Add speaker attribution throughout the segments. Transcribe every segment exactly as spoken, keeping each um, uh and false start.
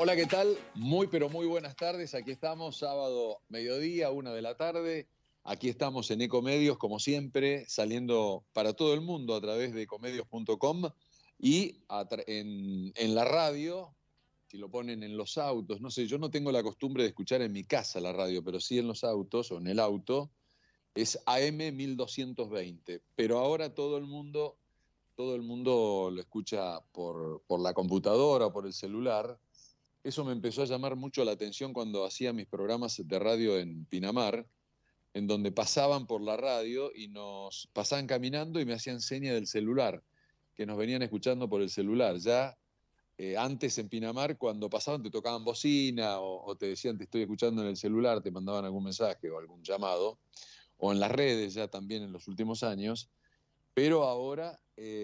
Speaker 1: Hola, ¿qué tal? Muy, pero muy buenas tardes. Aquí estamos, sábado, mediodía, una de la tarde. Aquí estamos en Ecomedios, como siempre, saliendo para todo el mundo a través de ecomedios punto com y en, en la radio, si lo ponen en los autos, no sé, yo no tengo la costumbre de escuchar en mi casa la radio, pero sí en los autos o en el auto, es A M mil doscientos veinte. Pero ahora todo el mundo, todo el mundo lo escucha por, por la computadora o por el celular. Eso me empezó a llamar mucho la atención cuando hacía mis programas de radio en Pinamar, en donde pasaban por la radio y nos pasaban caminando y me hacían seña del celular, que nos venían escuchando por el celular. Ya eh, antes en Pinamar, cuando pasaban te tocaban bocina o, o te decían te estoy escuchando en el celular, te mandaban algún mensaje o algún llamado, o en las redes ya también en los últimos años. Pero ahora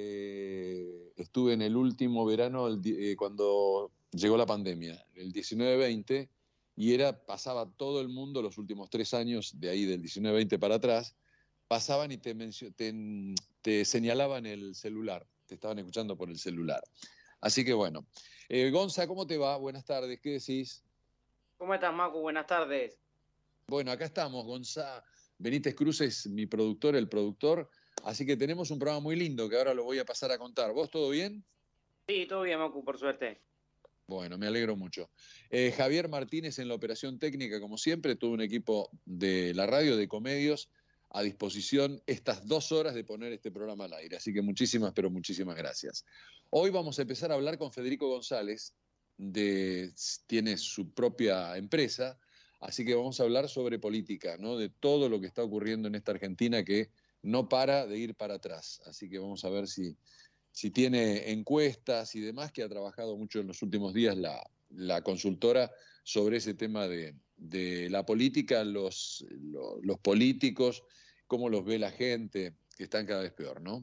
Speaker 1: eh, estuve en el último verano el, eh, cuando llegó la pandemia, el diecinueve veinte, y era, pasaba todo el mundo los últimos tres años, de ahí del diecinueve veinte para atrás, pasaban y te, te, te señalaban el celular, te estaban escuchando por el celular. Así que bueno. Eh, Gonza, ¿cómo te va? Buenas tardes, ¿qué decís?
Speaker 2: ¿Cómo estás, Macu? Buenas tardes.
Speaker 1: Bueno, acá estamos, Gonza Benítez Cruz es mi productor, el productor, así que tenemos un programa muy lindo que ahora lo voy a pasar a contar. ¿Vos todo bien?
Speaker 2: Sí, todo bien, Macu, por suerte.
Speaker 1: Bueno, me alegro mucho. Eh, Javier Martínez en la operación técnica, como siempre, tuvo un equipo de la radio, de Ecomedios, a disposición estas dos horas de poner este programa al aire. Así que muchísimas, pero muchísimas gracias. Hoy vamos a empezar a hablar con Federico González, de, tiene su propia empresa, así que vamos a hablar sobre política, ¿no? De todo lo que está ocurriendo en esta Argentina que no para de ir para atrás. Así que vamos a ver si si tiene encuestas y demás, que ha trabajado mucho en los últimos días la, la consultora sobre ese tema de, de la política, los, los, los políticos, cómo los ve la gente, que están cada vez peor, ¿no?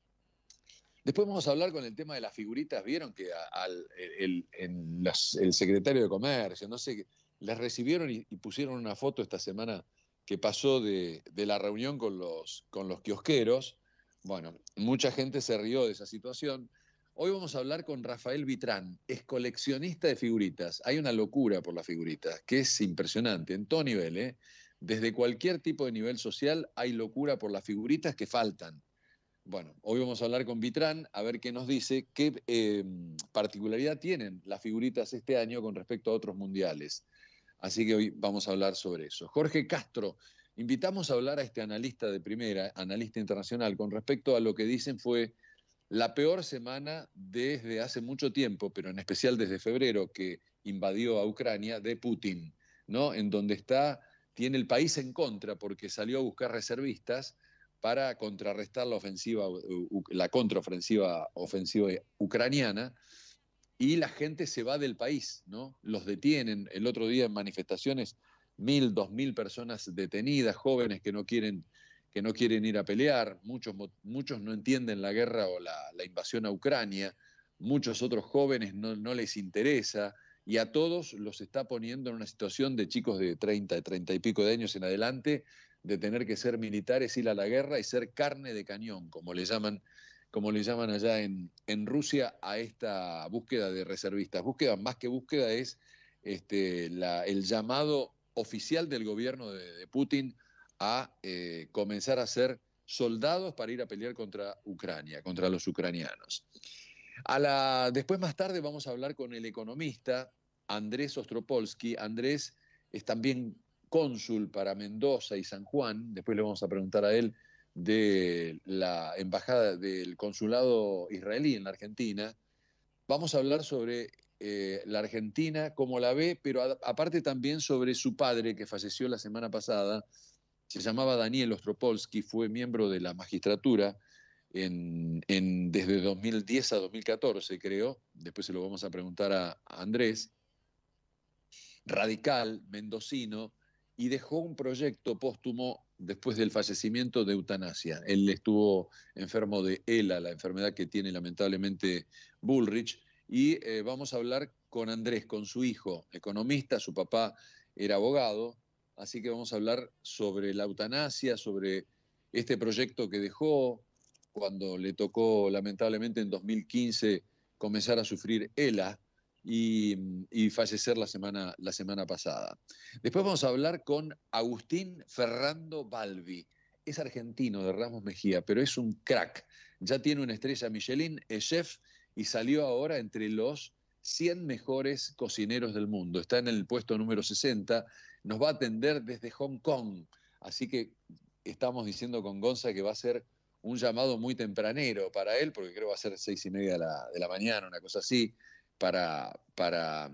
Speaker 1: Después vamos a hablar con el tema de las figuritas. Vieron que al, el, el, las, el secretario de Comercio, no sé, les recibieron y, y pusieron una foto esta semana que pasó de, de la reunión con los, con los kiosqueros. Bueno, mucha gente se rió de esa situación. Hoy vamos a hablar con Rafael Vitrán, es coleccionista de figuritas. Hay una locura por las figuritas, que es impresionante, en todo nivel, ¿eh? Desde cualquier tipo de nivel social hay locura por las figuritas que faltan. Bueno, hoy vamos a hablar con Vitrán, a ver qué nos dice, qué eh, particularidad tienen las figuritas este año con respecto a otros mundiales. Así que hoy vamos a hablar sobre eso. Jorge Castro, invitamos a hablar a este analista de primera, analista internacional, con respecto a lo que dicen fue la peor semana desde hace mucho tiempo, pero en especial desde febrero, que invadió a Ucrania, de Putin, ¿no? En donde está, tiene el país en contra porque salió a buscar reservistas para contrarrestar la ofensiva, la contraofensiva ofensiva ucraniana, y la gente se va del país, ¿no? Los detienen. El otro día en manifestaciones, mil, dos mil personas detenidas, jóvenes que no quieren, que no quieren ir a pelear, muchos, muchos no entienden la guerra o la, la invasión a Ucrania, muchos otros jóvenes no, no les interesa, y a todos los está poniendo en una situación de chicos de treinta, de treinta y pico de años en adelante, de tener que ser militares, ir a la guerra y ser carne de cañón, como le llaman, como le llaman allá en, en Rusia, a esta búsqueda de reservistas. Búsqueda, más que búsqueda, es este, la, el llamado oficial del gobierno de, de Putin a eh, comenzar a ser soldados para ir a pelear contra Ucrania, contra los ucranianos. A la, después, más tarde, vamos a hablar con el economista Andrés Ostropolsky. Andrés es también cónsul para Mendoza y San Juan. Después le vamos a preguntar a él de la embajada del consulado israelí en la Argentina. Vamos a hablar sobre eh, la Argentina, cómo la ve, pero a, aparte también sobre su padre, que falleció la semana pasada. Se llamaba Daniel Ostropolsky, fue miembro de la magistratura en, en, desde dos mil diez a dos mil catorce, creo. Después se lo vamos a preguntar a, a Andrés. Radical, mendocino, y dejó un proyecto póstumo después del fallecimiento de eutanasia. Él estuvo enfermo de ELA, la enfermedad que tiene lamentablemente Bullrich, y eh, vamos a hablar con Andrés, con su hijo, economista. Su papá era abogado, así que vamos a hablar sobre la eutanasia, sobre este proyecto que dejó cuando le tocó lamentablemente en dos mil quince comenzar a sufrir ELA, y, y fallecer la semana, la semana pasada. Después vamos a hablar con Agustín Ferrando Balbi. Es argentino, de Ramos Mejía, pero es un crack. Ya tiene una estrella Michelin, es chef y salió ahora entre los cien mejores cocineros del mundo. Está en el puesto número sesenta. Nos va a atender desde Hong Kong. Así que estamos diciendo con Gonza que va a ser un llamado muy tempranero para él, porque creo que va a ser seis y media de la, de la mañana, una cosa así, para, para,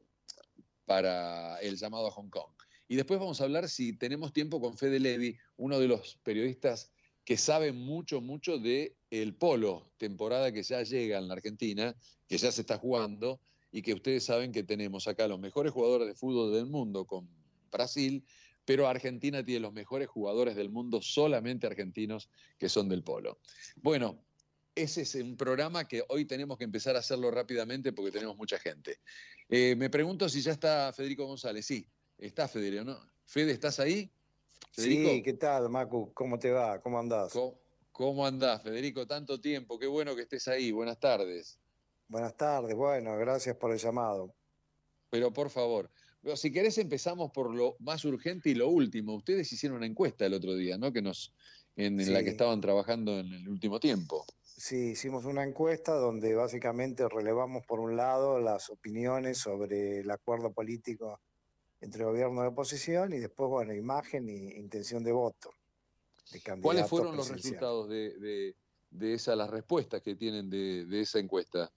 Speaker 1: para el llamado a Hong Kong. Y después vamos a hablar, si tenemos tiempo, con Fede Levi, uno de los periodistas que sabe mucho, mucho de el polo, temporada que ya llega en la Argentina, que ya se está jugando, y que ustedes saben que tenemos acá los mejores jugadores de fútbol del mundo con Brasil, pero Argentina tiene los mejores jugadores del mundo, solamente argentinos, que son del polo. Bueno, ese es un programa que hoy tenemos que empezar a hacerlo rápidamente porque tenemos mucha gente. Eh, me pregunto si ya está Federico González. Sí, está Federico, ¿no? Fede, ¿estás ahí?
Speaker 3: ¿Federico? Sí, ¿qué tal, Macu? ¿Cómo te va? ¿Cómo andás?
Speaker 1: ¿Cómo, cómo andás, Federico? Tanto tiempo, qué bueno que estés ahí. Buenas tardes.
Speaker 3: Buenas tardes, bueno, gracias por el llamado.
Speaker 1: Pero por favor, si querés empezamos por lo más urgente y lo último. Ustedes hicieron una encuesta el otro día, ¿no? Que nos, en, en sí. la que estaban trabajando en el último tiempo.
Speaker 3: Sí, hicimos una encuesta donde básicamente relevamos por un lado las opiniones sobre el acuerdo político entre gobierno y oposición y después, bueno, imagen e intención de voto de candidatos.
Speaker 1: ¿Cuáles fueron los resultados de, de, de esa, las respuestas que tienen de, de esa encuesta?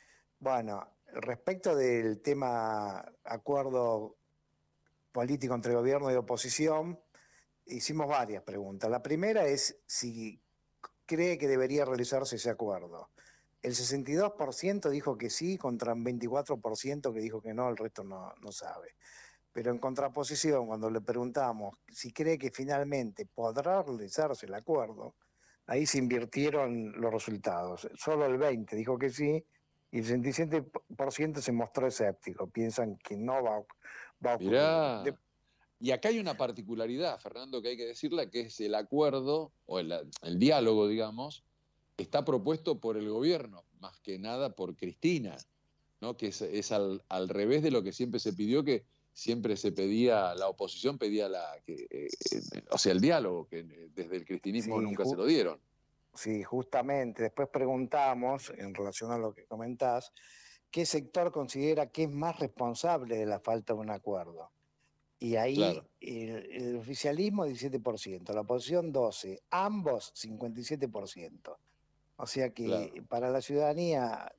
Speaker 3: Bueno, respecto del tema acuerdo político entre gobierno y oposición, hicimos varias preguntas. La primera es si cree que debería realizarse ese acuerdo. El sesenta y dos por ciento dijo que sí, contra un veinticuatro por ciento que dijo que no, el resto no, no sabe. Pero en contraposición, cuando le preguntamos si cree que finalmente podrá realizarse el acuerdo, ahí se invirtieron los resultados. Solo el veinte por ciento dijo que sí y el sesenta y siete por ciento se mostró escéptico. Piensan que no va, va a ocurrir.
Speaker 1: Mirá. De... Y acá hay una particularidad, Fernando, que hay que decirla, que es el acuerdo, o el, el diálogo, digamos, está propuesto por el gobierno, más que nada por Cristina, ¿no? Que es, es al, al revés de lo que siempre se pidió, que siempre se pedía, la oposición pedía la, que, eh, o sea, el diálogo, que desde el cristinismo sí, nunca se lo dieron.
Speaker 3: Sí, justamente. Después preguntamos, en relación a lo que comentás, ¿qué sector considera que es más responsable de la falta de un acuerdo? Y ahí claro. el, el oficialismo diecisiete por ciento, la oposición doce por ciento, ambos cincuenta y siete por ciento. O sea que claro. para la ciudadanía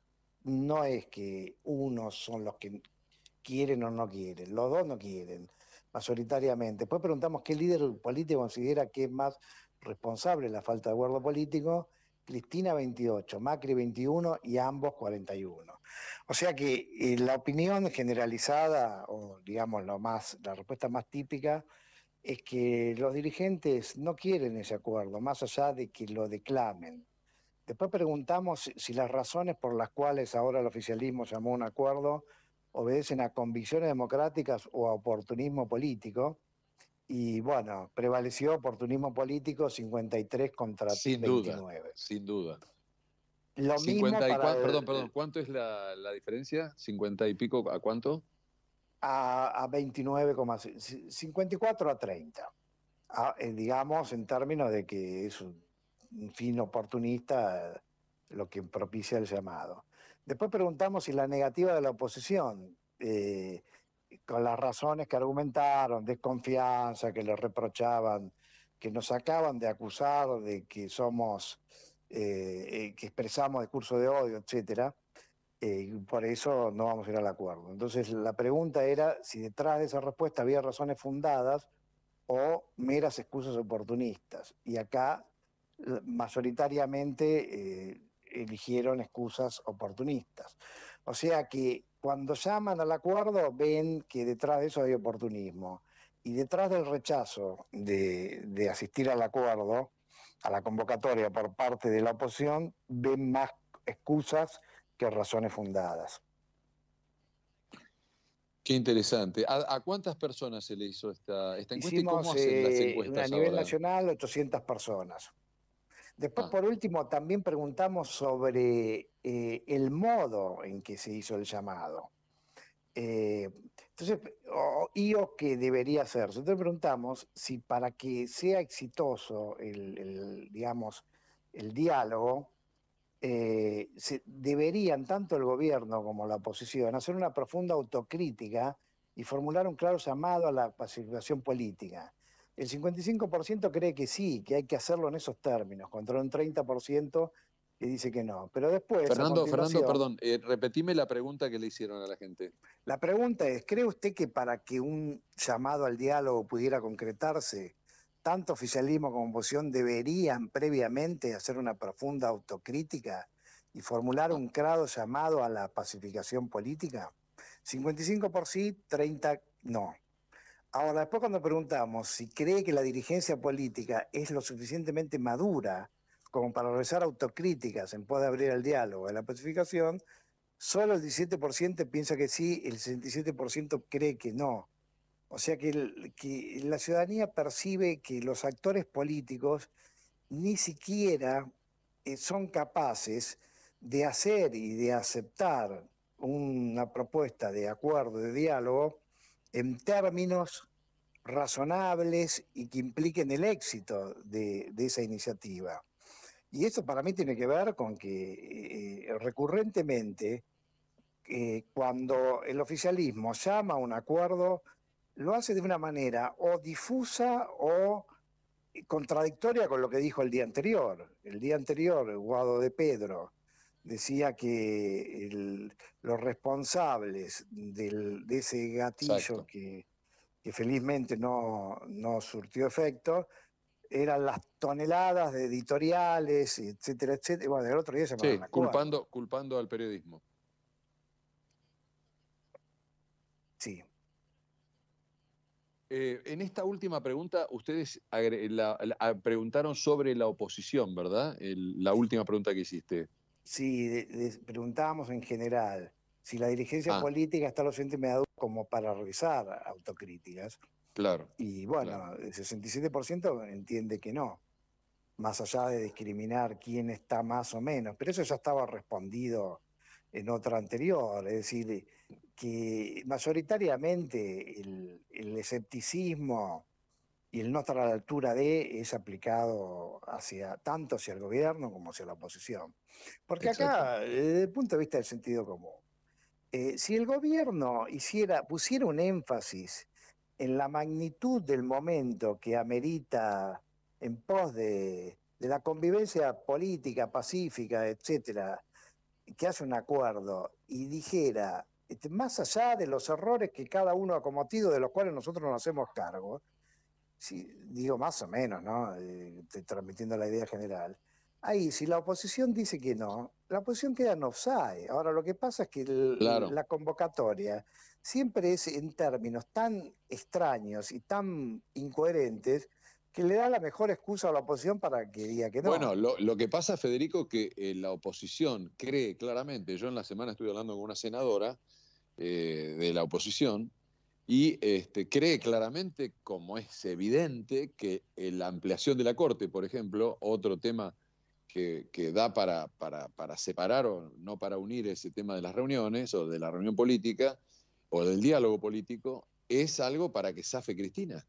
Speaker 3: no es que unos son los que quieren o no quieren, los dos no quieren, mayoritariamente. Después preguntamos qué líder político considera que es más responsable de la falta de acuerdo político. Cristina veintiocho, Macri veintiuno y ambos cuarenta y uno. O sea que eh, la opinión generalizada, o digamos lo más, la respuesta más típica, es que los dirigentes no quieren ese acuerdo, más allá de que lo declamen. Después preguntamos si las razones por las cuales ahora el oficialismo llamó a un acuerdo obedecen a convicciones democráticas o a oportunismo político. Y bueno, prevaleció oportunismo político cincuenta y tres contra
Speaker 1: sin
Speaker 3: veintinueve.
Speaker 1: Duda, sin duda.
Speaker 3: Lo
Speaker 1: cincuenta
Speaker 3: mismo para
Speaker 1: y cuatro,
Speaker 3: el,
Speaker 1: perdón, perdón, ¿cuánto es la, la diferencia? ¿cincuenta y pico a cuánto?
Speaker 3: A, a veintinueve, cincuenta y cuatro a treinta. A, eh, digamos, en términos de que es un, un fin oportunista eh, lo que propicia el llamado. Después preguntamos si la negativa de la oposición, eh, con las razones que argumentaron, desconfianza, que le reprochaban, que nos acaban de acusar de que somos, eh, eh, que expresamos discurso de odio, etcétera, eh, por eso no vamos a ir al acuerdo. Entonces la pregunta era si detrás de esa respuesta había razones fundadas o meras excusas oportunistas. Y acá mayoritariamente eh, eligieron excusas oportunistas. O sea que cuando llaman al acuerdo ven que detrás de eso hay oportunismo. Y detrás del rechazo de, de asistir al acuerdo, a la convocatoria por parte de la oposición, ven más excusas que razones fundadas.
Speaker 1: Qué interesante. ¿A, a cuántas personas se le hizo esta, esta encuesta?
Speaker 3: Hicimos,
Speaker 1: ¿Y cómo hacen las encuestas
Speaker 3: eh, a nivel
Speaker 1: ahora?
Speaker 3: nacional, ochocientas personas. Después,
Speaker 1: Ah.
Speaker 3: por último, también preguntamos sobre eh, el modo en que se hizo el llamado. Eh, entonces, o, y o qué debería hacerse. Entonces preguntamos si para que sea exitoso el, el digamos, el diálogo, eh, se, deberían tanto el gobierno como la oposición hacer una profunda autocrítica y formular un claro llamado a la pacificación política. El cincuenta y cinco por ciento cree que sí, que hay que hacerlo en esos términos, contra un treinta por ciento que dice que no. Pero después, a
Speaker 1: Fernando, Fernando,
Speaker 3: continuación,
Speaker 1: perdón, eh, repetime la pregunta que le hicieron a la gente.
Speaker 3: la pregunta es, ¿cree usted que para que un llamado al diálogo pudiera concretarse, tanto oficialismo como oposición deberían previamente hacer una profunda autocrítica y formular un claro llamado a la pacificación política? cincuenta y cinco por sí, treinta no. Ahora, después cuando preguntamos si cree que la dirigencia política es lo suficientemente madura como para realizar autocríticas en pos de abrir el diálogo y la pacificación, solo el diecisiete por ciento piensa que sí, el sesenta y siete por ciento cree que no. O sea que, el, que la ciudadanía percibe que los actores políticos ni siquiera eh, son capaces de hacer y de aceptar una propuesta de acuerdo, de diálogo, en términos razonables y que impliquen el éxito de, de esa iniciativa. Y eso para mí tiene que ver con que eh, recurrentemente, eh, cuando el oficialismo llama a un acuerdo, lo hace de una manera o difusa o contradictoria con lo que dijo el día anterior. El día anterior, Guado de Pedro decía que el, los responsables del, de ese gatillo que, que felizmente no, no surtió efecto eran las toneladas de editoriales, etcétera, etcétera. Bueno, el otro día se
Speaker 1: Sí, culpando, culpando al periodismo.
Speaker 3: Sí.
Speaker 1: Eh, en esta última pregunta, ustedes la, la, preguntaron sobre la oposición, ¿verdad? El, la última pregunta que hiciste.
Speaker 3: Sí, de, de, preguntábamos en general si la dirigencia ah. política está lo suficientemente madura como para realizar autocríticas.
Speaker 1: Claro.
Speaker 3: Y bueno,
Speaker 1: claro.
Speaker 3: el sesenta y siete por ciento entiende que no, más allá de discriminar quién está más o menos. Pero eso ya estaba respondido en otra anterior, es decir, que mayoritariamente el, el escepticismo y el no estar a la altura de es aplicado hacia tanto hacia el gobierno como hacia la oposición. Porque acá, desde el punto de vista del sentido común, eh, si el gobierno hiciera, pusiera un énfasis en la magnitud del momento que amerita en pos de, de la convivencia política, pacífica, etcétera, que hace un acuerdo y dijera, más allá de los errores que cada uno ha cometido, de los cuales nosotros nos hacemos cargo, sí, digo más o menos, ¿no? Eh, transmitiendo la idea general. Ahí, si la oposición dice que no, la oposición queda en offside. Ahora, lo que pasa es que el, claro. la convocatoria siempre es en términos tan extraños y tan incoherentes que le da la mejor excusa a la oposición para que diga que no.
Speaker 1: Bueno, lo, lo que pasa, Federico, que eh, la oposición cree claramente, yo en la semana estuve hablando con una senadora eh, de la oposición, y este, cree claramente, como es evidente, que la ampliación de la Corte, por ejemplo, otro tema que, que da para, para, para separar o no para unir ese tema de las reuniones o de la reunión política o del diálogo político, es algo para que zafe Cristina.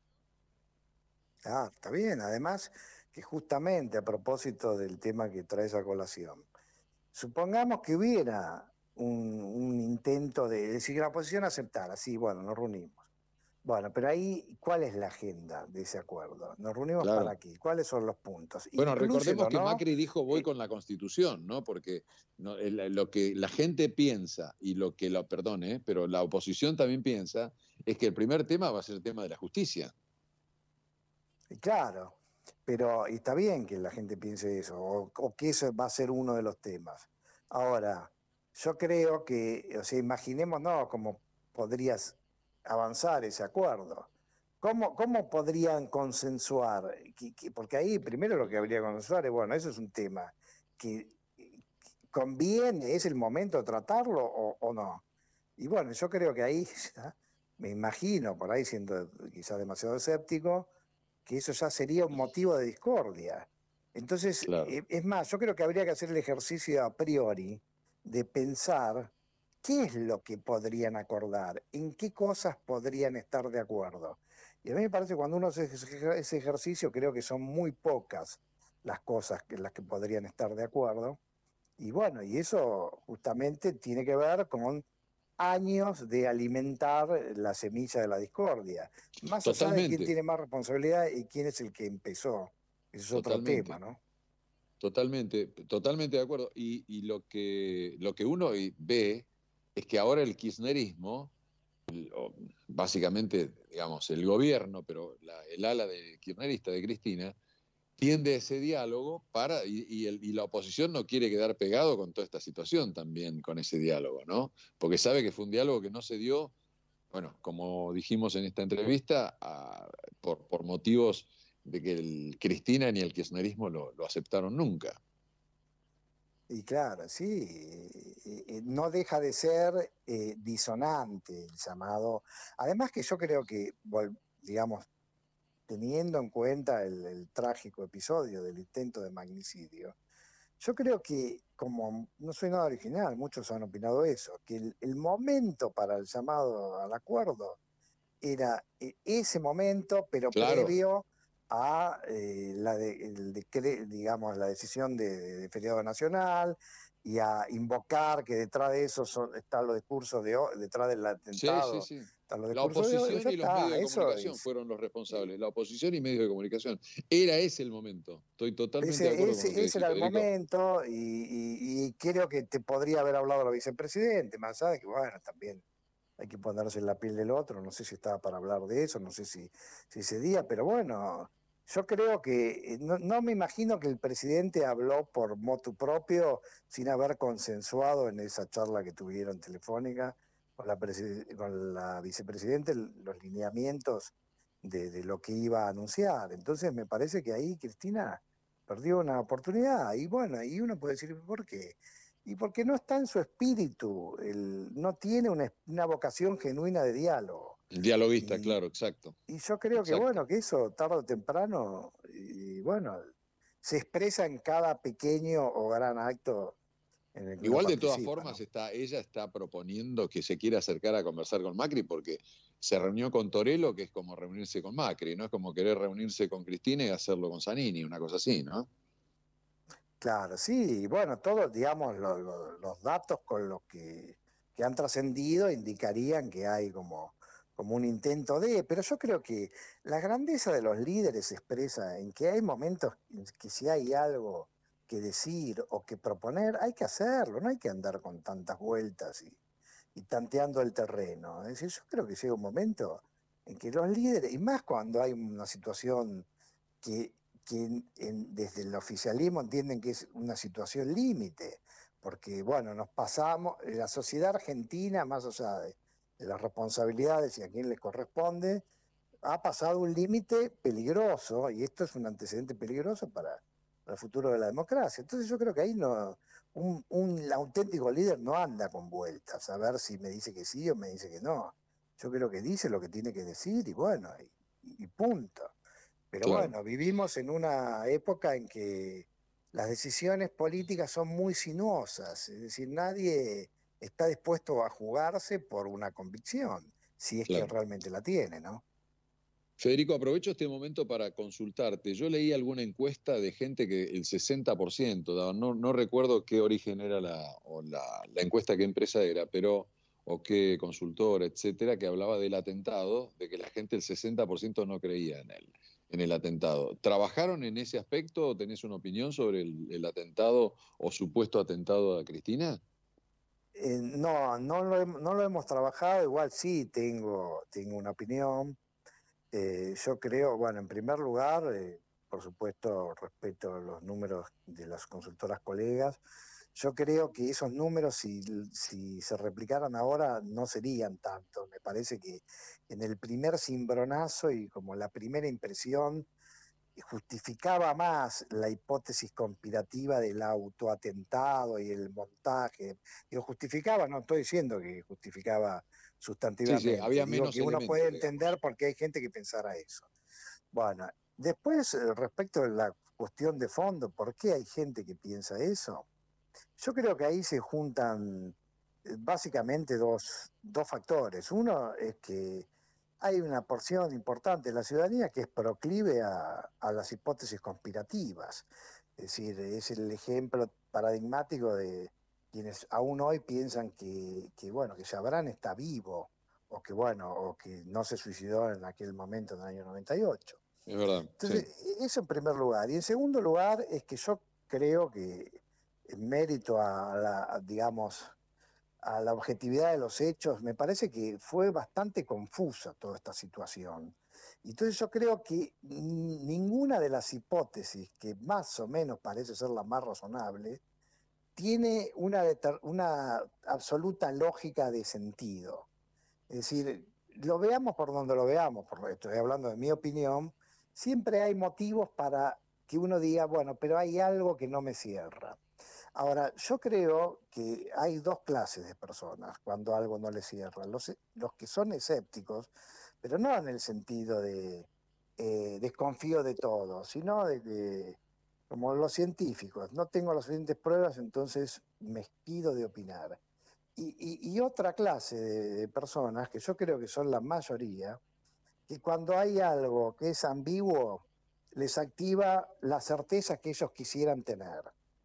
Speaker 3: Ah, está bien. Además, que justamente a propósito del tema que traes a colación, supongamos que hubiera un, un intento de decir que la oposición aceptara, sí, bueno, nos reunimos. Bueno, pero ahí, ¿cuál es la agenda de ese acuerdo? ¿Nos reunimos claro. para qué? ¿Cuáles son los puntos?
Speaker 1: Bueno, recordemos que ¿no? Macri dijo voy eh, con la Constitución, ¿no? Porque no, el, lo que la gente piensa y lo que, lo, perdone, ¿eh? pero la oposición también piensa es que el primer tema va a ser el tema de la justicia.
Speaker 3: Claro, pero y está bien que la gente piense eso, o, o que eso va a ser uno de los temas. Ahora, yo creo que, o sea, imaginemos, ¿no?, cómo podrías avanzar ese acuerdo. ¿Cómo, cómo podrían consensuar? Porque ahí primero lo que habría que consensuar es, bueno, eso es un tema que conviene, es el momento de tratarlo o, o no. Y bueno, yo creo que ahí, me imagino, por ahí siendo quizás demasiado escéptico, que eso ya sería un motivo de discordia. Entonces,
Speaker 1: Claro.
Speaker 3: eh, es más, yo creo que habría que hacer el ejercicio a priori de pensar qué es lo que podrían acordar, en qué cosas podrían estar de acuerdo. Y a mí me parece que cuando uno hace ese ejercicio, creo que son muy pocas las cosas en las que podrían estar de acuerdo. Y bueno, y eso justamente tiene que ver con años de alimentar la semilla de la discordia, más allá de quién
Speaker 1: Totalmente,
Speaker 3: tiene más responsabilidad y quién es el que empezó. Ese es otro tema,
Speaker 1: totalmente.
Speaker 3: ¿no?
Speaker 1: Totalmente, totalmente de acuerdo. Y, y lo, que, lo que uno ve es que ahora el kirchnerismo, básicamente, digamos, el gobierno, pero la, el ala de kirchnerista de Cristina, tiende a ese diálogo para, y, y, el, y la oposición no quiere quedar pegado con toda esta situación también, con ese diálogo, ¿no? Porque sabe que fue un diálogo que no se dio, bueno, como dijimos en esta entrevista, a, por, por motivos de que el Cristina ni el kirchnerismo lo, lo aceptaron nunca.
Speaker 3: Y claro, sí, eh, no deja de ser eh, disonante el llamado. Además que yo creo que, digamos, teniendo en cuenta el, el trágico episodio del intento de magnicidio, yo creo que, como no soy nada original, muchos han opinado eso, que el, el momento para el llamado al acuerdo era eh, ese momento, pero
Speaker 1: Claro,
Speaker 3: previo a eh, la, de, el decre, digamos, la decisión de, de, de feriado nacional y a invocar que detrás de eso son, están los discursos de hoy, detrás del
Speaker 1: sí, sí,
Speaker 3: atentado,
Speaker 1: sí.
Speaker 3: están los
Speaker 1: La
Speaker 3: discursos de hoy,
Speaker 1: oposición
Speaker 3: ya
Speaker 1: y los medios
Speaker 3: está,
Speaker 1: de
Speaker 3: eso
Speaker 1: comunicación
Speaker 3: es.
Speaker 1: fueron los
Speaker 3: Eh,
Speaker 1: responsables, la oposición y medios de comunicación. Era ese el momento. Estoy totalmente de
Speaker 3: ese,
Speaker 1: acuerdo con lo que
Speaker 3: ese, ese
Speaker 1: decís,
Speaker 3: era el
Speaker 1: Federico.
Speaker 3: momento y, y, y creo que te podría haber hablado la vicepresidente, más allá de que, bueno, también hay que ponerse en la piel del otro, no sé si estaba para hablar de eso, no sé si, si ese día, pero bueno, yo creo que no, no me imagino que el presidente habló por motu propio sin haber consensuado en esa charla que tuvieron telefónica con la, con la vicepresidenta los lineamientos de, de lo que iba a anunciar. Entonces me parece que ahí Cristina perdió una oportunidad y bueno, y uno puede decir, ¿por qué? Y porque no está en su espíritu, el, no tiene una, una vocación genuina de diálogo.
Speaker 1: Dialoguista,
Speaker 3: Y,
Speaker 1: claro, exacto.
Speaker 3: y yo creo que,
Speaker 1: Exacto.
Speaker 3: bueno, que eso tarde o temprano, y bueno, se expresa en cada pequeño o gran acto en el que uno
Speaker 1: Igual de todas
Speaker 3: participa,
Speaker 1: formas
Speaker 3: ¿no?
Speaker 1: está, ella está proponiendo que se quiera acercar a conversar con Macri porque se reunió con Torello, que es como reunirse con Macri, ¿no? Es como querer reunirse con Cristina y hacerlo con Zanini, una cosa así, ¿no?
Speaker 3: Claro, sí, y bueno, todos, digamos, lo, lo, los datos con los que, que han trascendido indicarían que hay como, como un intento de, pero yo creo que la grandeza de los líderes se expresa en que hay momentos en que si hay algo que decir o que proponer, hay que hacerlo, no hay que andar con tantas vueltas y, y tanteando el terreno. Es decir, yo creo que llega un momento en que los líderes, y más cuando hay una situación que, que en, en, desde el oficialismo entienden que es una situación límite, porque bueno, nos pasamos, la sociedad argentina, más allá de, de las responsabilidades y a quién les corresponde, ha pasado un límite peligroso, y esto es un antecedente peligroso para, para el futuro de la democracia. Entonces yo creo que ahí no, un, un auténtico líder no anda con vueltas, a ver si me dice que sí o me dice que no. Yo creo que dice lo que tiene que decir y bueno, y, y punto. Pero
Speaker 1: Claro.
Speaker 3: bueno, vivimos en una época en que las decisiones políticas son muy sinuosas, es decir, nadie está dispuesto a jugarse por una convicción, si es que
Speaker 1: Claro.
Speaker 3: realmente la tiene, ¿no?
Speaker 1: Federico, aprovecho este momento para consultarte. Yo leí alguna encuesta de gente que el sesenta por ciento, no, no recuerdo qué origen era la, o la, la encuesta, qué empresa era, pero o qué consultora, etcétera, que hablaba del atentado, de que la gente el sesenta por ciento no creía en él, en el atentado. ¿Trabajaron en ese aspecto o tenés una opinión sobre el, el atentado o supuesto atentado a Cristina?
Speaker 3: Eh, no, no lo, he, no lo hemos trabajado, igual sí tengo, tengo una opinión. Eh, yo creo, bueno, en primer lugar, eh, por supuesto, respeto los números de las consultoras colegas. Yo creo que esos números, si, si se replicaran ahora, no serían tantos. Me parece que en el primer cimbronazo y como la primera impresión, justificaba más la hipótesis conspirativa del autoatentado y el montaje. Digo, justificaba, no estoy diciendo que justificaba
Speaker 1: Sí, sí,
Speaker 3: sustantivamente,
Speaker 1: había
Speaker 3: digo
Speaker 1: menos
Speaker 3: que uno puede
Speaker 1: elementos,
Speaker 3: entender
Speaker 1: digamos.
Speaker 3: por qué hay gente que pensara eso. Bueno, después, eh, respecto a la cuestión de fondo, ¿por qué hay gente que piensa eso? Yo creo que ahí se juntan eh, básicamente dos, dos factores. Uno es que hay una porción importante de la ciudadanía que es proclive a, a las hipótesis conspirativas. Es decir, es el ejemplo paradigmático de quienes aún hoy piensan que, que bueno, que Chabrán está vivo, o que bueno, o que no se suicidó en aquel momento en el año noventa y ocho.
Speaker 1: Es verdad,
Speaker 3: Entonces,
Speaker 1: sí.
Speaker 3: eso en primer lugar. Y en segundo lugar es que yo creo que en mérito a la, digamos, a la objetividad de los hechos, me parece que fue bastante confusa toda esta situación. Entonces yo creo que ninguna de las hipótesis, que más o menos parece ser la más razonable, tiene una, una absoluta lógica de sentido. Es decir, lo veamos por donde lo veamos, porque estoy hablando de mi opinión, siempre hay motivos para que uno diga, bueno, pero hay algo que no me cierra. Ahora, yo creo que hay dos clases de personas cuando algo no les cierra. Los, los que son escépticos, pero no en el sentido de eh, desconfío de todo, sino de que, como los científicos, no tengo las suficientes pruebas, entonces me expido de opinar. Y, y, y otra clase de, de personas, que yo creo que son la mayoría, que cuando hay algo que es ambiguo, les activa la certeza que ellos quisieran tener.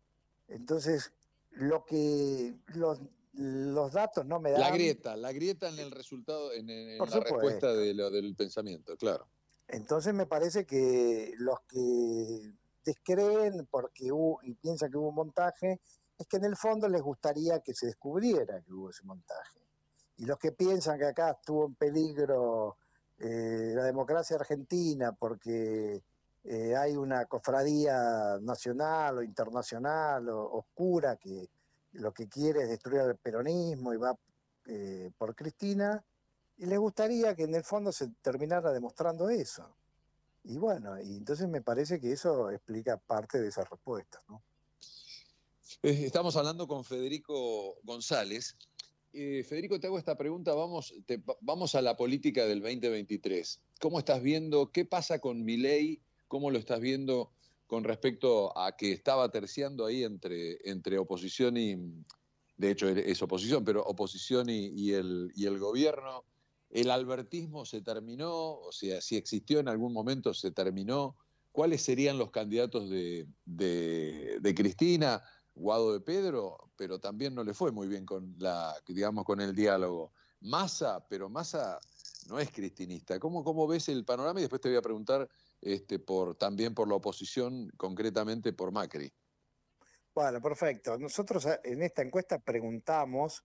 Speaker 3: Entonces, lo que los, los datos no me dan...
Speaker 1: La grieta, la grieta en el resultado, en, en
Speaker 3: Por
Speaker 1: la respuesta
Speaker 3: supuesto.
Speaker 1: de lo, del pensamiento, claro.
Speaker 3: Entonces me parece que los que descreen porque hubo, y piensan que hubo un montaje, es que en el fondo les gustaría que se descubriera que hubo ese montaje. Y los que piensan que acá estuvo en peligro eh, la democracia argentina porque eh, hay una cofradía nacional o internacional o oscura que lo que quiere es destruir el peronismo y va eh, por Cristina, y les gustaría que en el fondo se terminara demostrando eso. Y bueno, y entonces me parece que eso explica parte de esas respuestas, ¿no?
Speaker 1: Estamos hablando con Federico González. Eh, Federico, te hago esta pregunta, vamos, te, vamos a la política del veinte veintitrés. ¿Cómo estás viendo? ¿Qué pasa con Milei? ¿Cómo lo estás viendo con respecto a que estaba terciando ahí entre, entre oposición y, de hecho es oposición, pero oposición y, y, el, y el gobierno? ¿El albertismo se terminó? O sea, si existió en algún momento, se terminó. ¿Cuáles serían los candidatos de, de, de Cristina? Guado de Pedro, pero también no le fue muy bien con la, digamos, con el diálogo. Massa, pero Massa no es cristinista. ¿Cómo, cómo ves el panorama? Y después te voy a preguntar este, por, también por la oposición, concretamente por Macri.
Speaker 3: Bueno, perfecto. Nosotros en esta encuesta preguntamos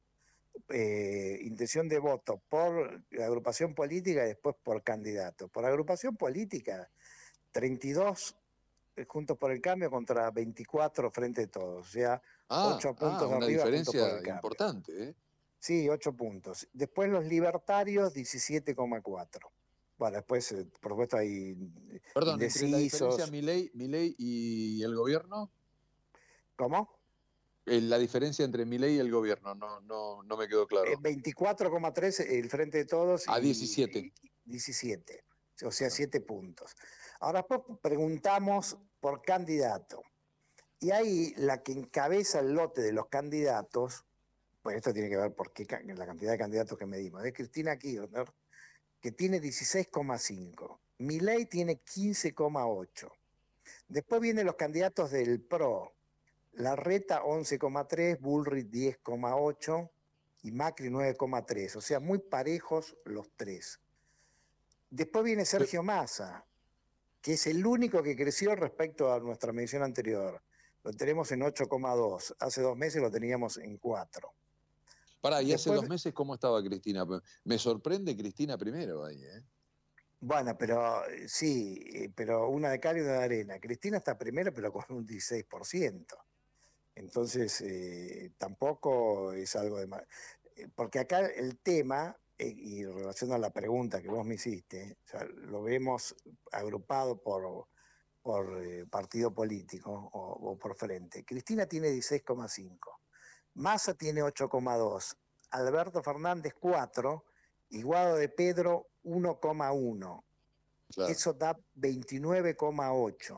Speaker 3: eh, intención de voto por agrupación política y después por candidato. Por agrupación política, treinta y dos Juntos por el Cambio contra veinticuatro Frente de Todos, o sea,
Speaker 1: Ah,
Speaker 3: ocho
Speaker 1: ah,
Speaker 3: puntos
Speaker 1: una
Speaker 3: arriba Juntos por el
Speaker 1: diferencia
Speaker 3: Cambio.
Speaker 1: importante, ¿eh?
Speaker 3: Sí, ocho puntos. Después los libertarios, diecisiete coma cuatro. Bueno, después, eh, por supuesto, hay
Speaker 1: Perdón, entre la diferencia
Speaker 3: indecisos.
Speaker 1: Milei, Milei y el gobierno,
Speaker 3: ¿Cómo?
Speaker 1: eh, la diferencia entre Milei y el gobierno, no, no, no me quedó
Speaker 3: Eh,
Speaker 1: claro.
Speaker 3: veinticuatro coma tres el Frente de Todos
Speaker 1: A
Speaker 3: y,
Speaker 1: diecisiete.
Speaker 3: y diecisiete, o sea, siete puntos. Ahora después preguntamos por candidato. Y ahí la que encabeza el lote de los candidatos, pues esto tiene que ver por qué, la cantidad de candidatos que medimos, es Cristina Kirchner, que tiene dieciséis coma cinco. Milei tiene quince coma ocho. Después vienen los candidatos del P R O. Larreta once coma tres, Bullrich diez coma ocho y Macri nueve coma tres. O sea, muy parejos los tres. Después viene Sergio Massa, que es el único que creció respecto a nuestra medición anterior. Lo tenemos en ocho coma dos. Hace dos meses lo teníamos en cuatro.
Speaker 1: Pará, y hace
Speaker 3: Después,
Speaker 1: dos meses, ¿cómo estaba Cristina? Me sorprende Cristina primero ahí, ¿eh?
Speaker 3: bueno, pero sí, pero una de cal y una de arena. Cristina está primero, pero con un dieciséis por ciento. Entonces, eh, tampoco es algo de... Porque acá el tema, eh, y en relación a la pregunta que vos me hiciste, o sea, lo vemos agrupado por, por eh, partido político o, o por frente. Cristina tiene dieciséis coma cinco, Massa tiene ocho coma dos, Alberto Fernández cuatro y Guado de Pedro uno coma uno.
Speaker 1: Claro.
Speaker 3: Eso da veintinueve coma ocho,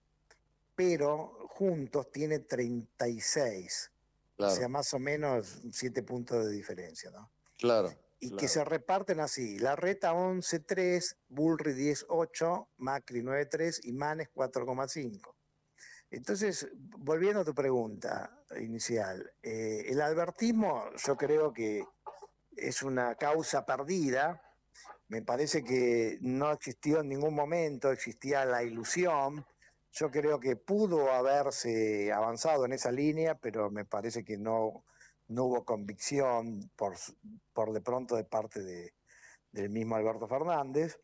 Speaker 3: pero juntos tiene treinta y seis,
Speaker 1: Claro.
Speaker 3: o sea, más o menos siete puntos de diferencia, ¿no?
Speaker 1: Claro.
Speaker 3: Y
Speaker 1: claro.
Speaker 3: que se reparten así: Larreta once coma tres, Bullrich diez coma ocho, Macri nueve coma tres y Manes cuatro coma cinco. Entonces, volviendo a tu pregunta inicial, eh, el albertismo yo creo que es una causa perdida. Me parece que no existió en ningún momento, existía la ilusión. Yo creo que pudo haberse avanzado en esa línea, pero me parece que no, no hubo convicción por, por de pronto de parte de, del mismo Alberto Fernández.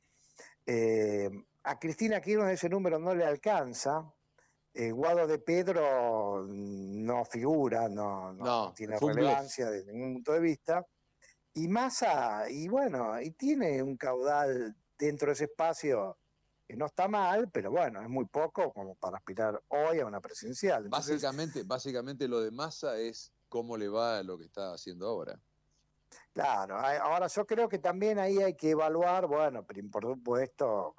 Speaker 3: Eh, a Cristina Kirchner ese número no le alcanza. Eh, Guado de Pedro no figura, no, no,
Speaker 1: No,
Speaker 3: no tiene
Speaker 1: fue un blef.
Speaker 3: relevancia desde ningún punto de vista. Y Massa, y bueno, y tiene un caudal dentro de ese espacio que no está mal, pero bueno, es muy poco como para aspirar hoy a una presidencial. Entonces,
Speaker 1: Básicamente, básicamente lo de Massa es cómo le va a lo que está haciendo ahora.
Speaker 3: claro, ahora yo creo que también ahí hay que evaluar, bueno, por supuesto,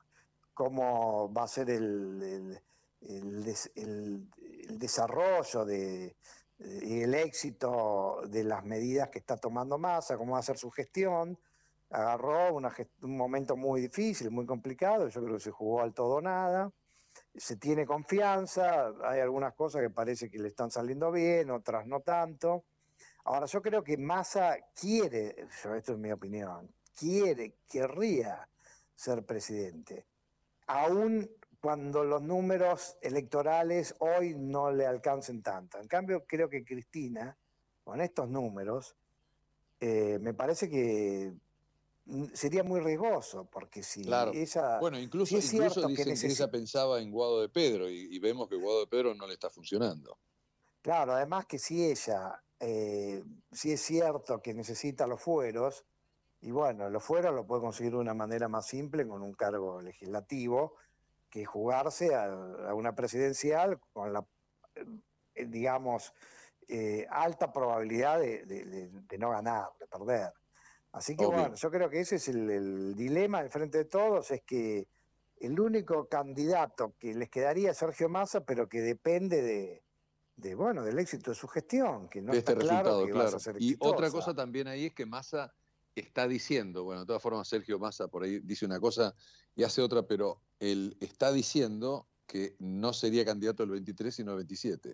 Speaker 3: cómo va a ser el, el, el, des, el, el desarrollo de, y el éxito de las medidas que está tomando Massa, cómo va a ser su gestión. Agarró una gest un momento muy difícil, muy complicado, yo creo que se jugó al todo o nada, se tiene confianza, hay algunas cosas que parece que le están saliendo bien, otras no tanto. Ahora, yo creo que Massa quiere, esto es mi opinión, quiere, querría ser presidente, aún cuando los números electorales hoy no le alcancen tanto. En cambio, creo que Cristina, con estos números, eh, me parece que sería muy riesgoso, porque si
Speaker 1: Claro.
Speaker 3: ella,
Speaker 1: Bueno, incluso,
Speaker 3: si es
Speaker 1: incluso
Speaker 3: cierto que
Speaker 1: dicen que
Speaker 3: necesita,
Speaker 1: ella pensaba en Guado de Pedro y, y vemos que Guado de Pedro no le está funcionando.
Speaker 3: claro, además que si ella, eh, si es cierto que necesita los fueros, y bueno, los fueros lo puede conseguir de una manera más simple con un cargo legislativo, que jugarse a, a una presidencial con la, eh, digamos, eh, alta probabilidad de, de, de, de no ganar, de perder. Así que
Speaker 1: Obvio.
Speaker 3: bueno, yo creo que ese es el, el dilema del frente de todos, es que el único candidato que les quedaría es Sergio Massa, pero que depende de, de, bueno, del éxito de su gestión, que no
Speaker 1: De
Speaker 3: está
Speaker 1: este
Speaker 3: claro
Speaker 1: resultado,
Speaker 3: que vaya a
Speaker 1: claro.
Speaker 3: ser
Speaker 1: Y otra cosa
Speaker 3: exitosa.
Speaker 1: también ahí es que Massa está diciendo, bueno, de todas formas Sergio Massa por ahí dice una cosa y hace otra, pero él está diciendo que no sería candidato el veintitrés sino el veintisiete.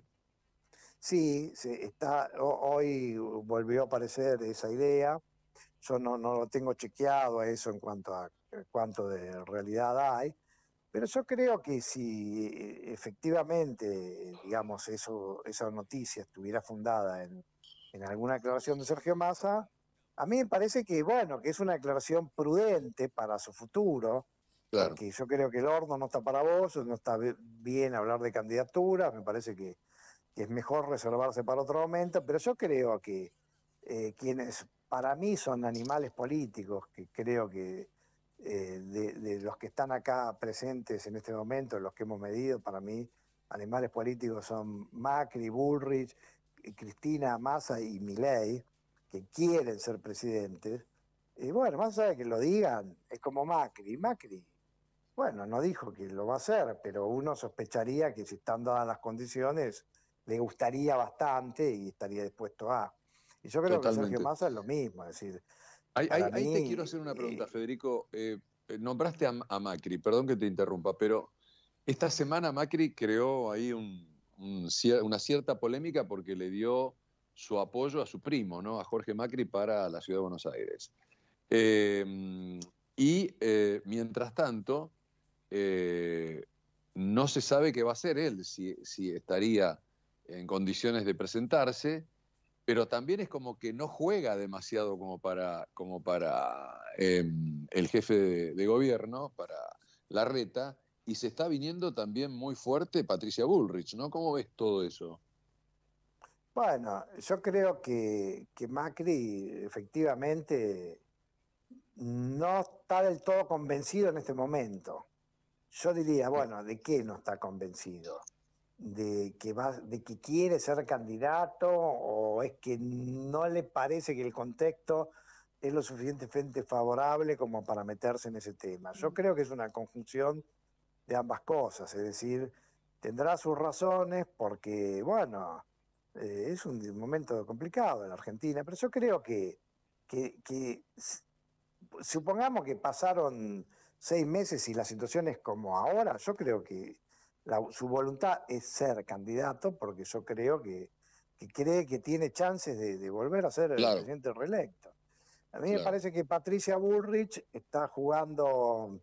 Speaker 3: Sí, sí, está, hoy volvió a aparecer esa idea. Yo no, no lo tengo chequeado a eso en cuanto a cuánto de realidad hay, pero yo creo que si efectivamente, digamos, eso, esa noticia estuviera fundada en, en alguna declaración de Sergio Massa, a mí me parece que, bueno, que es una declaración prudente para su futuro,
Speaker 1: Claro.
Speaker 3: porque yo creo que el horno no está para vos, no está bien hablar de candidaturas, me parece que, que es mejor reservarse para otro momento, pero yo creo que eh, quienes para mí son animales políticos, que creo que eh, de, de los que están acá presentes en este momento, los que hemos medido, para mí animales políticos son Macri, Bullrich, Cristina, Massa y Milei, que quieren ser presidentes. Y bueno, más allá de que lo digan, es como Macri. Macri, bueno, no dijo que lo va a hacer, pero uno sospecharía que si están dadas las condiciones, le gustaría bastante y estaría dispuesto a. Y yo creo que Sergio
Speaker 1: Totalmente.
Speaker 3: Massa es lo mismo, es decir,
Speaker 1: Ahí,
Speaker 3: para
Speaker 1: ahí, ahí te
Speaker 3: mí...
Speaker 1: quiero hacer una pregunta,
Speaker 3: Eh,
Speaker 1: Federico. Eh, nombraste a, a Macri, perdón que te interrumpa, pero esta semana Macri creó ahí un, un, una cierta polémica porque le dio su apoyo a su primo, ¿no? A Jorge Macri para la ciudad de Buenos Aires. Eh, y eh, mientras tanto, eh, no se sabe qué va a hacer él, si, si estaría en condiciones de presentarse, pero también es como que no juega demasiado como para, como para eh, el jefe de, de gobierno, para Larreta, y se está viniendo también muy fuerte Patricia Bullrich, ¿no? ¿Cómo ves todo eso?
Speaker 3: bueno, yo creo que, que Macri efectivamente no está del todo convencido en este momento. Yo diría, bueno, ¿de qué no está convencido? ¿De que, va, de que quiere ser candidato o es que no le parece que el contexto es lo suficientemente favorable como para meterse en ese tema. Yo creo que es una conjunción de ambas cosas, es decir, tendrá sus razones porque, bueno, eh, es un momento complicado en la Argentina, pero yo creo que, que, que supongamos que pasaron seis meses y la situación es como ahora, yo creo que la, su voluntad es ser candidato porque yo creo que, que cree que tiene chances de, de volver a ser
Speaker 1: claro.
Speaker 3: el presidente reelecto. A mí
Speaker 1: claro.
Speaker 3: me parece que Patricia Bullrich está jugando,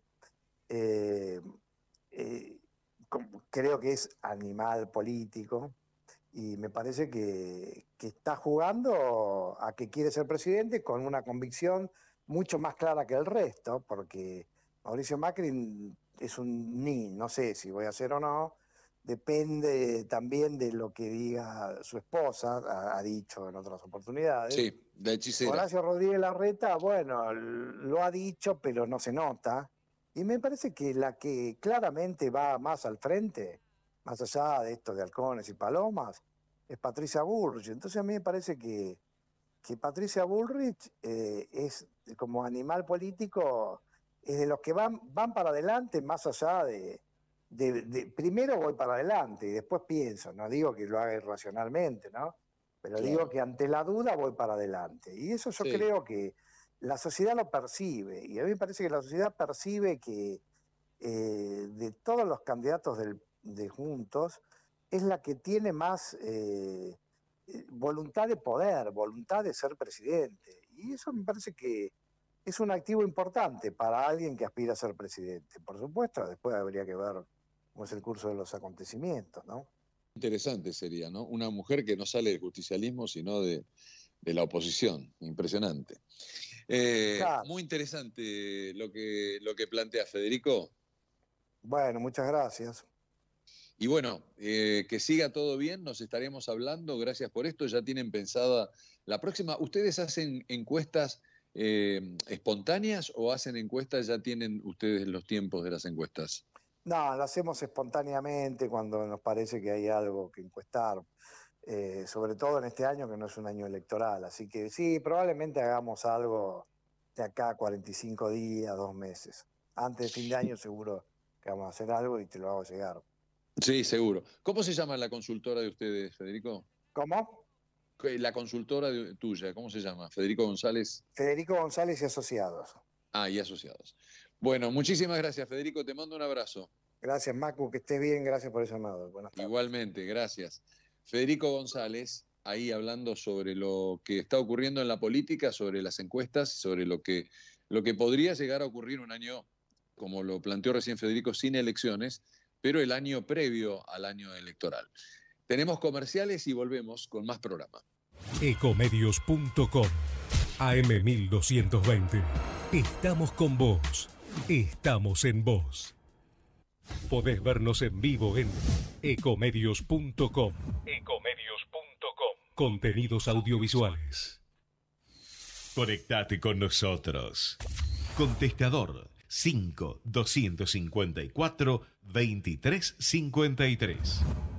Speaker 3: eh, eh, como, creo que es animal político, y me parece que, que está jugando a que quiere ser presidente con una convicción mucho más clara que el resto, porque Mauricio Macri es un ni, no sé si voy a hacer o no, depende también de lo que diga su esposa, ha, ha dicho en otras oportunidades.
Speaker 1: Sí, de hechicera.
Speaker 3: Horacio Rodríguez Larreta, bueno, lo ha dicho, pero no se nota. Y me parece que la que claramente va más al frente, más allá de esto de halcones y palomas, es Patricia Bullrich. Entonces a mí me parece que, que Patricia Bullrich eh, es como animal político, es de los que van, van para adelante más allá de... De, de, primero voy para adelante y después pienso, no digo que lo haga irracionalmente, ¿no? Pero claro. digo que ante la duda voy para adelante. Y eso yo sí. creo que la sociedad lo percibe. Y a mí me parece que la sociedad percibe que eh, de todos los candidatos del, de Juntos, es la que tiene más eh, voluntad de poder, voluntad de ser presidente. Y eso me parece que es un activo importante para alguien que aspira a ser presidente. Por supuesto, después habría que ver cómo es el curso de los acontecimientos, ¿no?
Speaker 1: Interesante sería, ¿no? Una mujer que no sale del justicialismo, sino de, de la oposición. Impresionante. Eh, claro. Muy interesante lo que, lo que plantea Federico.
Speaker 3: Bueno, muchas gracias.
Speaker 1: Y bueno, eh, que siga todo bien, nos estaremos hablando. Gracias por esto. Ya tienen pensada la próxima. ¿Ustedes hacen encuestas eh, espontáneas o hacen encuestas? ¿Ya tienen ustedes los tiempos de las encuestas?
Speaker 3: No, lo hacemos espontáneamente cuando nos parece que hay algo que encuestar, eh, sobre todo en este año que no es un año electoral. Así que sí, probablemente hagamos algo de acá a cuarenta y cinco días, dos meses. Antes de fin de año seguro que vamos a hacer algo y te lo hago llegar.
Speaker 1: Sí, seguro. ¿Cómo se llama la consultora de ustedes, Federico?
Speaker 3: ¿Cómo?
Speaker 1: La consultora de, tuya, ¿cómo se llama? Federico González.
Speaker 3: Federico González y Asociados.
Speaker 1: Ah, y Asociados. Bueno, muchísimas gracias, Federico. Te mando un abrazo.
Speaker 3: Gracias, Macu. Que estés bien. Gracias por el llamado. Buenas tardes.
Speaker 1: Igualmente, gracias. Federico González, ahí hablando sobre lo que está ocurriendo en la política, sobre las encuestas, sobre lo que, lo que podría llegar a ocurrir un año, como lo planteó recién Federico, sin elecciones, pero el año previo al año electoral. Tenemos comerciales y volvemos con más programa.
Speaker 4: Ecomedios punto com, A M mil doscientos veinte. Estamos con vos. Estamos en vos. Podés vernos en vivo en ecomedios punto com. Ecomedios punto com. Contenidos audiovisuales.
Speaker 5: Conectate con nosotros. Contestador cinco doscientos cincuenta y cuatro veintitrés cincuenta y tres.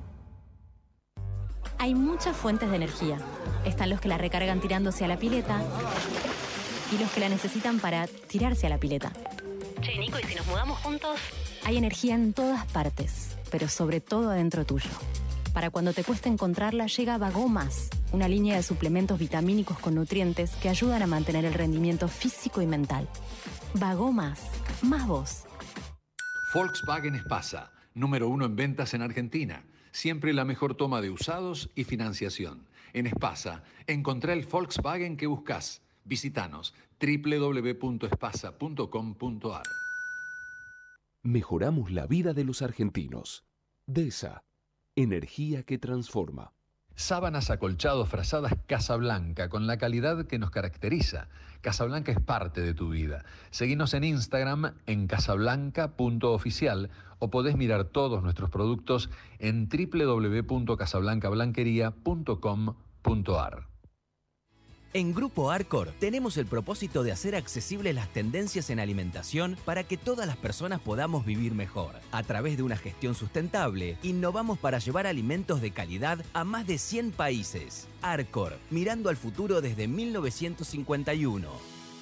Speaker 6: Hay muchas fuentes de energía. Están los que la recargan tirándose a la pileta y los que la necesitan para tirarse a la pileta. Che, Nico, ¿y si nos mudamos juntos? Hay energía en todas partes, pero sobre todo adentro tuyo. Para cuando te cueste encontrarla, llega Vagomas, una línea de suplementos vitamínicos con nutrientes que ayudan a mantener el rendimiento físico y mental. Vagomas, más vos.
Speaker 7: Volkswagen Espasa, número uno en ventas en Argentina. Siempre la mejor toma de usados y financiación. En Espasa, encontrá el Volkswagen que buscas. Visítanos doble u doble u doble u punto espasa punto com punto a r.
Speaker 8: Mejoramos la vida de los argentinos. DESA, energía que transforma.
Speaker 7: Sábanas, acolchados, frazadas Casablanca, con la calidad que nos caracteriza. Casablanca es parte de tu vida. Seguinos en Instagram en casablanca punto oficial o podés mirar todos nuestros productos en doble u doble u doble u punto casablanca blanquería punto com punto a r.
Speaker 9: En Grupo Arcor tenemos el propósito de hacer accesibles las tendencias en alimentación para que todas las personas podamos vivir mejor. A través de una gestión sustentable, innovamos para llevar alimentos de calidad a más de cien países. Arcor, mirando al futuro desde mil novecientos cincuenta y uno.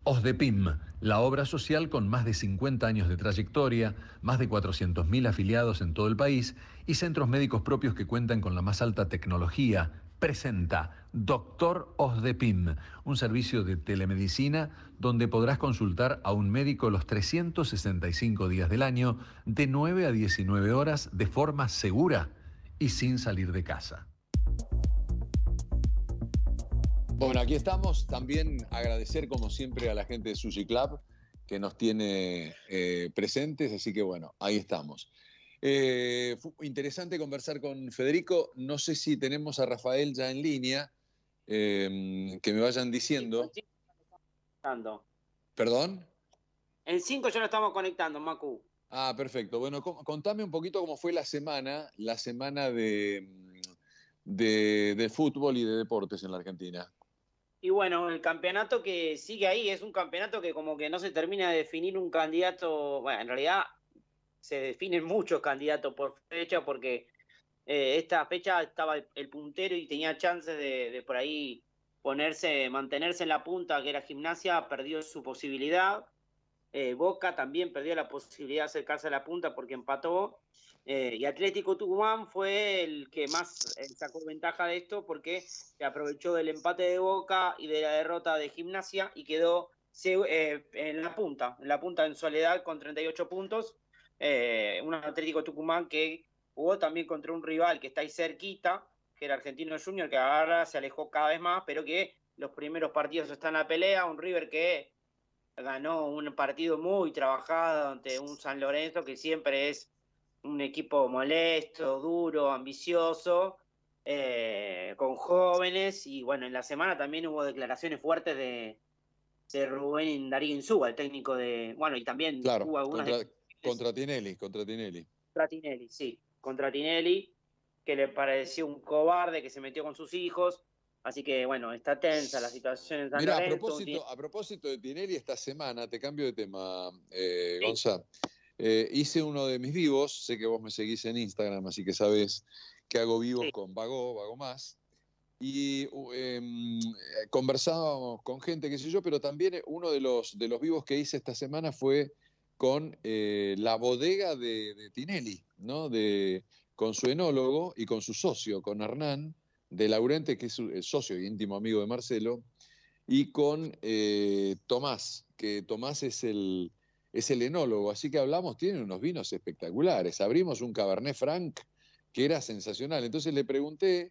Speaker 7: OSDEPIM, la obra social con más de cincuenta años de trayectoria, más de cuatrocientos mil afiliados en todo el país y centros médicos propios que cuentan con la más alta tecnología, presenta Doctor OSDEPIM, un servicio de telemedicina donde podrás consultar a un médico los trescientos sesenta y cinco días del año, de nueve a diecinueve horas, de forma segura y sin salir de casa.
Speaker 1: Bueno, aquí estamos. También agradecer, como siempre, a la gente de Sushi Club que nos tiene eh, presentes. Así que, bueno, ahí estamos. Eh, fue interesante conversar con Federico. No sé si tenemos a Rafael ya en línea. Eh, que me vayan diciendo.
Speaker 2: Sí, conectando.
Speaker 1: ¿Perdón?
Speaker 2: En cinco ya lo estamos conectando, Macu.
Speaker 1: Ah, perfecto. Bueno, contame un poquito cómo fue la semana, la semana de, de, de fútbol y de deportes en la Argentina.
Speaker 2: Y bueno, el campeonato que sigue ahí es un campeonato que como que no se termina de definir un candidato. Bueno, en realidad se definen muchos candidatos por fecha porque eh, esta fecha estaba el, el puntero y tenía chances de, de por ahí ponerse, mantenerse en la punta, que era Gimnasia, perdió su posibilidad. Eh, Boca también perdió la posibilidad de acercarse a la punta porque empató. Eh, y Atlético Tucumán fue el que más eh, sacó ventaja de esto porque se aprovechó del empate de Boca y de la derrota de Gimnasia y quedó eh, en la punta, en la punta en soledad con treinta y ocho puntos. Eh, un Atlético Tucumán que jugó también contra un rival que está ahí cerquita, que era Argentino Junior, que ahora se alejó cada vez más, pero que los primeros partidos están en la pelea. Un River que ganó un partido muy trabajado ante un San Lorenzo que siempre es un equipo molesto, duro, ambicioso, eh, con jóvenes. Y bueno, en la semana también hubo declaraciones fuertes de, de Rubén Darío Insúa, el técnico de... Bueno, y también
Speaker 1: claro,
Speaker 2: hubo algunas...
Speaker 1: Contra, contra Tinelli, contra Tinelli.
Speaker 2: Contra Tinelli, sí, contra Tinelli, que le pareció un cobarde, que se metió con sus hijos. Así que, bueno, está tensa la situación en San
Speaker 1: Mirá,
Speaker 2: Lorenzo.
Speaker 1: a propósito, a propósito de Tinelli, esta semana, te cambio de tema, eh,
Speaker 2: Sí.
Speaker 1: Gonzalo. Eh, hice uno de mis vivos, sé que vos me seguís en Instagram, así que sabés que hago vivos
Speaker 2: Sí.
Speaker 1: con Vago, Vago Más. Y eh, conversábamos con gente, qué sé yo, pero también uno de los, de los vivos que hice esta semana fue con eh, la bodega de, de Tinelli, ¿no? De, con su enólogo y con su socio, con Hernán de Laurente, que es el socio y íntimo amigo de Marcelo, y con eh, Tomás, que Tomás es el, es el enólogo, así que hablamos, tienen unos vinos espectaculares. Abrimos un Cabernet Franc que era sensacional. Entonces le pregunté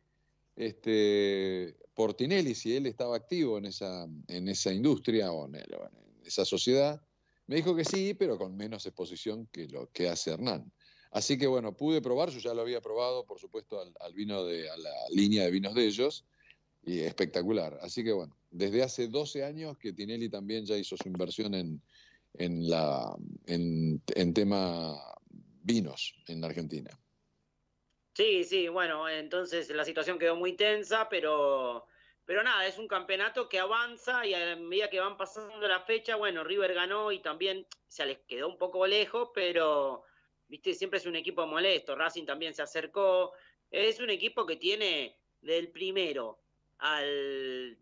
Speaker 1: este, por Tinelli si él estaba activo en esa, en esa industria o en, el, o en esa sociedad. Me dijo que sí, pero con menos exposición que lo que hace Hernán. Así que bueno, pude probar, yo ya lo había probado, por supuesto, al, al vino de, a la línea de vinos de ellos, y espectacular. Así que bueno, desde hace doce años que Tinelli también ya hizo su inversión en, en, la, en, en tema vinos en la Argentina.
Speaker 2: Sí, sí, bueno, entonces la situación quedó muy tensa, pero, pero nada, es un campeonato que avanza y a medida que van pasando la fecha, bueno, River ganó y también se les quedó un poco lejos, pero viste, siempre es un equipo molesto. Racing también se acercó. Es un equipo que tiene del primero al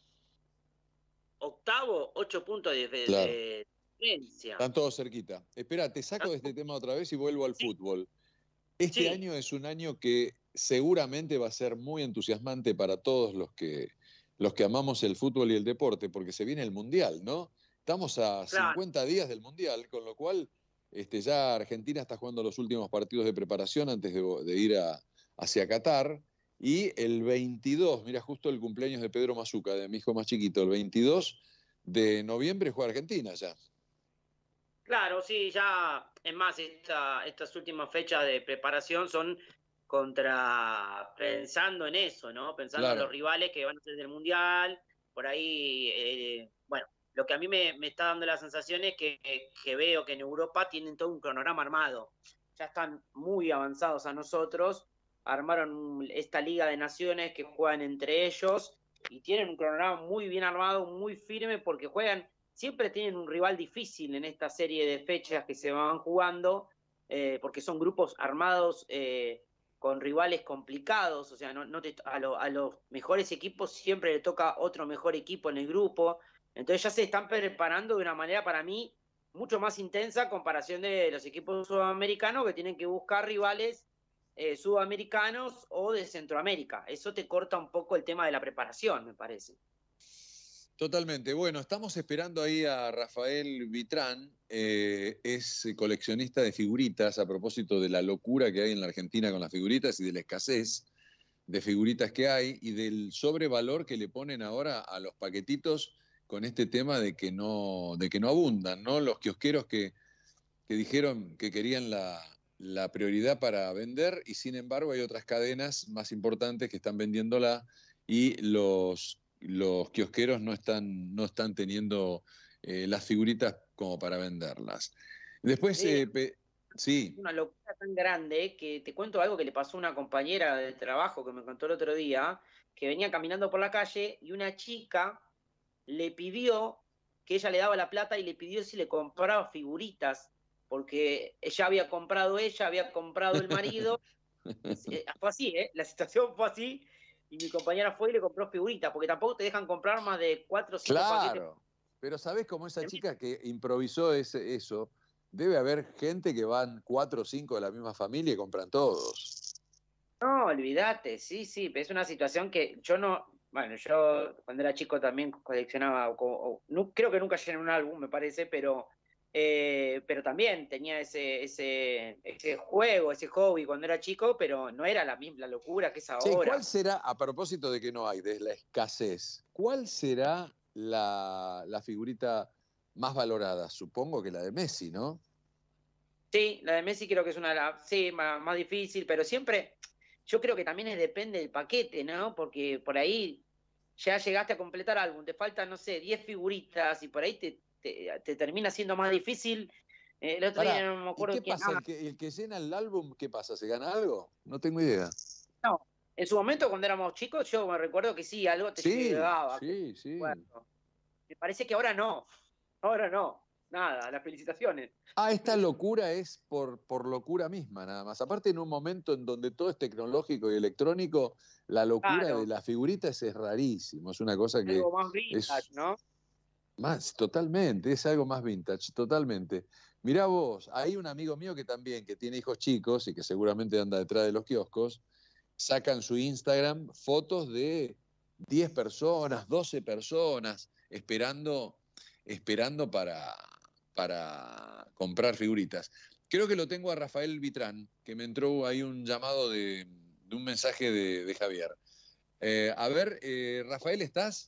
Speaker 2: octavo ocho puntos de, de,
Speaker 1: Claro.
Speaker 2: de diferencia.
Speaker 1: Están todos cerquita. Espera, te saco de este tema otra vez y vuelvo al
Speaker 2: Sí.
Speaker 1: fútbol. Este
Speaker 2: Sí.
Speaker 1: año es un año que seguramente va a ser muy entusiasmante para todos los que, los que amamos el fútbol y el deporte, porque se viene el Mundial, ¿no? Estamos a
Speaker 2: Claro.
Speaker 1: cincuenta días del Mundial, con lo cual este, ya Argentina está jugando los últimos partidos de preparación antes de, de ir a, hacia Qatar. Y el veintidós, mira, justo el cumpleaños de Pedro Mazuca, de mi hijo más chiquito, el veintidós de noviembre juega Argentina ya.
Speaker 2: Claro, sí, ya, es más, esta, estas últimas fechas de preparación son contra, pensando en eso, ¿no? Pensando
Speaker 1: Claro.
Speaker 2: en los rivales que van a ser del Mundial, por ahí, eh, bueno, lo que a mí me, me está dando la sensación es que, que veo que en Europa tienen todo un cronograma armado, ya están muy avanzados a nosotros, armaron esta Liga de Naciones que juegan entre ellos y tienen un cronograma muy bien armado, muy firme, porque juegan... Siempre tienen un rival difícil en esta serie de fechas que se van jugando, eh, porque son grupos armados eh, con rivales complicados, o sea, no, no te, a, lo, a los mejores equipos siempre le toca otro mejor equipo en el grupo, Entonces ya se están preparando de una manera para mí mucho más intensa a comparación de los equipos sudamericanos que tienen que buscar rivales eh, sudamericanos o de Centroamérica. Eso te corta un poco el tema de la preparación, me parece.
Speaker 1: Totalmente. Bueno, estamos esperando ahí a Rafael Vitrán, eh, es coleccionista de figuritas, a propósito de la locura que hay en la Argentina con las figuritas y de la escasez de figuritas que hay y del sobrevalor que le ponen ahora a los paquetitos con este tema de que no, de que no abundan, ¿no? Los kiosqueros que, que dijeron que querían la, la prioridad para vender y sin embargo hay otras cadenas más importantes que están vendiéndola y los, los kiosqueros no están, no están teniendo eh, las figuritas como para venderlas. Después,
Speaker 2: Sí.
Speaker 1: eh, pe- sí,
Speaker 2: Una locura tan grande que te cuento algo que le pasó a una compañera de trabajo que me contó el otro día, que venía caminando por la calle y una chica le pidió que ella le daba la plata y le pidió si le compraba figuritas, porque ella había comprado ella, había comprado el marido. Eh, Fue así, ¿eh? La situación fue así y mi compañera fue y le compró figuritas, porque tampoco te dejan comprar más de cuatro o cinco paquetes.
Speaker 1: claro. Pero ¿sabés cómo esa chica que improvisó ese, eso? Debe haber gente que van cuatro o cinco de la misma familia y compran todos.
Speaker 2: No, olvídate, sí, sí, pero es una situación que yo no, bueno, yo cuando era chico también coleccionaba, o, o- no, creo que nunca llené un álbum, me parece, pero, eh, pero también tenía ese, ese, ese juego, ese hobby cuando era chico, pero no era la misma la locura que es
Speaker 1: Che,
Speaker 2: ahora.
Speaker 1: ¿cuál será, a propósito de que no hay, de la escasez, cuál será la, la figurita más valorada? Supongo que la de Messi, ¿no?
Speaker 2: Sí, la de Messi creo que es una de las, sí, más, más difícil, pero siempre, yo creo que también es, depende del paquete, ¿no? Porque por ahí ya llegaste a completar álbum, te faltan, no sé, diez figuritas y por ahí te, te, te termina siendo más difícil. Eh, el otro
Speaker 1: Pará,
Speaker 2: día no me
Speaker 1: ¿y
Speaker 2: acuerdo
Speaker 1: qué
Speaker 2: quién.
Speaker 1: pasa?
Speaker 2: Ah,
Speaker 1: ¿El que, el que llena el álbum, qué pasa? ¿Se gana algo? No tengo idea.
Speaker 2: no, en su momento cuando éramos chicos yo me recuerdo que sí, algo te
Speaker 1: Sí,
Speaker 2: llegaba.
Speaker 1: sí, sí.
Speaker 2: Bueno, me parece que ahora no, ahora no, nada, las felicitaciones.
Speaker 1: Ah, esta locura es por, por locura misma, nada más. Aparte, en un momento en donde todo es tecnológico y electrónico, la locura
Speaker 2: Claro,
Speaker 1: de las figuritas es rarísimo. Es una cosa que
Speaker 2: algo más vintage,
Speaker 1: es
Speaker 2: ¿no?
Speaker 1: más, totalmente, es algo más vintage, totalmente. Mirá vos, hay un amigo mío que también, que tiene hijos chicos y que seguramente anda detrás de los kioscos, sacan su Instagram fotos de diez personas, doce personas, esperando, esperando para, para comprar figuritas. Creo que lo tengo a Rafael Vitrán, que me entró ahí un llamado de, de un mensaje de, de Javier. Eh, a ver, eh, Rafael, ¿estás?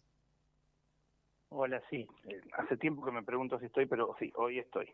Speaker 10: Hola, sí. Eh, hace tiempo que me pregunto si estoy, pero sí, hoy estoy.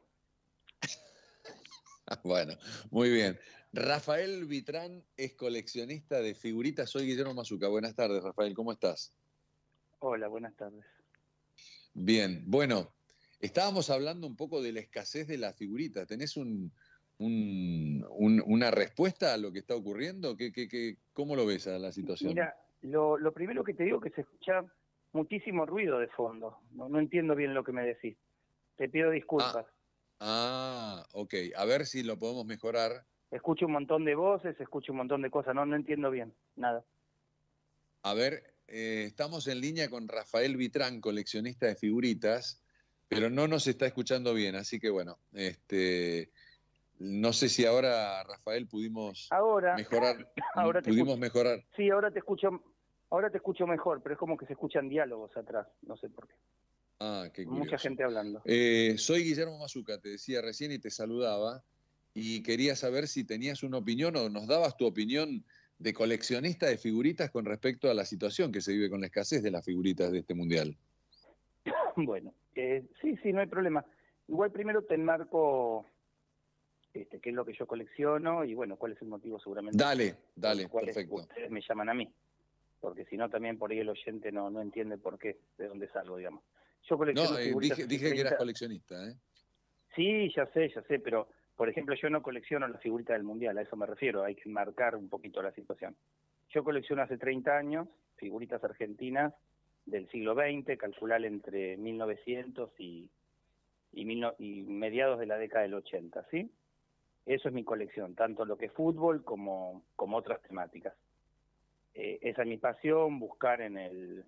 Speaker 1: Bueno, muy bien. Rafael Vitrán es coleccionista de figuritas. Soy Guillermo Mazuca. Buenas tardes, Rafael. ¿Cómo estás?
Speaker 10: Hola, buenas tardes.
Speaker 1: Bien. Bueno, estábamos hablando un poco de la escasez de las figuritas. ¿Tenés un, un- un- una respuesta a lo que está ocurriendo? ¿Qué, qué, qué- cómo lo ves a la situación?
Speaker 10: Mira, lo, lo primero que te digo es que se escucha muchísimo ruido de fondo. No, no entiendo bien lo que me decís. Te pido disculpas.
Speaker 1: Ah, ok. A ver si lo podemos mejorar.
Speaker 10: Escucho un montón de voces, escucho un montón de cosas. No, no entiendo bien. Nada.
Speaker 1: A ver, eh, estamos en línea con Rafael Vitrán, coleccionista de figuritas, pero no nos está escuchando bien, así que bueno, este, no sé si ahora, Rafael, pudimos
Speaker 10: Ahora,
Speaker 1: mejorar.
Speaker 10: ahora te
Speaker 1: pudimos
Speaker 10: escucho.
Speaker 1: mejorar.
Speaker 10: Sí, ahora te escucho. Ahora te escucho mejor, pero es como que se escuchan diálogos atrás. No sé por qué.
Speaker 1: Ah, qué curioso.
Speaker 10: Mucha gente hablando.
Speaker 1: Eh, soy Guillermo Mazuca, te decía recién y te saludaba, y quería saber si tenías una opinión o nos dabas tu opinión de coleccionista de figuritas con respecto a la situación que se vive con la escasez de las figuritas de este mundial.
Speaker 10: Bueno, eh, sí, sí, no hay problema. Igual primero te enmarco este, qué es lo que yo colecciono y bueno, cuál es el motivo seguramente.
Speaker 1: Dale, dale,
Speaker 10: por el cual
Speaker 1: perfecto.
Speaker 10: Ustedes me llaman a mí, porque si no también por ahí el oyente no, no entiende por qué, de dónde salgo, digamos. Yo colecciono
Speaker 1: No, eh,
Speaker 10: figuritas
Speaker 1: dije,
Speaker 10: hace
Speaker 1: dije que eras
Speaker 10: treinta
Speaker 1: coleccionista, ¿eh?
Speaker 10: Sí, ya sé, ya sé, pero por ejemplo yo no colecciono las figuritas del Mundial, a eso me refiero, hay que marcar un poquito la situación. Yo colecciono hace treinta años figuritas argentinas del siglo veinte, calcular entre mil novecientos y, y, mil no, y mediados de la década del ochenta, ¿sí? Eso es mi colección, tanto lo que es fútbol como, como otras temáticas. Eh, esa es mi pasión, buscar en el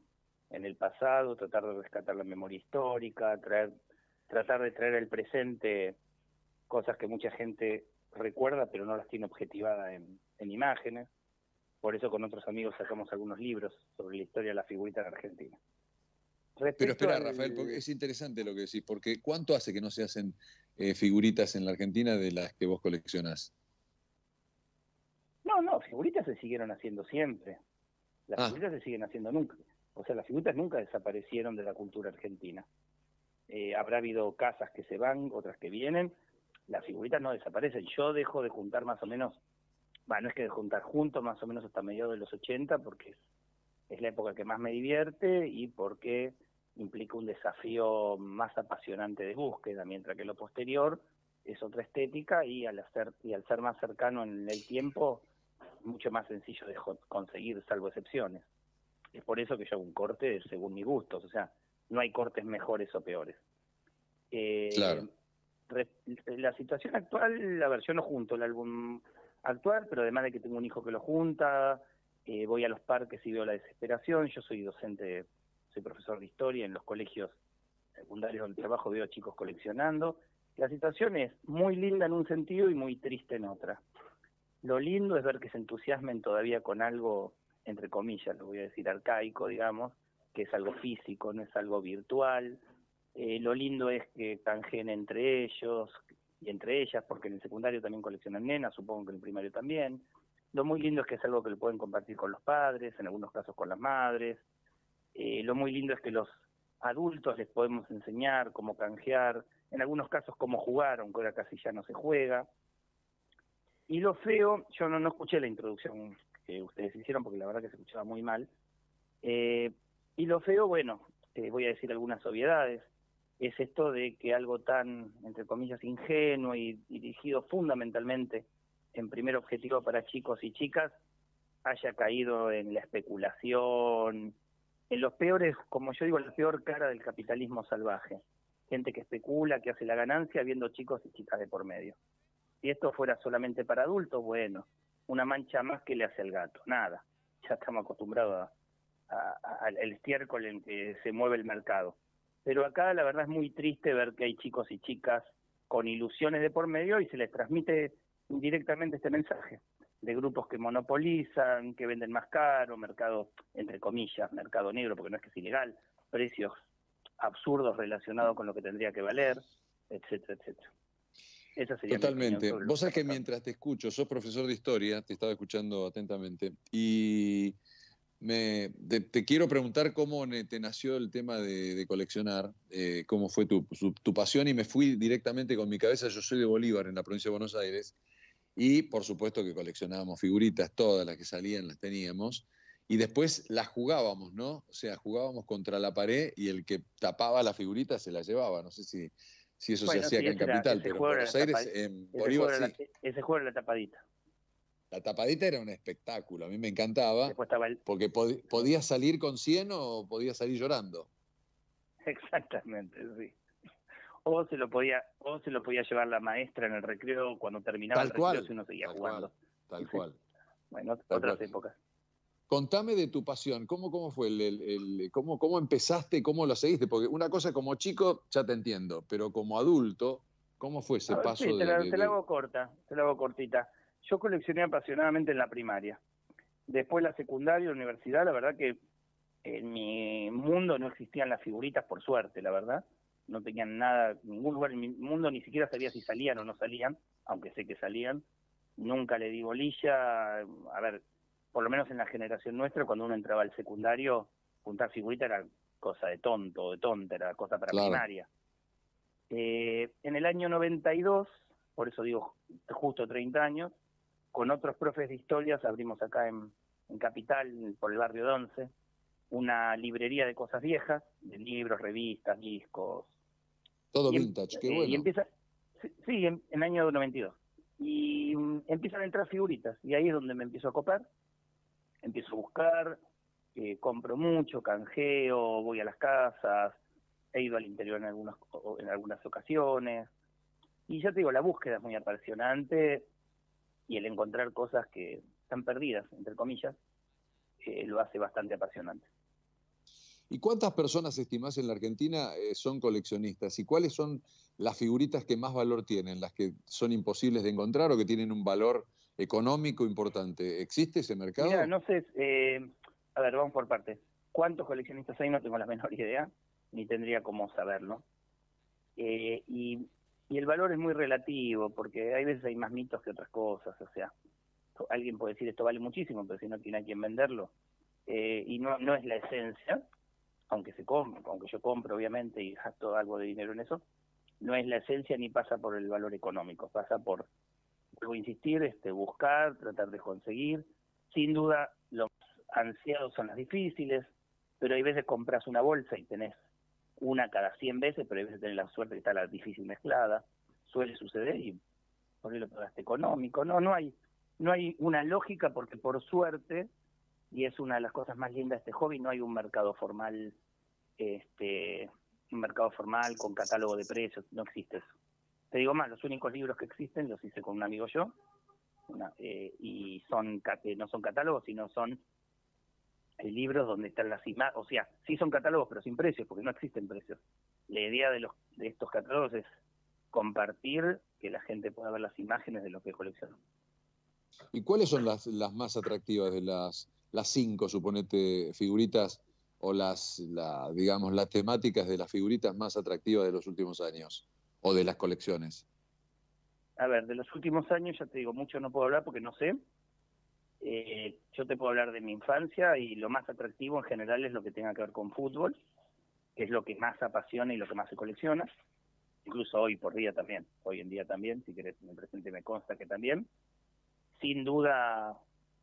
Speaker 10: en el pasado, tratar de rescatar la memoria histórica, traer, tratar de traer al presente cosas que mucha gente recuerda pero no las tiene objetivadas en, en imágenes. Por eso con otros amigos sacamos algunos libros sobre la historia de la figurita en Argentina. Respecto
Speaker 1: Pero espera,
Speaker 10: al...
Speaker 1: Rafael, porque es interesante lo que decís, porque ¿cuánto hace que no se hacen eh, figuritas en la Argentina de las que vos coleccionás?
Speaker 10: No, no, figuritas se siguieron haciendo siempre. Las ah. figuritas se siguen haciendo nunca. O sea, las figuritas nunca desaparecieron de la cultura argentina. Eh, habrá habido casas que se van, otras que vienen. Las figuritas no desaparecen. Yo dejo de juntar más o menos, bueno, no es que de juntar junto más o menos hasta mediados de los ochenta, porque es, es la época que más me divierte y porque implica un desafío más apasionante de búsqueda, mientras que lo posterior es otra estética y al, hacer, y al ser más cercano en el tiempo, mucho más sencillo de conseguir, salvo excepciones. Es por eso que yo hago un corte según mis gustos, o sea, no hay cortes mejores o peores. Eh,
Speaker 1: claro.
Speaker 10: La situación actual, a ver, yo no junto el álbum actual, pero además de que tengo un hijo que lo junta, eh, voy a los parques y veo la desesperación. Yo soy docente, soy profesor de historia en los colegios secundarios donde trabajo, veo a chicos coleccionando. La situación es muy linda en un sentido y muy triste en otra. Lo lindo es ver que se entusiasmen todavía con algo, entre comillas, lo voy a decir arcaico, digamos, que es algo físico, no es algo virtual. Eh, lo lindo es que canjeen entre ellos y entre ellas, porque en el secundario también coleccionan nenas, supongo que en el primario también. Lo muy lindo es que es algo que lo pueden compartir con los padres, en algunos casos con las madres. Eh, lo muy lindo es que los adultos les podemos enseñar cómo canjear, en algunos casos cómo jugar, aunque ahora casi ya no se juega. Y lo feo, yo no, no escuché la introducción que ustedes hicieron, porque la verdad que se escuchaba muy mal. Eh, y lo feo, bueno, eh, voy a decir algunas obviedades. Es esto de que algo tan, entre comillas, ingenuo y dirigido fundamentalmente en primer objetivo para chicos y chicas, haya caído en la especulación, en los peores, como yo digo, la peor cara del capitalismo salvaje. Gente que especula, que hace la ganancia viendo chicos y chicas de por medio. Si esto fuera solamente para adultos, bueno, una mancha más que le hace al gato, nada. Ya estamos acostumbrados a, a, a, al estiércol en que se mueve el mercado. Pero acá la verdad es muy triste ver que hay chicos y chicas con ilusiones de por medio y se les transmite indirectamente este mensaje de grupos que monopolizan, que venden más caro, mercado, entre comillas, mercado negro, porque no es que es ilegal, precios absurdos relacionados con lo que tendría que valer, etcétera, etcétera. Esa sería
Speaker 1: Totalmente.
Speaker 10: Mi
Speaker 1: Vos sabés que mientras te escucho, sos profesor de historia, te estaba escuchando atentamente, y me, te, te quiero preguntar cómo te nació el tema de, de coleccionar, eh, cómo fue tu, su, tu pasión, y me fui directamente con mi cabeza. Yo soy de Bolívar, en la provincia de Buenos Aires, y por supuesto que coleccionábamos figuritas, todas las que salían las teníamos, y después las jugábamos, ¿no? O sea, jugábamos contra la pared y el que tapaba la figurita se la llevaba. No sé si, si eso bueno, se hacía sí, acá en Capital, era, pero en Buenos Aires, en Bolívar
Speaker 10: ese
Speaker 1: sí.
Speaker 10: La, ese juego era la tapadita.
Speaker 1: La tapadita era un espectáculo, a mí me encantaba, el... porque pod podías salir con cien o podías salir llorando.
Speaker 10: Exactamente, sí. O se lo podía o se lo podía llevar la maestra en el recreo cuando terminaba
Speaker 1: tal
Speaker 10: el recreo
Speaker 1: cual,
Speaker 10: si uno seguía
Speaker 1: tal
Speaker 10: jugando.
Speaker 1: Cual, tal cual.
Speaker 10: Bueno,
Speaker 1: tal
Speaker 10: otras
Speaker 1: cual.
Speaker 10: épocas.
Speaker 1: Contame de tu pasión, ¿cómo, cómo fue el, el, el cómo, cómo empezaste, cómo lo seguiste? Porque una cosa como chico ya te entiendo, pero como adulto, ¿cómo fue ese
Speaker 10: ver,
Speaker 1: paso?
Speaker 10: Sí, te
Speaker 1: de,
Speaker 10: la,
Speaker 1: de,
Speaker 10: te la hago corta, te la hago cortita. Yo coleccioné apasionadamente en la primaria. Después la secundaria, la universidad, la verdad que en mi mundo no existían las figuritas, por suerte, la verdad. No tenían nada, ningún lugar en mi mundo, ni siquiera sabía si salían o no salían, aunque sé que salían. Nunca le di bolilla. A ver, por lo menos en la generación nuestra, cuando uno entraba al secundario, juntar figuritas era cosa de tonto, de tonta, era cosa para claro. primaria. Eh, en el año noventa y dos, por eso digo justo treinta años, con otros profes de historias abrimos acá en, en Capital, por el barrio de Once, una librería de cosas viejas, de libros, revistas, discos.
Speaker 1: Todo y vintage, em, qué bueno.
Speaker 10: Eh, y empieza, sí, en el año noventa y dos. Y um, empiezan a entrar figuritas, y ahí es donde me empiezo a copar, empiezo a buscar, eh, compro mucho, canjeo, voy a las casas, he ido al interior en algunas, en algunas ocasiones, y ya te digo, la búsqueda es muy apasionante, y el encontrar cosas que están perdidas, entre comillas, eh, lo hace bastante apasionante.
Speaker 1: ¿Y cuántas personas estimás en la Argentina eh, son coleccionistas? ¿Y cuáles son las figuritas que más valor tienen? ¿Las que son imposibles de encontrar o que tienen un valor económico importante? ¿Existe ese mercado?
Speaker 10: Mira, no sé, eh, a ver, vamos por partes. ¿Cuántos coleccionistas hay? No tengo la menor idea, ni tendría cómo saberlo. Eh, y, y el valor es muy relativo, porque hay veces hay más mitos que otras cosas, o sea, alguien puede decir esto vale muchísimo, pero si no tiene a quien venderlo, eh, y no, no es la esencia, aunque se compre, aunque yo compro obviamente y gasto algo de dinero en eso, no es la esencia ni pasa por el valor económico, pasa por, vuelvo a insistir, este, buscar, tratar de conseguir. Sin duda, los ansiados son las difíciles, pero hay veces compras una bolsa y tenés una cada cien veces, pero hay veces tenés la suerte que está la difícil mezclada, suele suceder y por ahí lo pagaste económico. No, no hay, no hay una lógica porque por suerte, y es una de las cosas más lindas de este hobby, no hay un mercado formal, este, un mercado formal con catálogo de precios, no existe eso. Te digo más, los únicos libros que existen los hice con un amigo yo, una, eh, y son eh, no son catálogos, sino son eh, libros donde están las imágenes, o sea, sí son catálogos pero sin precios, porque no existen precios. La idea de, los, de estos catálogos es compartir, que la gente pueda ver las imágenes de lo que colecciona.
Speaker 1: ¿Y cuáles son las, las más atractivas de las, las cinco, suponete, figuritas, o las, la, digamos, las temáticas de las figuritas más atractivas de los últimos años, o de las colecciones?
Speaker 10: A ver, de los últimos años, ya te digo, mucho no puedo hablar porque no sé. Eh, yo te puedo hablar de mi infancia y lo más atractivo en general es lo que tenga que ver con fútbol, que es lo que más apasiona y lo que más se colecciona. Incluso hoy por día también, hoy en día también, si querés en el presente me consta que también. Sin duda,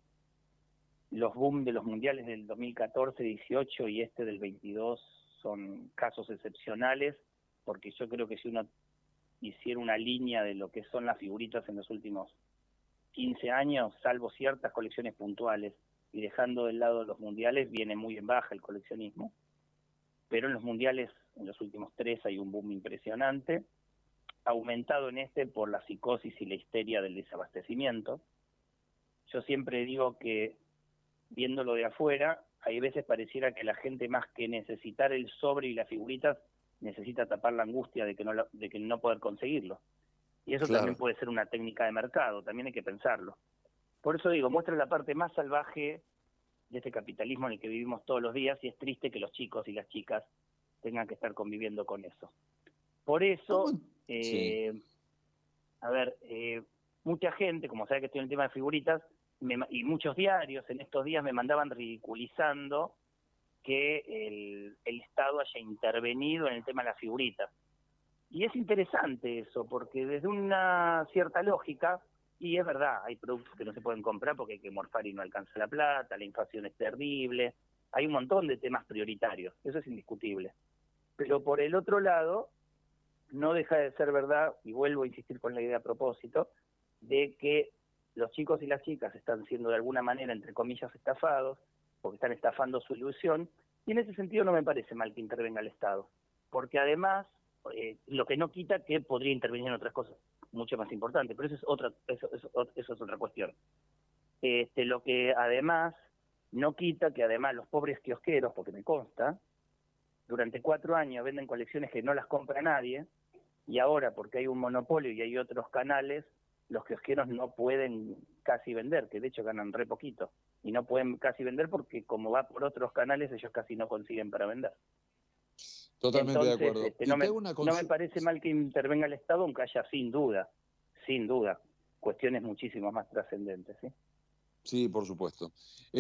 Speaker 10: los boom de los mundiales del dos mil catorce, dieciocho y este del veintidós son casos excepcionales, porque yo creo que si uno hiciera una línea de lo que son las figuritas en los últimos quince años, salvo ciertas colecciones puntuales, y dejando de lado los mundiales, viene muy en baja el coleccionismo, pero en los mundiales, en los últimos tres, hay un boom impresionante, aumentado en este por la psicosis y la histeria del desabastecimiento. Yo siempre digo que, viéndolo de afuera, hay veces pareciera que la gente, más que necesitar el sobre y las figuritas, necesita tapar la angustia de que no, de que no poder conseguirlo. Y eso claro. También puede ser una técnica de mercado, también hay que pensarlo. Por eso digo, muestra la parte más salvaje de este capitalismo en el que vivimos todos los días, y es triste que los chicos y las chicas tengan que estar conviviendo con eso. Por eso, eh, sí. a ver, eh, mucha gente, como sabe que estoy en el tema de figuritas, me, y muchos diarios en estos días me mandaban ridiculizando que el, el Estado haya intervenido en el tema de las figuritas. Y es interesante eso, porque desde una cierta lógica, y es verdad, hay productos que no se pueden comprar porque hay que morfar y no alcanza la plata, la inflación es terrible, hay un montón de temas prioritarios, eso es indiscutible. Pero por el otro lado, no deja de ser verdad, y vuelvo a insistir con la idea a propósito, de que los chicos y las chicas están siendo de alguna manera, entre comillas, estafados, porque están estafando su ilusión, y en ese sentido no me parece mal que intervenga el Estado, porque además, eh, lo que no quita que podría intervenir en otras cosas mucho más importantes, pero eso es otra, eso, eso, eso es otra cuestión. Este, lo que además no quita que además los pobres kiosqueros, porque me consta, durante cuatro años venden colecciones que no las compra nadie, y ahora porque hay un monopolio y hay otros canales, los kiosqueros no pueden casi vender, que de hecho ganan re poquito, y no pueden casi vender porque como va por otros canales, ellos casi no consiguen para vender.
Speaker 1: Totalmente
Speaker 10: Entonces,
Speaker 1: de acuerdo.
Speaker 10: Este, no, me, no me parece mal que intervenga el Estado, aunque haya sin duda, sin duda, cuestiones muchísimo más trascendentes, ¿sí?
Speaker 1: Sí, por supuesto.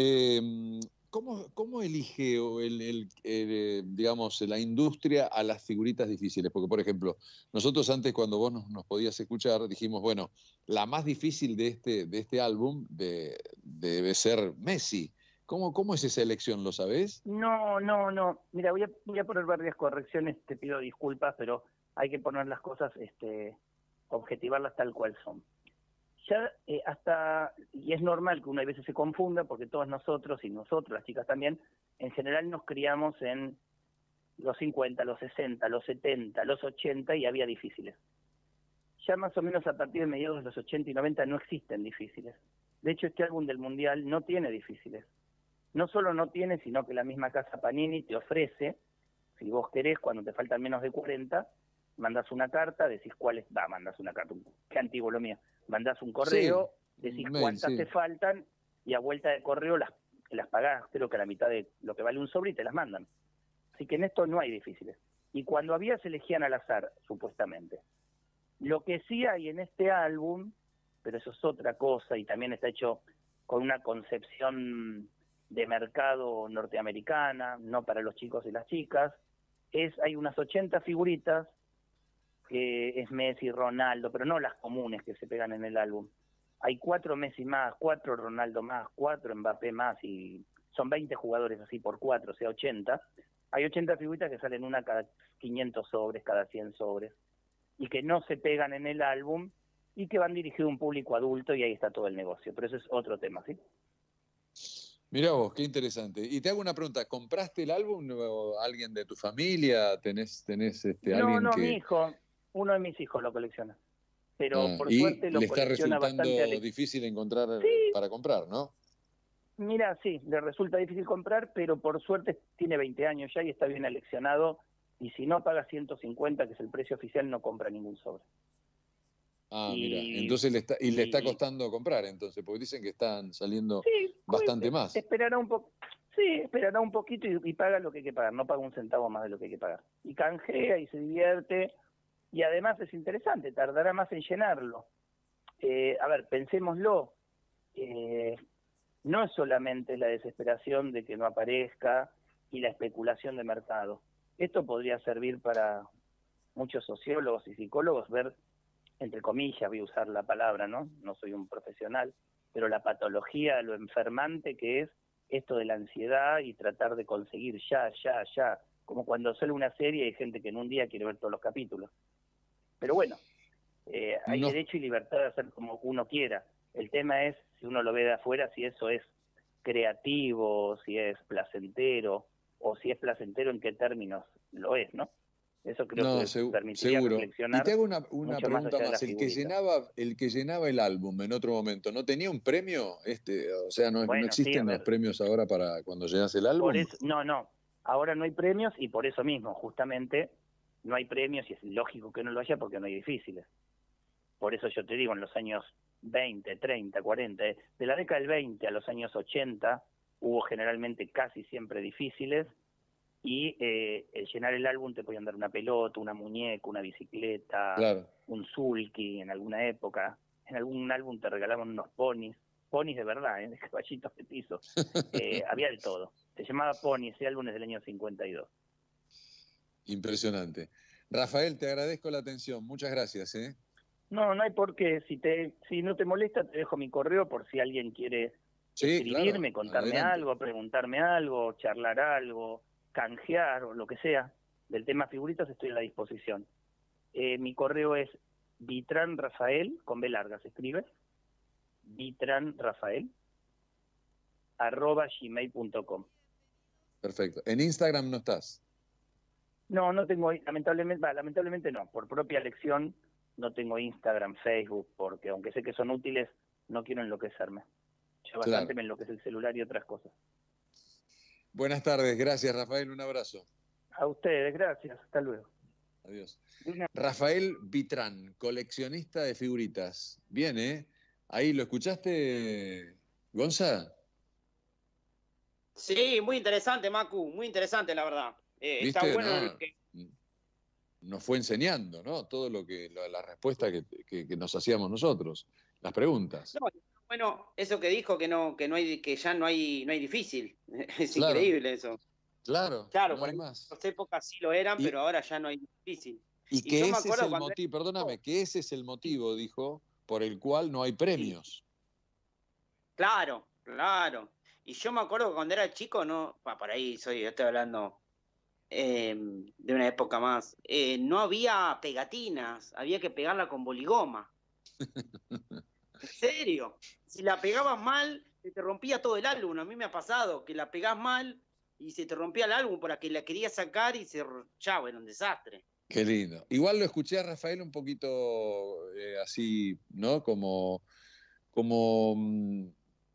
Speaker 1: Eh, ¿cómo, ¿Cómo elige el, el, el, digamos, la industria a las figuritas difíciles? Porque, por ejemplo, nosotros antes, cuando vos nos, nos podías escuchar, dijimos, bueno, la más difícil de este, de este álbum de, de, debe ser Messi. ¿Cómo, ¿Cómo es esa elección? ¿Lo sabés?
Speaker 10: No, no, no. Mira, voy a, voy a poner varias correcciones, te pido disculpas, pero hay que poner las cosas, este, objetivarlas tal cual son. Ya eh, hasta, y es normal que una veces se confunda, porque todos nosotros, y nosotros, las chicas también, en general nos criamos en los cincuenta, los sesenta, los setenta, los ochenta, y había difíciles. Ya más o menos a partir de mediados de los ochenta y noventa no existen difíciles. De hecho, este álbum del Mundial no tiene difíciles. no solo no tiene, sino que la misma casa Panini te ofrece, si vos querés, cuando te faltan menos de cuarenta, mandás una carta, decís cuáles, va, mandás una carta, qué antiguo lo mío, mandás un correo, sí, decís mail, cuántas sí. te faltan, y a vuelta de correo las, las pagás, creo que a la mitad de lo que vale un sobre y te las mandan. Así que en esto no hay difíciles. Y cuando había se elegían al azar, supuestamente. Lo que sí hay en este álbum, pero eso es otra cosa, y también está hecho con una concepción de mercado norteamericana, no para los chicos y las chicas, es hay unas ochenta figuritas, que es Messi, Ronaldo, pero no las comunes que se pegan en el álbum. Hay cuatro Messi más, cuatro Ronaldo más, cuatro Mbappé más, y son veinte jugadores así por cuatro, o sea, ochenta. Hay ochenta figuritas que salen una cada quinientos sobres, cada cien sobres, y que no se pegan en el álbum, y que van dirigidos a un público adulto, y ahí está todo el negocio. Pero eso es otro tema, ¿sí?
Speaker 1: Mirá vos, qué interesante. Y te hago una pregunta, ¿compraste el álbum o alguien de tu familia? ¿Tenés, tenés este,
Speaker 10: no,
Speaker 1: alguien
Speaker 10: no,
Speaker 1: que...?
Speaker 10: mi hijo, uno de mis hijos lo colecciona. Pero
Speaker 1: ah,
Speaker 10: por
Speaker 1: y
Speaker 10: suerte lo
Speaker 1: le está
Speaker 10: colecciona
Speaker 1: resultando
Speaker 10: bastante...
Speaker 1: difícil encontrar
Speaker 10: sí.
Speaker 1: para comprar, ¿no?
Speaker 10: Mira, sí, le resulta difícil comprar, pero por suerte tiene veinte años ya y está bien aleccionado, y si no paga ciento cincuenta, que es el precio oficial, no compra ningún sobre.
Speaker 1: Ah,
Speaker 10: y,
Speaker 1: mira, entonces le está, y, y le está costando comprar, entonces, porque dicen que están saliendo sí, bastante más.
Speaker 10: Esperará un poco, sí, esperará un poquito y, y paga lo que hay que pagar, no paga un centavo más de lo que hay que pagar. Y canjea y se divierte, y además es interesante, tardará más en llenarlo. Eh, a ver, pensémoslo, eh, no es solamente la desesperación de que no aparezca y la especulación de mercado. Esto podría servir para muchos sociólogos y psicólogos ver, entre comillas, voy a usar la palabra, ¿no? No soy un profesional, pero la patología, lo enfermante que es esto de la ansiedad y tratar de conseguir ya, ya, ya, como cuando sale una serie hay gente que en un día quiere ver todos los capítulos. Pero bueno, eh, hay no. derecho y libertad de hacer como uno quiera. El tema es, si uno lo ve de afuera, si eso es creativo, si es placentero, o si es placentero, en qué términos lo es, ¿no? Eso creo
Speaker 1: no,
Speaker 10: que
Speaker 1: segu
Speaker 10: permitiría
Speaker 1: seguro.
Speaker 10: reflexionar.
Speaker 1: Y te hago una, una pregunta
Speaker 10: más.
Speaker 1: más. El que, llenaba, el que llenaba el álbum en otro momento, ¿no tenía un premio? Este, o sea, ¿no,
Speaker 10: bueno,
Speaker 1: no existen
Speaker 10: sí,
Speaker 1: los premios ahora para cuando llenas el álbum?
Speaker 10: Por eso, no, no. Ahora no hay premios y por eso mismo, justamente, no hay premios y es lógico que no lo haya porque no hay difíciles. Por eso yo te digo, en los años veinte, treinta, cuarenta, de la década del veinte a los años ochenta, hubo generalmente casi siempre difíciles, y eh, el llenar el álbum te podían dar una pelota, una muñeca, una bicicleta, claro. un sulky en alguna época. En algún álbum te regalaban unos ponis, ponis de verdad, ¿eh? de caballitos de piso. Eh, había de todo. Se llamaba Pony, ese álbum es del año cincuenta y dos.
Speaker 1: Impresionante. Rafael, te agradezco la atención. Muchas gracias. ¿eh?
Speaker 10: No, no hay por qué. Si, te, si no te molesta, te dejo mi correo por si alguien quiere sí, escribirme, claro. contarme Adelante. algo, preguntarme algo, charlar algo, canjear o lo que sea del tema figuritas, estoy a la disposición. Eh, mi correo es vitranrafael, con B larga se escribe, vitranrafael, arroba gmail punto com.
Speaker 1: Perfecto. ¿En Instagram no estás?
Speaker 10: No, no tengo, lamentablemente, bah, lamentablemente no, por propia elección no tengo Instagram, Facebook, porque aunque sé que son útiles, no quiero enloquecerme. Yo claro. bastante me enloquece el celular y otras cosas.
Speaker 1: Buenas tardes, gracias Rafael, un abrazo.
Speaker 10: A ustedes, gracias, hasta luego.
Speaker 1: Adiós. Rafael Vitrán, coleccionista de figuritas. Bien, ¿eh? Ahí, ¿lo escuchaste, Gonza?
Speaker 2: Sí, muy interesante, Macu, muy interesante, la verdad. Eh, está bueno
Speaker 1: no,
Speaker 2: el que...
Speaker 1: Nos fue enseñando, ¿no? Todo lo que, la, la respuesta que, que, que nos hacíamos nosotros, las preguntas.
Speaker 2: No, bueno, eso que dijo que no, que no hay, que ya no hay, no hay difícil. Es
Speaker 1: claro.
Speaker 2: increíble eso.
Speaker 1: Claro,
Speaker 2: claro,
Speaker 1: no
Speaker 2: por
Speaker 1: hay
Speaker 2: en
Speaker 1: más.
Speaker 2: otras épocas sí lo eran,
Speaker 1: y,
Speaker 2: pero ahora ya no hay difícil.
Speaker 1: Y, y que ese es el motivo, perdóname, que ese es el motivo, dijo, por el cual no hay premios.
Speaker 2: Sí. Claro, claro. Y yo me acuerdo que cuando era chico, no, bah, por ahí soy, yo estoy hablando eh, de una época más, eh, no había pegatinas, había que pegarla con boligoma. ¿En serio? Si la pegabas mal, se te rompía todo el álbum. A mí me ha pasado que la pegás mal y se te rompía el álbum para que la querías sacar y se... Chau, era un desastre.
Speaker 1: Qué lindo. Igual lo escuché a Rafael un poquito eh, así, ¿no? Como, como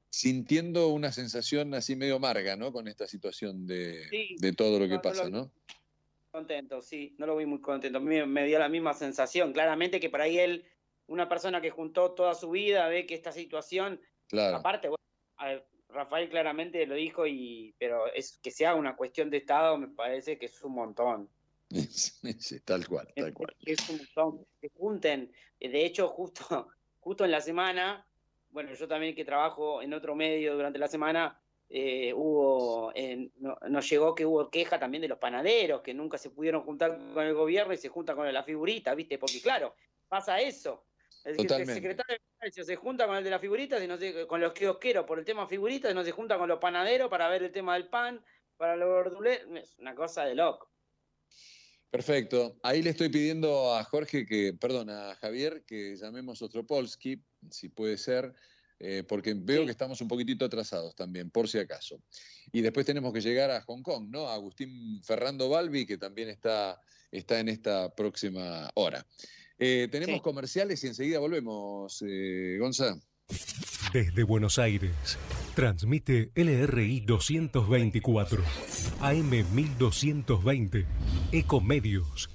Speaker 1: sintiendo una sensación así medio amarga, ¿no? Con esta situación de, sí, de todo lo que no, pasa, no, lo, ¿no?
Speaker 2: Contento, sí, no lo vi muy contento. A mí me dio la misma sensación. Claramente que por ahí él, una persona que juntó toda su vida, ve que esta situación, claro. Aparte, bueno, a ver, Rafael claramente lo dijo, y pero es que sea una cuestión de Estado, me parece que es un montón.
Speaker 1: Sí, tal cual, tal cual.
Speaker 2: Es, es un montón. Se junten. De hecho, justo, justo en la semana, bueno, yo también que trabajo en otro medio durante la semana, eh, hubo, eh, no, nos llegó que hubo queja también de los panaderos, que nunca se pudieron juntar con el gobierno y se juntan con la figurita, ¿viste? Porque claro, pasa eso. El, el secretario de comercio se junta con el de las figuritas y no se, con los kiosqueros por el tema figuritas, y no se junta con los panaderos para ver el tema del pan, para los verduleros. Es una cosa de loco.
Speaker 1: Perfecto. Ahí le estoy pidiendo a Jorge que, perdón, a Javier, que llamemos a Ostropolsky, si puede ser, eh, porque veo sí. que estamos un poquitito atrasados también, por si acaso. Y después tenemos que llegar a Hong Kong, ¿no? A Agustín Ferrando Balbi, que también está, está en esta próxima hora. Eh, tenemos sí. comerciales y enseguida volvemos, eh, Gonza.
Speaker 4: Desde Buenos Aires, transmite L R I doscientos veinticuatro, A M mil doscientos veinte, Ecomedios.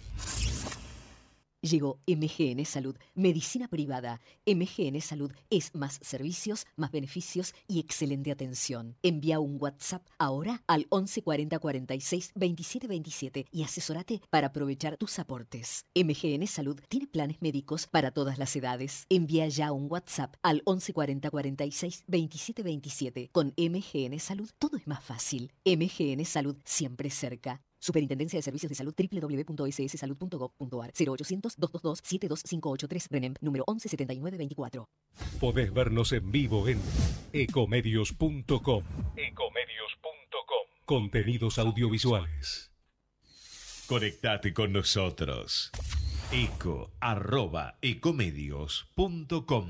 Speaker 11: Llegó M G N Salud, medicina privada. M G N Salud es más servicios, más beneficios y excelente atención. Envía un WhatsApp ahora al once cuarenta cuarenta y seis veintisiete veintisiete y asesórate para aprovechar tus aportes. M G N Salud tiene planes médicos para todas las edades. Envía ya un WhatsApp al once cuarenta cuarenta y seis veintisiete veintisiete. Con M G N Salud todo es más fácil. M G N Salud siempre cerca. Superintendencia de Servicios de Salud, doble u doble u doble u punto s s salud punto gov punto a r, cero ochocientos, doscientos veintidós, setenta y dos quinientos ochenta y tres, RENEM, número once setenta y nueve veinticuatro.
Speaker 4: Podés vernos en vivo en ecomedios punto com. ecomedios punto com. Contenidos audiovisuales.
Speaker 5: Conectate con nosotros. eco arroba ecomedios punto com.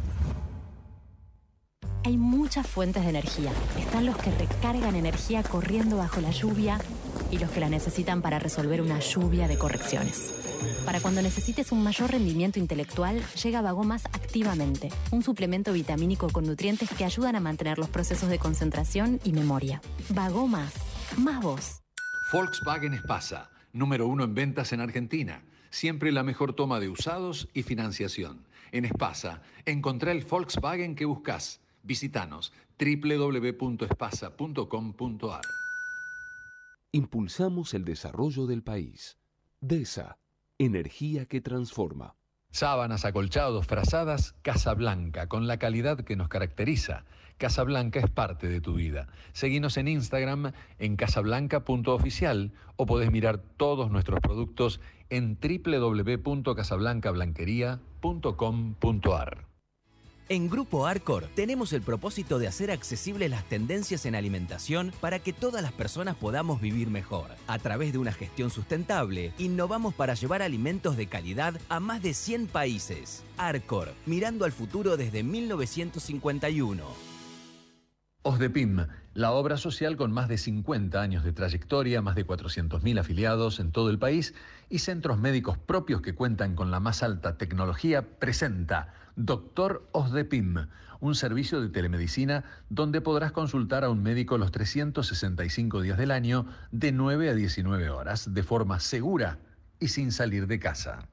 Speaker 6: Hay muchas fuentes de energía. Están los que recargan energía corriendo bajo la lluvia y los que la necesitan para resolver una lluvia de correcciones. Para cuando necesites un mayor rendimiento intelectual, llega Vagomas Activamente, un suplemento vitamínico con nutrientes que ayudan a mantener los procesos de concentración y memoria. Vagomas, más vos.
Speaker 7: Volkswagen Espasa, número uno en ventas en Argentina. Siempre la mejor toma de usados y financiación. En Espasa, encontrá el Volkswagen que buscas. Visítanos doble u doble u doble u punto espasa punto com punto a r.
Speaker 8: Impulsamos el desarrollo del país. DESA, energía que transforma.
Speaker 7: Sábanas, acolchados, frazadas, Casablanca, con la calidad que nos caracteriza. Casablanca es parte de tu vida. Seguinos en Instagram en casablanca punto oficial o podés mirar todos nuestros productos en doble u doble u doble u punto casablanca blanquería punto com punto a r.
Speaker 9: En Grupo Arcor tenemos el propósito de hacer accesibles las tendencias en alimentación para que todas las personas podamos vivir mejor. A través de una gestión sustentable, innovamos para llevar alimentos de calidad a más de cien países. Arcor, mirando al futuro desde mil novecientos cincuenta y uno.
Speaker 7: OSDEPIM, la obra social con más de cincuenta años de trayectoria, más de cuatrocientos mil afiliados en todo el país y centros médicos propios que cuentan con la más alta tecnología, presenta Doctor OSDEPIM, un servicio de telemedicina donde podrás consultar a un médico los trescientos sesenta y cinco días del año de nueve a diecinueve horas de forma segura y sin salir de casa.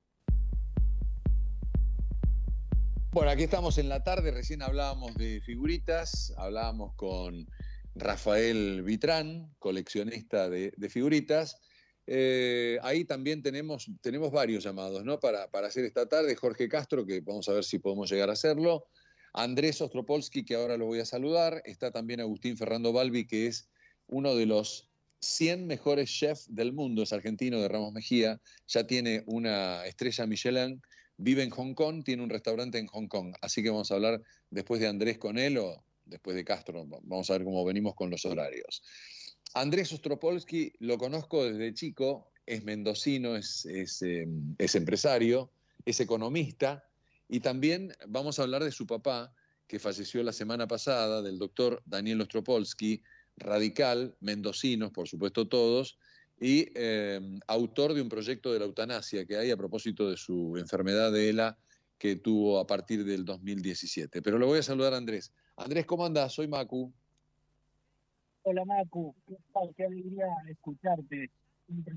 Speaker 1: Bueno, aquí estamos en la tarde, recién hablábamos de figuritas, hablábamos con Rafael Vitrán, coleccionista de, de figuritas. Eh, ahí también tenemos, tenemos varios llamados, ¿no? Para, para hacer esta tarde. Jorge Castro, que vamos a ver si podemos llegar a hacerlo. Andrés Ostropolsky, que ahora lo voy a saludar. Está también Agustín Ferrando Balbi, que es uno de los cien mejores chefs del mundo, es argentino, de Ramos Mejía. Ya tiene una estrella Michelin. Vive en Hong Kong, tiene un restaurante en Hong Kong. Así que vamos a hablar después de Andrés con él o después de Castro. Vamos a ver cómo venimos con los horarios. Andrés Ostropolsky lo conozco desde chico, es mendocino, es, es, eh, es empresario, es economista y también vamos a hablar de su papá, que falleció la semana pasada, del doctor Daniel Ostropolsky, radical, mendocinos, por supuesto todos, y eh, autor de un proyecto de la eutanasia que hay a propósito de su enfermedad de E L A que tuvo a partir del dos mil diecisiete. Pero lo voy a saludar a Andrés. Andrés, ¿cómo andás? Soy Macu.
Speaker 12: Hola Macu, qué, qué alegría escucharte. Siempre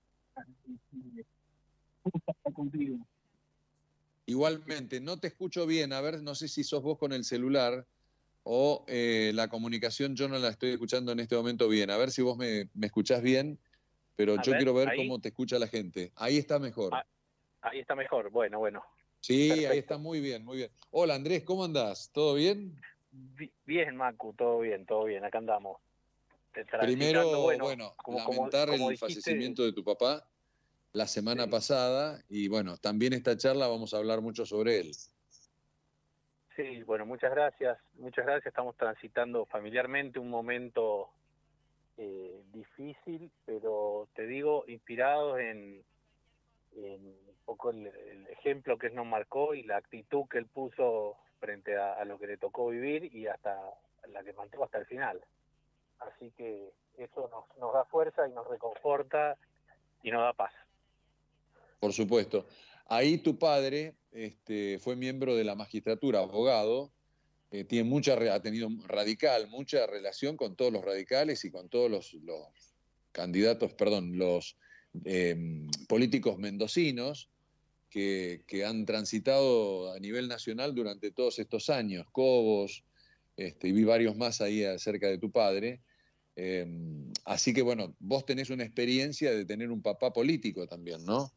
Speaker 12: gusta estar contigo.
Speaker 1: Igualmente, no te escucho bien. A ver, no sé si sos vos con el celular o eh, la comunicación yo no la estoy escuchando en este momento bien. A ver si vos me, me escuchás bien, pero
Speaker 13: A
Speaker 1: yo
Speaker 13: ver,
Speaker 1: quiero ver
Speaker 13: ahí.
Speaker 1: cómo te escucha la gente. Ahí está mejor.
Speaker 13: Ah, ahí está mejor. Bueno, bueno.
Speaker 1: Sí,
Speaker 13: Perfecto.
Speaker 1: ahí está muy bien, muy bien. Hola Andrés, ¿cómo andás? ¿Todo bien?
Speaker 13: Bien, Macu, todo bien, todo bien. Acá andamos.
Speaker 1: Primero,
Speaker 13: bueno,
Speaker 1: bueno
Speaker 13: como,
Speaker 1: lamentar
Speaker 13: como, como
Speaker 1: el
Speaker 13: dijiste,
Speaker 1: fallecimiento de tu papá la semana
Speaker 13: sí.
Speaker 1: pasada y bueno, también esta charla vamos a hablar mucho sobre él.
Speaker 13: Sí, bueno, muchas gracias, muchas gracias. Estamos transitando familiarmente un momento eh, difícil, pero te digo, inspirados en, en un poco el, el ejemplo que él nos marcó y la actitud que él puso frente a, a lo que le tocó vivir y hasta la que mantuvo hasta el final. Así que eso nos, nos da fuerza y nos reconforta y nos da paz.
Speaker 1: Por supuesto. Ahí tu padre este, fue miembro de la magistratura, abogado, eh, tiene mucha, ha tenido radical, mucha relación con todos los radicales y con todos los, los candidatos, perdón, los eh, políticos mendocinos que, que han transitado a nivel nacional durante todos estos años, Cobos, este, y vi varios más ahí cerca de tu padre. Eh, así que bueno, vos tenés una experiencia de tener un papá político también, ¿no?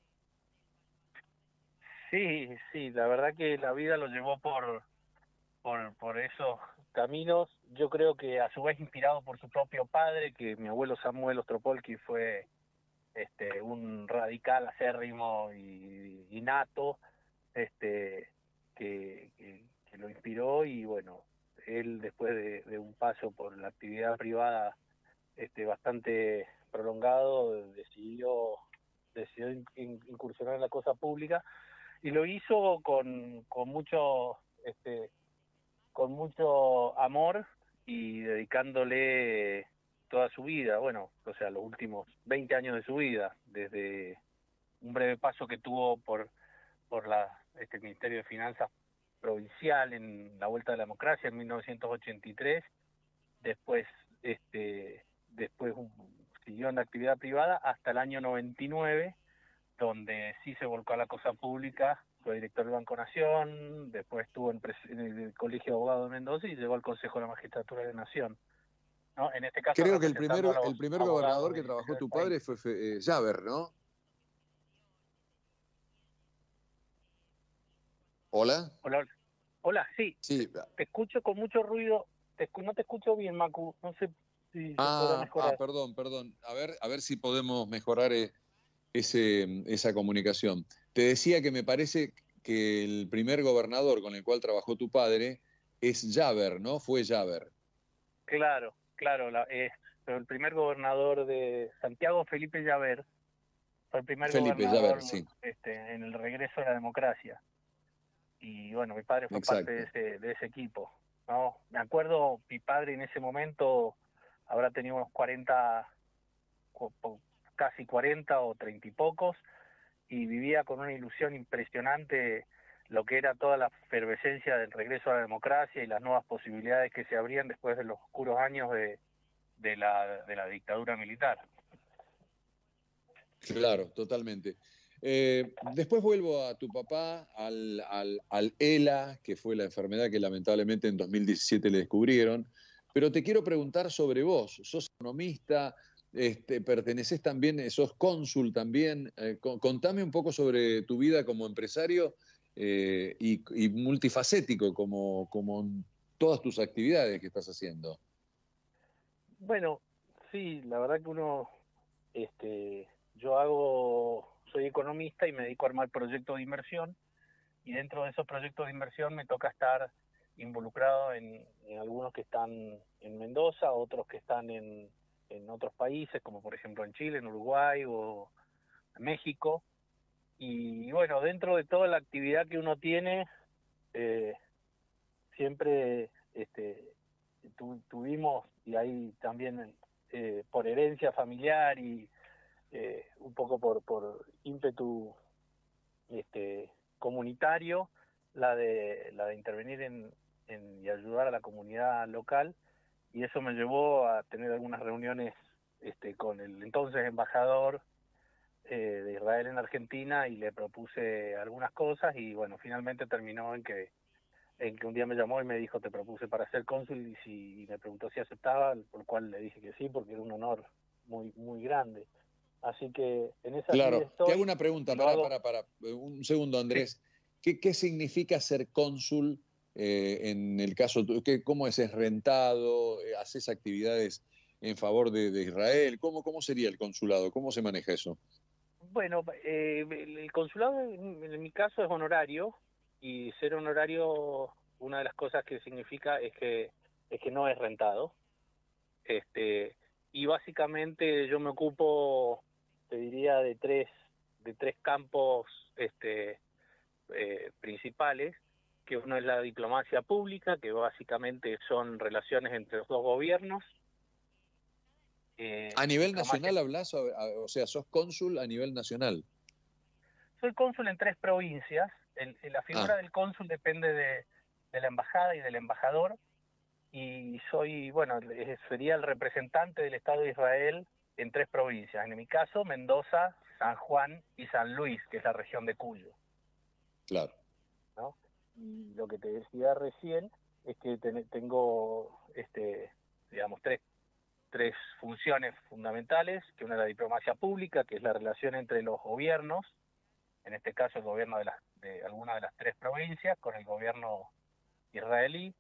Speaker 13: Sí, sí, la verdad que la vida lo llevó por, por, por esos caminos. Yo creo que a su vez inspirado por su propio padre, que mi abuelo Samuel Ostropolki fue este, un radical acérrimo y, y nato, este, que, que, que lo inspiró y bueno, él después de, de un paso por la actividad privada este, bastante prolongado, decidió, decidió incursionar en la cosa pública y lo hizo con, con mucho este, con mucho amor y dedicándole toda su vida, bueno, o sea, los últimos veinte años de su vida, desde un breve paso que tuvo por por la este Ministerio de Finanzas provincial en la Vuelta de la Democracia en mil novecientos ochenta y tres, después este después un, siguió en la actividad privada hasta el año noventa y nueve, donde sí se volcó a la cosa pública, fue director del Banco Nación, después estuvo en, en el Colegio de Abogados de Mendoza y llegó al Consejo de la Magistratura de la Nación. ¿No? En este caso,
Speaker 1: creo que el primer, el primer gobernador que trabajó tu padre fue eh, Javer, ¿no? ¿Hola?
Speaker 13: Hola, hola, sí,
Speaker 1: sí.
Speaker 13: Te, te escucho con mucho ruido, te, no te escucho bien, Macu, no sé si
Speaker 1: ah,
Speaker 13: se podrá mejorar.
Speaker 1: Ah, perdón, perdón, a ver, a ver si podemos mejorar eh, ese, esa comunicación. Te decía que me parece que el primer gobernador con el cual trabajó tu padre es Javer, ¿no? Fue Javer.
Speaker 13: Claro, claro, la, eh, el primer gobernador de Santiago, Felipe Javer, fue el primer
Speaker 1: Felipe
Speaker 13: gobernador
Speaker 1: Javer, sí.
Speaker 13: este, en el regreso a la democracia. Y bueno, mi padre fue
Speaker 1: Exacto.
Speaker 13: parte de ese, de ese equipo, ¿no? Me acuerdo, mi padre en ese momento habrá tenido unos cuarenta, casi cuarenta o treinta y pocos, y vivía con una ilusión impresionante lo que era toda la efervescencia del regreso a la democracia y las nuevas posibilidades que se abrían después de los oscuros años de, de, la, de la dictadura militar.
Speaker 1: Claro, totalmente. Eh, después vuelvo a tu papá, al, al, al ELA, que fue la enfermedad que lamentablemente en dos mil diecisiete le descubrieron, pero te quiero preguntar sobre vos. Sos economista, este, perteneces también, sos cónsul también. Eh, contame un poco sobre tu vida como empresario eh, y, y multifacético, como, como todas tus actividades que estás haciendo.
Speaker 13: Bueno, sí, la verdad que uno, este, yo hago... soy economista y me dedico a armar proyectos de inversión y dentro de esos proyectos de inversión me toca estar involucrado en, en algunos que están en Mendoza, otros que están en, en otros países, como por ejemplo en Chile, en Uruguay o en México. Y bueno, dentro de toda la actividad que uno tiene, eh, siempre este, tu, tuvimos, y ahí también eh, por herencia familiar y Eh, un poco por, por ímpetu este, comunitario, la de la de intervenir en, en, y ayudar a la comunidad local, y eso me llevó a tener algunas reuniones este, con el entonces embajador eh, de Israel en Argentina, y le propuse algunas cosas, y bueno, finalmente terminó en que en que un día me llamó y me dijo, te propuse para ser cónsul, y, si, y me preguntó si aceptaba, por lo cual le dije que sí, porque era un honor muy muy grande. Así que en esa
Speaker 1: Claro,
Speaker 13: estoy,
Speaker 1: te hago una pregunta, para,
Speaker 13: hago...
Speaker 1: para, para, un segundo, Andrés. Sí. ¿Qué, ¿Qué significa ser cónsul eh, en el caso, ¿qué, ¿cómo es? ¿Es rentado? ¿Haces actividades en favor de, de Israel? ¿Cómo, ¿Cómo sería el consulado? ¿Cómo se maneja eso?
Speaker 13: Bueno, eh, el consulado en, en mi caso es honorario, y ser honorario, una de las cosas que significa es que es que no es rentado. Este, y básicamente yo me ocupo, te diría, de tres de tres campos este eh, principales, que uno es la diplomacia pública, que básicamente son relaciones entre los dos gobiernos.
Speaker 1: Eh, ¿A nivel nacional hablas? O, o sea, sos cónsul a nivel nacional.
Speaker 13: Soy cónsul en tres provincias. El, la figura ah. del cónsul depende de, de la embajada y del embajador, y soy, bueno, sería el representante del Estado de Israel en tres provincias. En mi caso, Mendoza, San Juan y San Luis, que es la región de Cuyo.
Speaker 1: Claro.
Speaker 13: ¿No? Y lo que te decía recién es que ten, tengo, este, digamos, tres, tres funciones fundamentales, que una es la diplomacia pública, que es la relación entre los gobiernos, en este caso el gobierno de, las, de alguna de las tres provincias, con el gobierno israelí.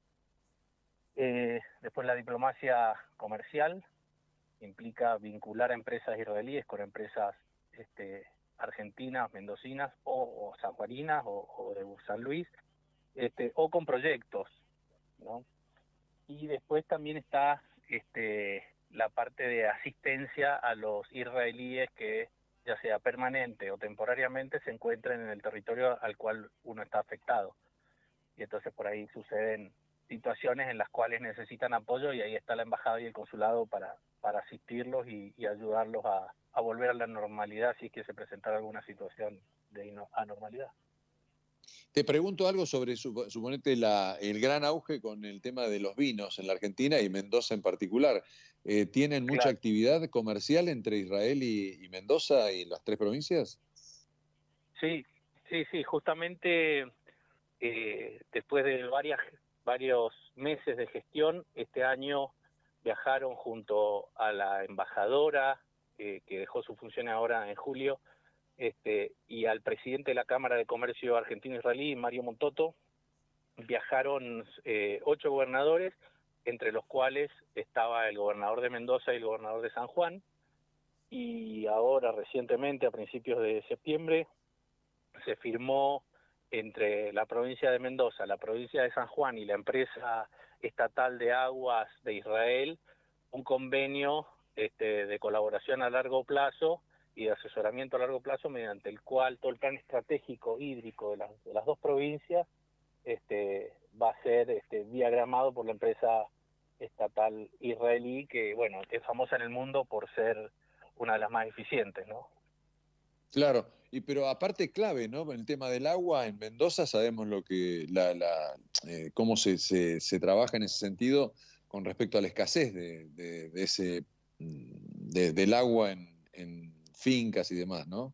Speaker 13: Eh, después la diplomacia comercial, implica vincular a empresas israelíes con empresas este, argentinas, mendocinas o, o sanjuaninas o, o de San Luis, este, o con proyectos, ¿no? Y después también está este, la parte de asistencia a los israelíes que, ya sea permanente o temporariamente, se encuentren en el territorio al cual uno está afectado. Y entonces por ahí suceden situaciones en las cuales necesitan apoyo, y ahí está la embajada y el consulado para, para asistirlos y, y ayudarlos a, a volver a la normalidad si es que se presentara alguna situación de anormalidad.
Speaker 1: Te pregunto algo sobre, suponete, la, el gran auge con el tema de los vinos en la Argentina y Mendoza en particular. Eh, ¿Tienen mucha claro. actividad comercial entre Israel y, y Mendoza y las tres provincias?
Speaker 13: Sí, sí, sí, justamente eh, después de varias, varios meses de gestión, este año viajaron junto a la embajadora, eh, que dejó su función ahora en julio, Este, y al presidente de la Cámara de Comercio Argentino-Israelí, Mario Montoto, viajaron eh, ocho gobernadores, entre los cuales estaba el gobernador de Mendoza y el gobernador de San Juan, y ahora recientemente, a principios de septiembre, se firmó entre la provincia de Mendoza, la provincia de San Juan y la empresa estatal de aguas de Israel, un convenio este, de colaboración a largo plazo y de asesoramiento a largo plazo, mediante el cual todo el plan estratégico hídrico de las, de las dos provincias este, va a ser este, diagramado por la empresa estatal israelí, que bueno, es famosa en el mundo por ser una de las más eficientes, ¿no?
Speaker 1: Claro, y pero aparte clave, ¿no? En el tema del agua, en Mendoza sabemos lo que la, la eh, cómo se, se, se trabaja en ese sentido con respecto a la escasez de, de, de ese de, del agua en, en fincas y demás, ¿no?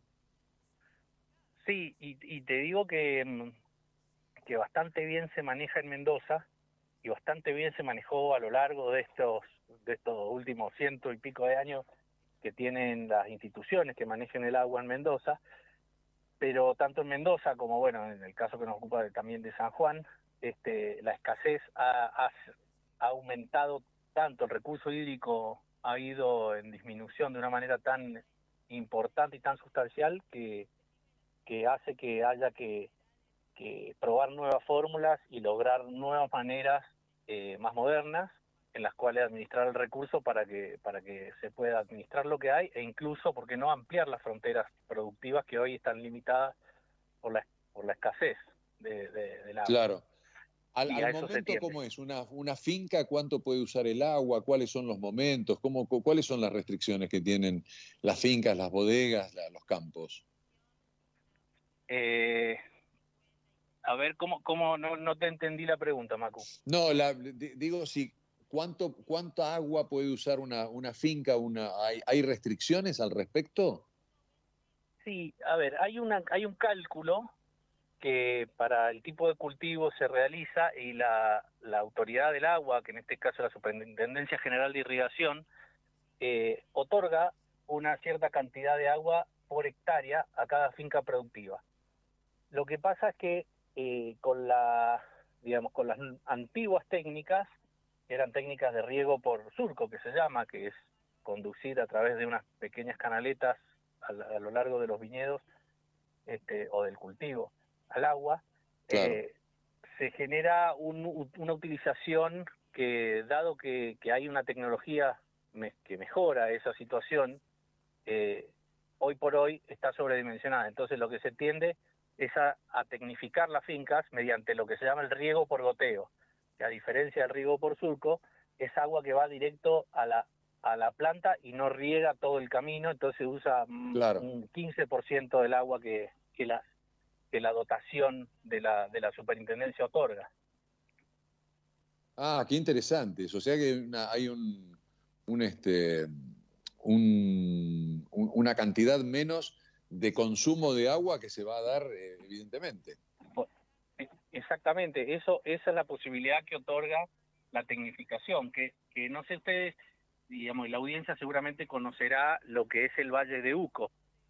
Speaker 13: Sí, y, y te digo que, que bastante bien se maneja en Mendoza, y bastante bien se manejó a lo largo de estos de estos últimos ciento y pico de años que tienen las instituciones que manejen el agua en Mendoza, pero tanto en Mendoza como, bueno, en el caso que nos ocupa de, también de San Juan, este, la escasez ha, ha, ha aumentado tanto, el recurso hídrico ha ido en disminución de una manera tan importante y tan sustancial que, que hace que haya que, que probar nuevas fórmulas y lograr nuevas maneras eh, más modernas en las cuales administrar el recurso para que para que se pueda administrar lo que hay, e incluso, ¿por qué no?, ampliar las fronteras productivas que hoy están limitadas por la por la escasez de, de, del agua.
Speaker 1: Claro. Al, al momento, ¿cómo es? Una, una finca, ¿cuánto puede usar el agua? ¿Cuáles son los momentos? ¿Cómo, ¿Cuáles son las restricciones que tienen las fincas, las bodegas, la, los campos?
Speaker 13: Eh, A ver, ¿cómo, cómo no, no te entendí la pregunta, Macu?
Speaker 1: No, la, digo, si ¿cuánto, cuánta agua puede usar una, una finca? Una, ¿hay, ¿Hay restricciones al respecto?
Speaker 13: Sí, a ver, hay, una, hay un cálculo que para el tipo de cultivo se realiza y la, la autoridad del agua, que en este caso la Superintendencia General de Irrigación, eh, otorga una cierta cantidad de agua por hectárea a cada finca productiva. Lo que pasa es que eh, con la, digamos, con las antiguas técnicas, que eran técnicas de riego por surco, que se llama, que es conducir a través de unas pequeñas canaletas a, la, a lo largo de los viñedos este, o del cultivo al agua, claro. eh, se genera un, una utilización que, dado que, que hay una tecnología me, que mejora esa situación, eh, hoy por hoy está sobredimensionada. Entonces lo que se tiende es a, a tecnificar las fincas mediante lo que se llama el riego por goteo, que a diferencia del riego por surco, es agua que va directo a la, a la planta y no riega todo el camino, entonces usa claro. un quince por ciento del agua que, que, la, que la dotación de la, de la superintendencia otorga.
Speaker 1: Ah, qué interesante. O sea que una, hay un, un, este, un, un, una cantidad menos de consumo de agua que se va a dar, eh, evidentemente.
Speaker 13: Exactamente, eso, esa es la posibilidad que otorga la tecnificación, que, que no sé ustedes, digamos, la audiencia seguramente conocerá lo que es el Valle de Uco.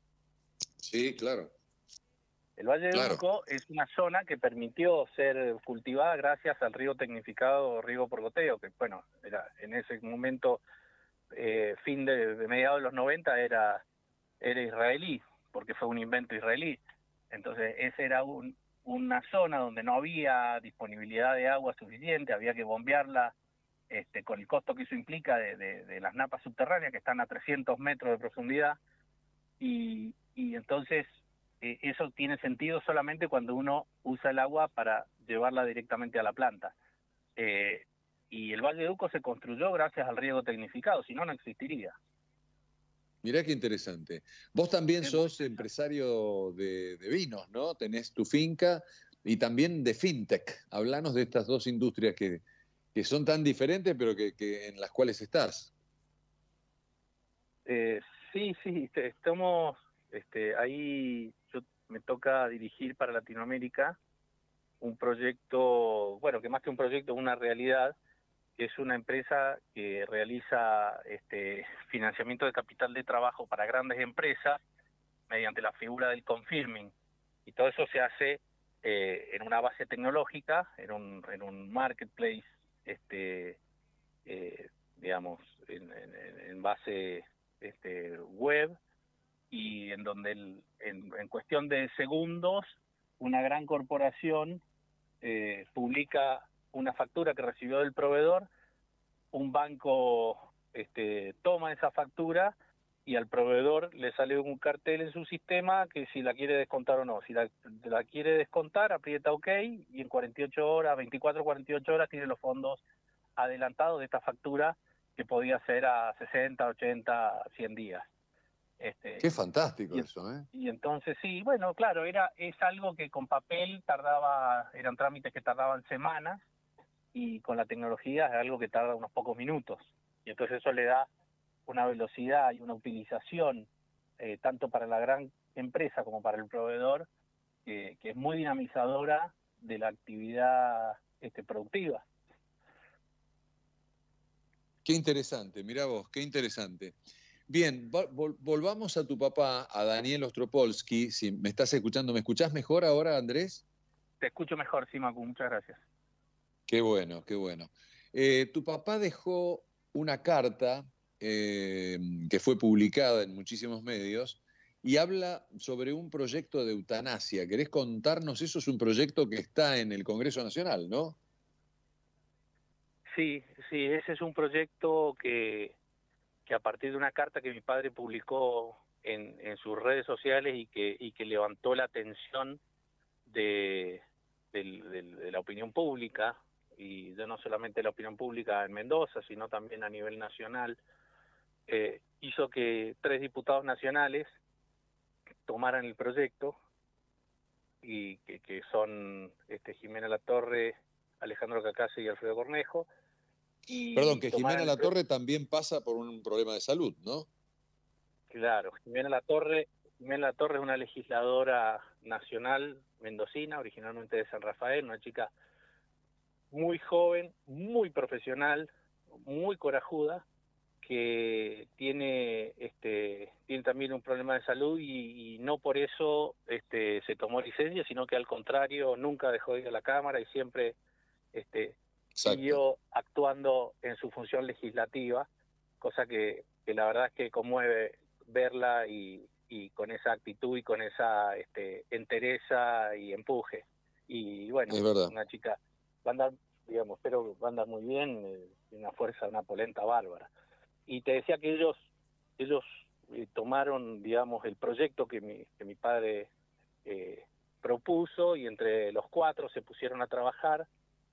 Speaker 1: Sí, claro.
Speaker 13: El Valle de claro. Uco es una zona que permitió ser cultivada gracias al riego tecnificado, riego por goteo, que bueno, era en ese momento, eh, fin de, de mediados de los noventa, era, era israelí, porque fue un invento israelí. Entonces ese era un, una zona donde no había disponibilidad de agua suficiente, había que bombearla este, con el costo que eso implica de, de, de las napas subterráneas que están a trescientos metros de profundidad, y, y entonces eh, eso tiene sentido solamente cuando uno usa el agua para llevarla directamente a la planta. Eh, y el Valle de Uco se construyó gracias al riego tecnificado, si no, no existiría.
Speaker 1: Mirá qué interesante. Vos también sos empresario de, de vinos, ¿no? Tenés tu finca y también de fintech. Hablanos de estas dos industrias que, que son tan diferentes, pero que, que en las cuales estás.
Speaker 13: Eh, sí, sí, estamos este, ahí. Yo me toca dirigir para Latinoamérica un proyecto, bueno, que más que un proyecto es una realidad, que es una empresa que realiza este financiamiento de capital de trabajo para grandes empresas mediante la figura del confirming. Y todo eso se hace eh, en una base tecnológica, en un, en un marketplace, este eh, digamos, en, en, en base este, web, y en donde el, en, en cuestión de segundos una gran corporación eh, publica una factura que recibió del proveedor, un banco este, toma esa factura y al proveedor le sale un cartel en su sistema que si la quiere descontar o no. Si la, la quiere descontar, aprieta OK y en cuarenta y ocho horas, veinticuatro, cuarenta y ocho horas tiene los fondos adelantados de esta factura que podía ser a sesenta, ochenta, cien días. Este,
Speaker 1: Qué fantástico
Speaker 13: y,
Speaker 1: eso, ¿eh?
Speaker 13: Y entonces sí, bueno, claro, era es algo que con papel tardaba, eran trámites que tardaban semanas, y con la tecnología es algo que tarda unos pocos minutos. Y entonces eso le da una velocidad y una utilización, eh, tanto para la gran empresa como para el proveedor, eh, que es muy dinamizadora de la actividad este, productiva.
Speaker 1: Qué interesante, mirá vos, qué interesante. Bien, vol volvamos a tu papá, a Daniel Ostropolsky. Si me estás escuchando, ¿me escuchás mejor ahora, Andrés?
Speaker 13: Te escucho mejor, sí, Macu, muchas gracias.
Speaker 1: Qué bueno, qué bueno. Eh, tu papá dejó una carta eh, que fue publicada en muchísimos medios y habla sobre un proyecto de eutanasia. ¿Querés contarnos? Eso es un proyecto que está en el Congreso Nacional, ¿no?
Speaker 13: Sí, sí, ese es un proyecto que, que a partir de una carta que mi padre publicó en, en sus redes sociales y que, y que levantó la atención de, de, de, de la opinión pública, y ya no solamente la opinión pública en Mendoza, sino también a nivel nacional, eh, hizo que tres diputados nacionales tomaran el proyecto, y que, que son este, Jimena Latorre, Alejandro Cacase y Alfredo Cornejo. Y
Speaker 1: Perdón, que
Speaker 13: tomaron
Speaker 1: Jimena
Speaker 13: el-
Speaker 1: Latorre también pasa por un problema de salud, ¿no?
Speaker 13: Claro, Jimena Latorre, Jimena Latorre es una legisladora nacional mendocina, originalmente de San Rafael, una chica muy joven, muy profesional, muy corajuda, que tiene este tiene también un problema de salud y, y no por eso este se tomó licencia, sino que al contrario nunca dejó de ir a la Cámara y siempre este
Speaker 1: Exacto.
Speaker 13: siguió actuando en su función legislativa, cosa que, que la verdad es que conmueve verla y, y con esa actitud y con esa este entereza y empuje. Y bueno,
Speaker 1: Es verdad.
Speaker 13: una chica va a andar, digamos, espero que va a andar muy bien, eh, una fuerza, una polenta bárbara. Y te decía que ellos ellos eh, tomaron, digamos, el proyecto que mi, que mi padre eh, propuso y entre los cuatro se pusieron a trabajar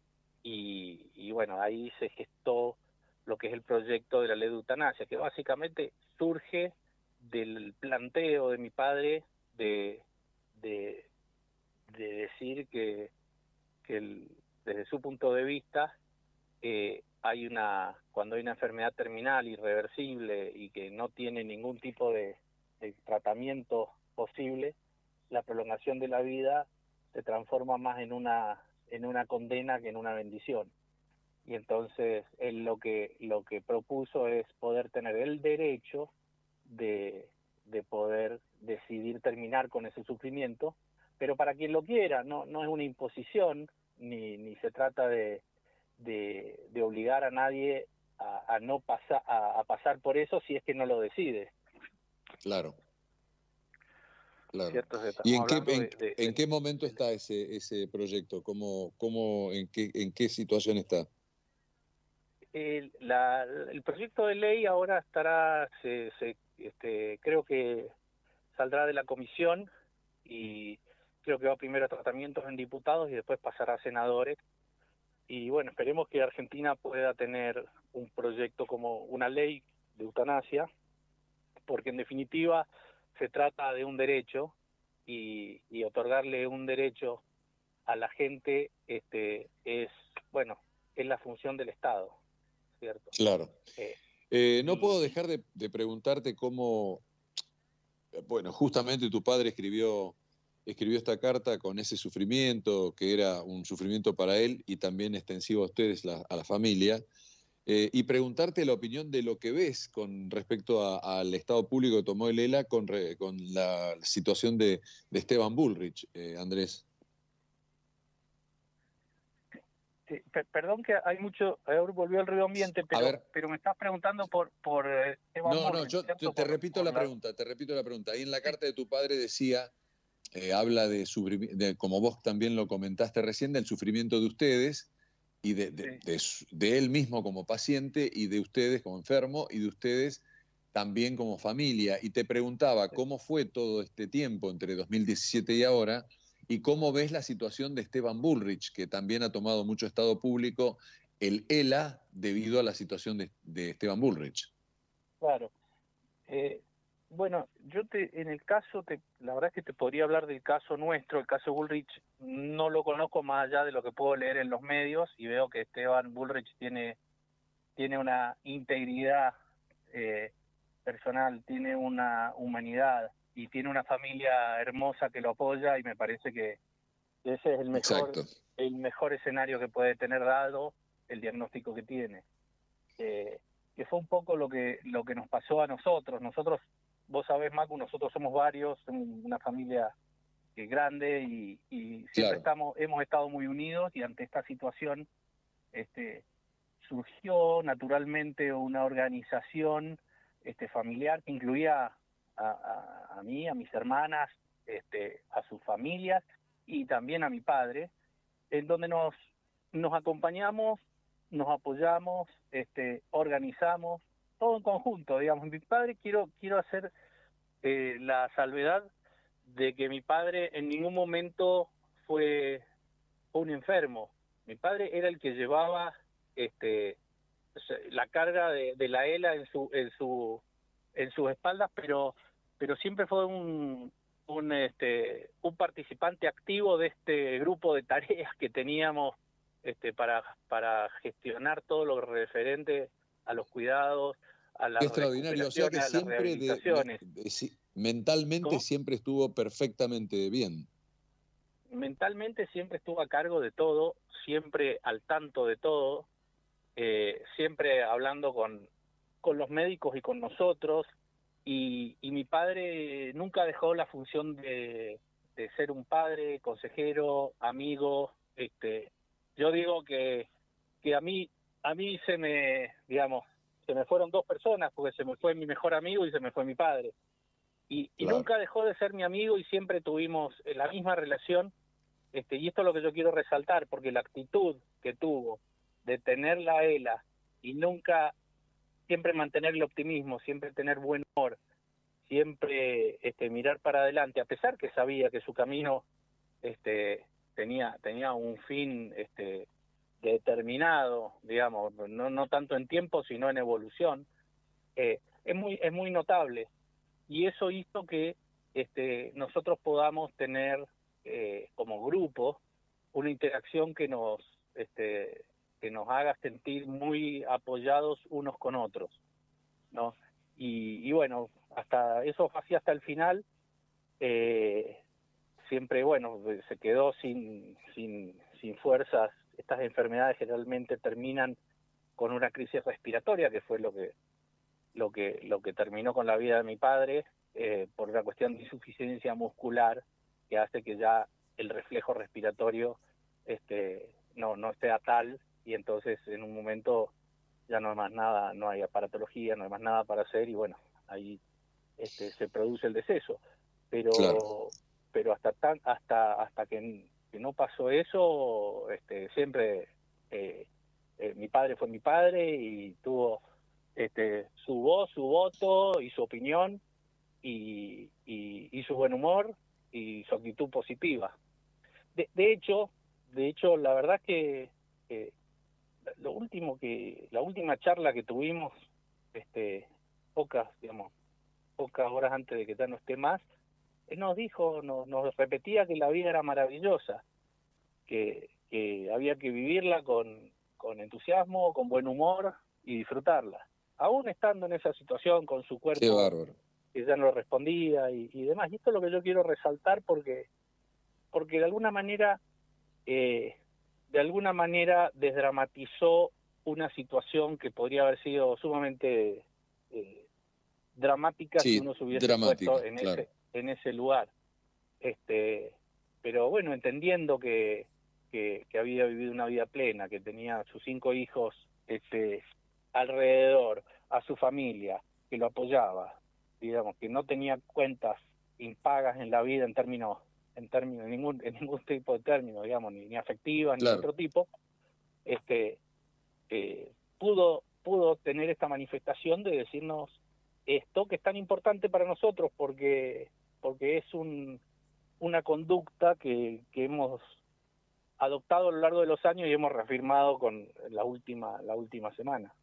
Speaker 13: y, y bueno, ahí se gestó lo que es el proyecto de la ley de eutanasia, que básicamente surge del planteo de mi padre de, de, de decir que, que el, desde su punto de vista eh, hay una cuando hay una enfermedad terminal irreversible y que no tiene ningún tipo de, de tratamiento posible, la prolongación de la vida se transforma más en una en una condena que en una bendición. Y entonces él lo que lo que propuso es poder tener el derecho de, de poder decidir terminar con ese sufrimiento, pero para quien lo quiera, no no es una imposición ni ni se trata de De, de obligar a nadie a, a no pasar a, a pasar por eso si es que no lo decide.
Speaker 1: Claro. Claro.
Speaker 13: ¿Cierto? Estamos
Speaker 1: ¿Y en qué,
Speaker 13: hablando
Speaker 1: en,
Speaker 13: de- de-
Speaker 1: en
Speaker 13: de-
Speaker 1: qué momento está ese, ese proyecto? ¿Cómo, cómo, en, qué, ¿En qué situación está?
Speaker 13: el, la, el proyecto de ley ahora estará, se, se, este, creo que saldrá de la comisión y creo que va primero a tratamientos en diputados y después pasará a senadores. Y bueno, esperemos que Argentina pueda tener un proyecto como una ley de eutanasia, porque en definitiva se trata de un derecho y, y otorgarle un derecho a la gente este es, bueno, es la función del Estado, ¿cierto?
Speaker 1: Claro.
Speaker 13: Eh,
Speaker 1: Eh, no
Speaker 13: y-
Speaker 1: puedo dejar de, de preguntarte cómo, bueno, justamente tu padre escribió, escribió esta carta con ese sufrimiento, que era un sufrimiento para él y también extensivo a ustedes, la- a la familia, eh, y preguntarte la opinión de lo que ves con respecto a- al Estado público que tomó el E L A con, re- con la situación de, de Esteban Bullrich, eh, Andrés.
Speaker 13: Sí, per- perdón que hay mucho, ahora volvió el ruido ambiente, pero,
Speaker 1: ver.
Speaker 13: pero me estás preguntando por por eh, Esteban
Speaker 1: No, no,
Speaker 13: Bullrich,
Speaker 1: yo
Speaker 13: ¿cierto?
Speaker 1: te, te
Speaker 13: Por-
Speaker 1: repito
Speaker 13: por
Speaker 1: la pregunta, te repito la pregunta. Ahí en la carta de tu padre decía, eh, habla de, sufrimi- de, como vos también lo comentaste recién, del sufrimiento de ustedes y de, de, de su- de él mismo como paciente y de ustedes como enfermo y de ustedes también como familia. Y te preguntaba cómo fue todo este tiempo entre dos mil diecisiete y ahora y cómo ves la situación de Esteban Bullrich, que también ha tomado mucho estado público el E L A debido a la situación de, de Esteban Bullrich.
Speaker 13: Claro. Eh, bueno, yo te, en el caso, te, la verdad es que te podría hablar del caso nuestro, el caso Bullrich, no lo conozco más allá de lo que puedo leer en los medios y veo que Esteban Bullrich tiene, tiene una integridad eh, personal, tiene una humanidad y tiene una familia hermosa que lo apoya y me parece que ese es el mejor,
Speaker 1: Exacto.
Speaker 13: el mejor escenario que puede tener dado el diagnóstico que tiene. Eh, que fue un poco lo que lo que nos pasó a nosotros. Nosotros, vos sabés, Macu, nosotros somos varios, somos una familia eh, grande y, y siempre
Speaker 1: Claro.
Speaker 13: estamos, hemos estado muy unidos y ante esta situación este, surgió naturalmente una organización este, familiar que incluía a, a, a mí, a mis hermanas, este, a sus familias y también a mi padre, en donde nos, nos acompañamos, nos apoyamos, este, organizamos, todo en conjunto, digamos. Mi padre, quiero quiero hacer eh, la salvedad de que mi padre en ningún momento fue un enfermo. Mi padre era el que llevaba este la carga de, de la E L A en su en su en sus espaldas, pero pero siempre fue un un, este, un participante activo de este grupo de tareas que teníamos este, para, para gestionar todo lo referente a los cuidados, a las
Speaker 1: extraordinario, o sea que
Speaker 13: recuperaciones, a las
Speaker 1: siempre de,
Speaker 13: rehabilitaciones.
Speaker 1: de, de, sí, mentalmente
Speaker 13: ¿Cómo?
Speaker 1: siempre estuvo perfectamente bien.
Speaker 13: Mentalmente siempre estuvo a cargo de todo, siempre al tanto de todo, eh, siempre hablando con, con los médicos y con nosotros, y, y mi padre nunca dejó la función de, de ser un padre, consejero, amigo. Este, yo digo que, que a mí, a mí se me, digamos, se me fueron dos personas, porque se me fue mi mejor amigo y se me fue mi padre. Y, y
Speaker 1: Claro.
Speaker 13: nunca dejó de ser mi amigo y siempre tuvimos la misma relación. Este, y esto es lo que yo quiero resaltar, porque la actitud que tuvo de tenerla a ella y nunca, siempre mantener el optimismo, siempre tener buen humor, siempre este, mirar para adelante, a pesar que sabía que su camino este, tenía, tenía un fin este, determinado, digamos, no, no tanto en tiempo, sino en evolución, eh, es muy, es muy notable. Y eso hizo que este, nosotros podamos tener eh, como grupo una interacción que nos este, que nos haga sentir muy apoyados unos con otros, ¿no? Y, y bueno, hasta eso fue así hasta el final. Eh, siempre, bueno, se quedó sin, sin, sin fuerzas. Estas enfermedades generalmente terminan con una crisis respiratoria, que fue lo que lo que lo que terminó con la vida de mi padre, eh, por una cuestión de insuficiencia muscular que hace que ya el reflejo respiratorio este no no esté a tal, y entonces en un momento ya no hay más nada, no hay aparatología, no hay más nada para hacer, y bueno, ahí este se produce el deceso. Pero
Speaker 1: Claro.
Speaker 13: pero hasta tan, hasta hasta que, que no pasó eso, este siempre eh, eh, mi padre fue mi padre y tuvo este su voz, su voto y su opinión, y, y, y su buen humor y su actitud positiva. De, de hecho, de hecho, la verdad que eh, lo último que, la última charla que tuvimos, este, pocas, digamos, pocas horas antes de que ya no esté más, él nos dijo, nos, nos repetía que la vida era maravillosa, que, que había que vivirla con, con entusiasmo, con buen humor y disfrutarla. Aún estando en esa situación con su cuerpo
Speaker 1: Qué bárbaro.
Speaker 13: que ya no respondía y, y demás. Y esto es lo que yo quiero resaltar porque porque de alguna manera eh, de alguna manera desdramatizó una situación que podría haber sido sumamente eh, dramática
Speaker 1: Sí,
Speaker 13: si uno se hubiese
Speaker 1: dramática,
Speaker 13: puesto en
Speaker 1: claro.
Speaker 13: ese en ese lugar. Este, pero bueno, entendiendo que, que que había vivido una vida plena, que tenía sus cinco hijos este alrededor, a su familia que lo apoyaba, digamos, que no tenía cuentas impagas en la vida en términos en términos en ningún en ningún tipo de término, digamos, ni, ni afectivas ni
Speaker 1: Claro.
Speaker 13: de otro tipo, este eh, pudo pudo tener esta manifestación de decirnos esto que es tan importante para nosotros, porque porque es un una conducta que, que hemos adoptado a lo largo de los años y hemos reafirmado con la última la última semana.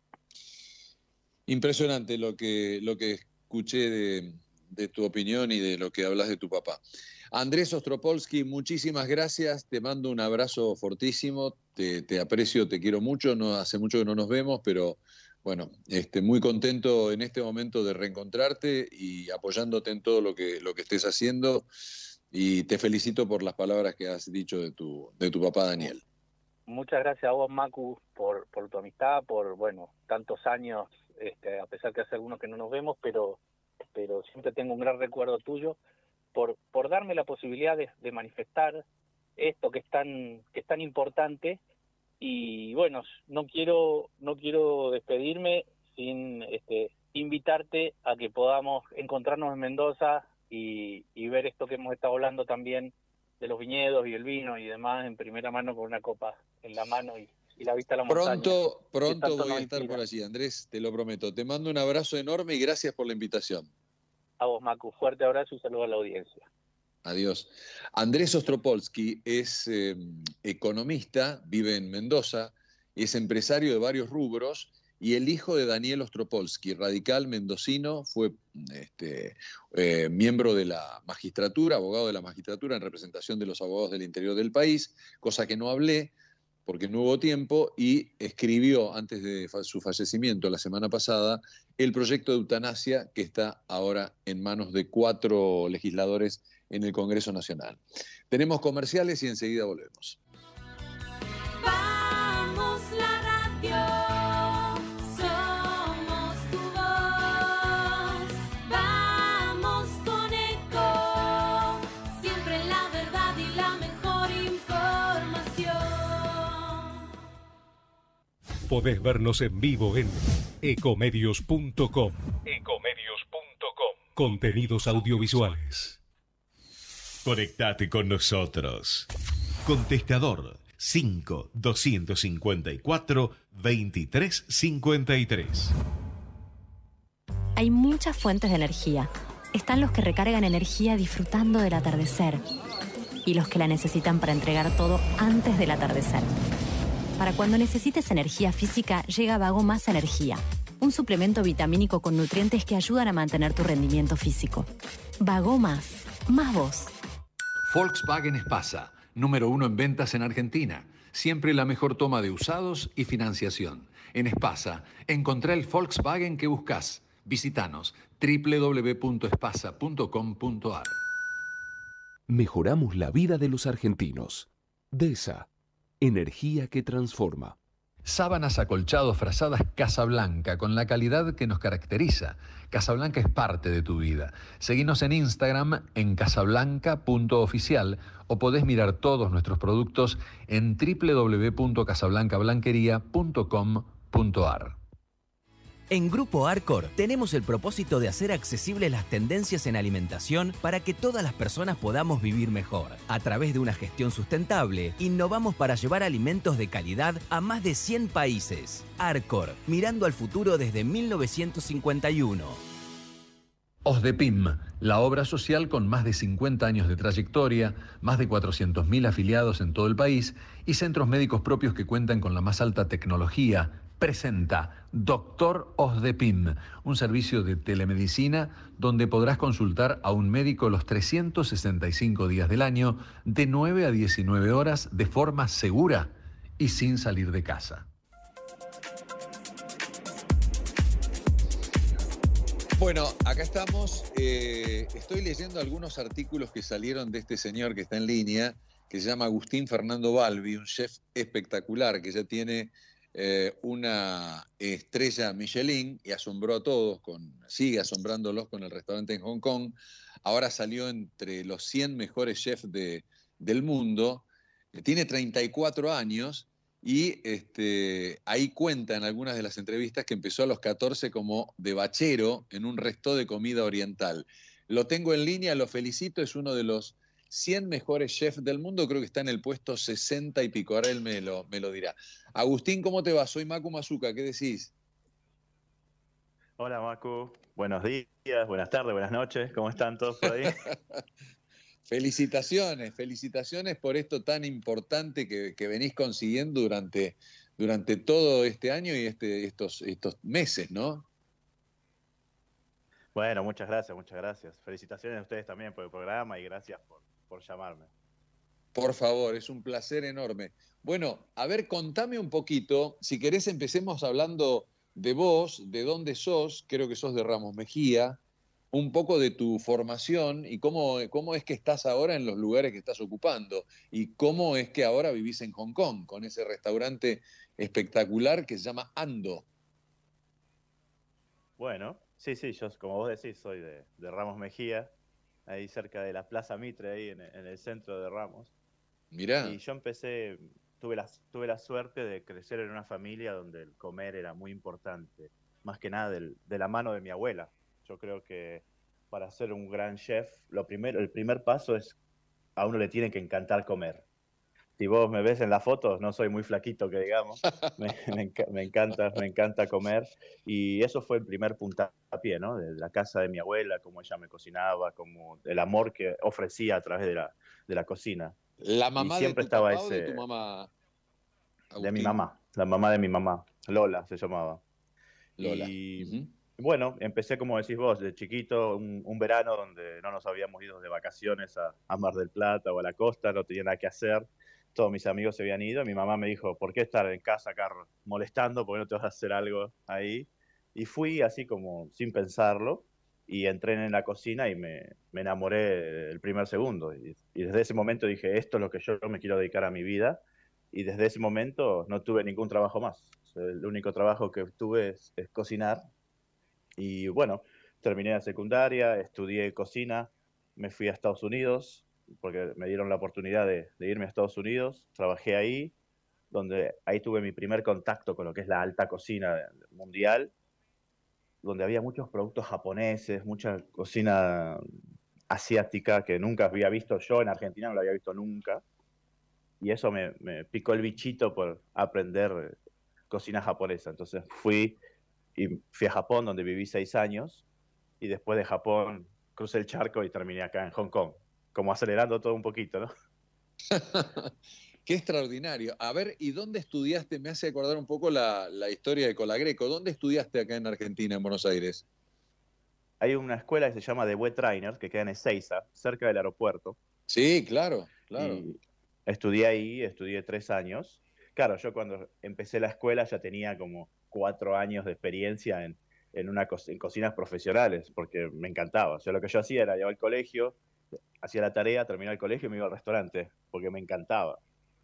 Speaker 1: Impresionante lo que, lo que escuché de, de tu opinión y de lo que hablas de tu papá. Andrés Ostropolsky, muchísimas gracias, te mando un abrazo fortísimo, te, te aprecio, te quiero mucho, no hace mucho que no nos vemos, pero bueno, este, muy contento en este momento de reencontrarte y apoyándote en todo lo que, lo que estés haciendo, y te felicito por las palabras que has dicho de tu, de tu papá Daniel.
Speaker 13: Muchas gracias a vos, Macu, por, por tu amistad, por, bueno, tantos años, este, a pesar que hace algunos que no nos vemos, pero pero siempre tengo un gran recuerdo tuyo, por por darme la posibilidad de, de manifestar esto que es tan que es tan importante. Y bueno, no quiero no quiero despedirme sin este, invitarte a que podamos encontrarnos en Mendoza y, y ver esto que hemos estado hablando también de los viñedos y el vino y demás en primera mano, con una copa en la mano y, y la vista a la montaña.
Speaker 1: Pronto, pronto
Speaker 13: tanto
Speaker 1: voy a
Speaker 13: nos
Speaker 1: estar
Speaker 13: inspira.
Speaker 1: por allí, Andrés, te lo prometo. Te mando un abrazo enorme y gracias por la invitación.
Speaker 13: A vos, Macu, fuerte abrazo y saludo a la audiencia.
Speaker 1: Adiós. Andrés Ostropolsky es eh, economista, vive en Mendoza, es empresario de varios rubros y el hijo de Daniel Ostropolsky, radical mendocino, fue este, eh, miembro de la magistratura, abogado de la magistratura en representación de los abogados del interior del país, cosa que no hablé porque no hubo tiempo, y escribió antes de su fallecimiento la semana pasada el proyecto de eutanasia que está ahora en manos de cuatro legisladores en el Congreso Nacional. Tenemos comerciales y enseguida volvemos.
Speaker 14: Vamos la radio, somos tu voz. Vamos con Eco, siempre la verdad y la mejor información.
Speaker 4: Podés vernos en vivo en ecomedios punto com. ecomedios punto com. Contenidos audiovisuales.
Speaker 5: Conectate con nosotros. Contestador cinco doscientos cincuenta y cuatro veintitrés cincuenta y tres.
Speaker 6: Hay muchas fuentes de energía. Están los que recargan energía disfrutando del atardecer y los que la necesitan para entregar todo antes del atardecer. Para cuando necesites energía física, llega Vago Más Energía, un suplemento vitamínico con nutrientes que ayudan a mantener tu rendimiento físico. Vago Más, más vos.
Speaker 7: Volkswagen Espasa, número uno en ventas en Argentina. Siempre la mejor toma de usados y financiación. En Espasa, encontrá el Volkswagen que buscas. Visítanos doble u doble u doble u punto espasa punto com punto a r.
Speaker 8: Mejoramos la vida de los argentinos. DESA, energía que transforma.
Speaker 7: Sábanas, acolchados, frazadas Casablanca, con la calidad que nos caracteriza. Casablanca es parte de tu vida. Seguinos en Instagram en casablanca punto oficial o podés mirar todos nuestros productos en doble u doble u doble u punto casablanca blanquería punto com punto a r.
Speaker 9: En Grupo Arcor tenemos el propósito de hacer accesibles las tendencias en alimentación para que todas las personas podamos vivir mejor. A través de una gestión sustentable, innovamos para llevar alimentos de calidad a más de cien países. Arcor, mirando al futuro desde mil novecientos cincuenta y uno.
Speaker 7: OSDEPIM, la obra social con más de cincuenta años de trayectoria, más de cuatrocientos mil afiliados en todo el país y centros médicos propios que cuentan con la más alta tecnología, presenta Doctor OSDEPIM, un servicio de telemedicina donde podrás consultar a un médico los trescientos sesenta y cinco días del año, de nueve a diecinueve horas, de forma segura y sin salir de casa.
Speaker 1: Bueno, acá estamos. Eh, estoy leyendo algunos artículos que salieron de este señor que está en línea, que se llama Agustín Fernando Balbi, un chef espectacular que ya tiene eh, una estrella Michelin y asombró a todos, con, sigue asombrándolos con el restaurante en Hong Kong. Ahora salió entre los cien mejores chefs de, del mundo. Tiene treinta y cuatro años. Y este, ahí cuenta en algunas de las entrevistas que empezó a los catorce como de bachero en un resto de comida oriental. Lo tengo en línea, lo felicito, es uno de los cien mejores chefs del mundo, creo que está en el puesto sesenta y pico, ahora él me lo, me lo dirá. Agustín, ¿cómo te va? Soy Macu Mazuca, ¿qué decís?
Speaker 15: Hola Macu, buenos días, buenas tardes, buenas noches, ¿cómo están todos por ahí?
Speaker 1: Felicitaciones, felicitaciones por esto tan importante que, que venís consiguiendo durante, durante todo este año y este, estos, estos meses, ¿no?
Speaker 15: Bueno, muchas gracias, muchas gracias. Felicitaciones a ustedes también por el programa y gracias por, por llamarme.
Speaker 1: Por favor, es un placer enorme. Bueno, a ver, contame un poquito, si querés empecemos hablando de vos, de dónde sos, creo que sos de Ramos Mejía, un poco de tu formación y cómo, cómo es que estás ahora en los lugares que estás ocupando y cómo es que ahora vivís en Hong Kong con ese restaurante espectacular que se llama Ando.
Speaker 15: Bueno, sí, sí, yo como vos decís soy de, de Ramos Mejía, ahí cerca de la Plaza Mitre, ahí en, en el centro de Ramos.
Speaker 1: Mirá.
Speaker 15: Y yo empecé, tuve la, tuve la suerte de crecer en una familia donde el comer era muy importante, más que nada del, de la mano de mi abuela. Yo creo que para ser un gran chef, lo primero, el primer paso es a uno le tiene que encantar comer. Si vos me ves en las fotos, no soy muy flaquito, que digamos. Me, me, me encanta, me encanta comer. Y eso fue el primer puntapié, ¿no? De la casa de mi abuela, cómo ella me cocinaba, como el amor que ofrecía a través de la, de la cocina.
Speaker 1: ¿La mamá
Speaker 15: y siempre
Speaker 1: de tu
Speaker 15: estaba
Speaker 1: papá
Speaker 15: ese,
Speaker 1: o de tu mamá?
Speaker 15: De mi mamá, la mamá de mi mamá. Lola se llamaba.
Speaker 1: Lola.
Speaker 15: Y
Speaker 1: Ujú.
Speaker 15: bueno, empecé como decís vos, de chiquito, un, un verano donde no nos habíamos ido de vacaciones a, a Mar del Plata o a la costa, no tenía nada que hacer. Todos mis amigos se habían ido. Mi mamá me dijo, ¿por qué estar en casa, Carlos, molestando? ¿Por qué no te vas a hacer algo ahí? Y fui así como sin pensarlo y entré en la cocina y me, me enamoré el primer segundo. Y, y desde ese momento dije, esto es lo que yo me quiero dedicar a mi vida. Y desde ese momento no tuve ningún trabajo más. O sea, el único trabajo que tuve es, es cocinar. Y bueno, terminé la secundaria, estudié cocina, me fui a Estados Unidos porque me dieron la oportunidad de, de irme a Estados Unidos. Trabajé ahí, donde ahí tuve mi primer contacto con lo que es la alta cocina mundial, donde había muchos productos japoneses, mucha cocina asiática que nunca había visto yo en Argentina, no lo había visto nunca. Y eso me, me picó el bichito por aprender cocina japonesa. Entonces fui y fui a Japón, donde viví seis años, y después de Japón crucé el charco y terminé acá en Hong Kong, como acelerando todo un poquito, ¿no?
Speaker 1: Qué extraordinario. A ver, ¿y dónde estudiaste? Me hace acordar un poco la, la historia de Colagreco. ¿Dónde estudiaste acá en Argentina, en Buenos Aires?
Speaker 15: Hay una escuela que se llama The Wet Trainer, que queda en Ezeiza, cerca del aeropuerto.
Speaker 1: Sí, claro, claro.
Speaker 15: Y estudié ahí, estudié tres años. Claro, yo cuando empecé la escuela ya tenía como cuatro años de experiencia en, en, una co en cocinas profesionales, porque me encantaba. O sea, lo que yo hacía era llevar al colegio, hacía la tarea, terminaba el colegio y me iba al restaurante, porque me encantaba.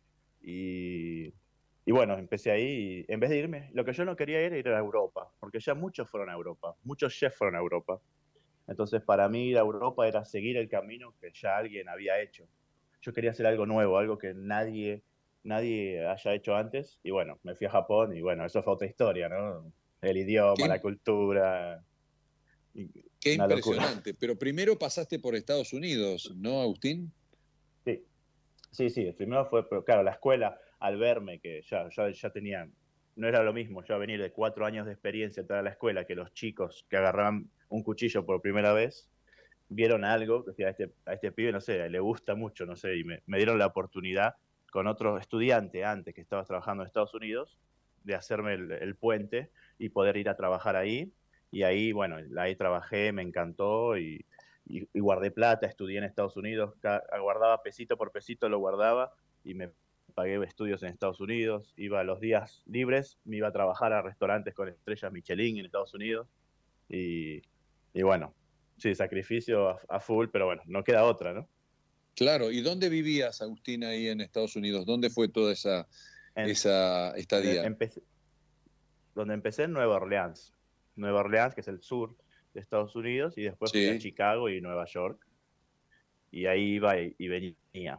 Speaker 15: Y, y bueno, empecé ahí, y en vez de irme, lo que yo no quería era ir a Europa, porque ya muchos fueron a Europa, muchos chefs fueron a Europa. Entonces, para mí ir a Europa era seguir el camino que ya alguien había hecho. Yo quería hacer algo nuevo, algo que nadie, nadie haya hecho antes. Y bueno, me fui a Japón y bueno, eso fue otra historia, ¿no? El idioma,
Speaker 1: ¿Qué?
Speaker 15: la cultura. y-
Speaker 1: Qué
Speaker 15: una locura.
Speaker 1: impresionante. Pero primero pasaste por Estados Unidos, ¿no, Agustín?
Speaker 15: Sí, sí, sí. Primero fue, pero claro, la escuela, al verme que ya, ya, ya tenía, no era lo mismo yo venir de cuatro años de experiencia entrar a la escuela que los chicos que agarraban un cuchillo por primera vez, vieron algo, que decía, a este, a este pibe, no sé, le gusta mucho, no sé, y me, me dieron la oportunidad con otro estudiante antes que estaba trabajando en Estados Unidos, de hacerme el, el puente y poder ir a trabajar ahí. Y ahí, bueno, ahí trabajé, me encantó y, y, y guardé plata, estudié en Estados Unidos, ca- guardaba pesito por pesito, lo guardaba y me pagué estudios en Estados Unidos. Iba a los días libres, me iba a trabajar a restaurantes con estrellas Michelin en Estados Unidos. Y, y bueno, sí, sacrificio a, a full, pero bueno, no queda otra, ¿no?
Speaker 1: Claro. ¿Y dónde vivías, Agustín, ahí en Estados Unidos? ¿Dónde fue toda esa,
Speaker 15: En-
Speaker 1: esa estadía?
Speaker 15: Empecé, donde empecé en Nueva Orleans. Nueva Orleans, que es el sur de Estados Unidos, y después fui a
Speaker 1: Sí.
Speaker 15: Chicago y Nueva York. Y ahí iba y, y venía.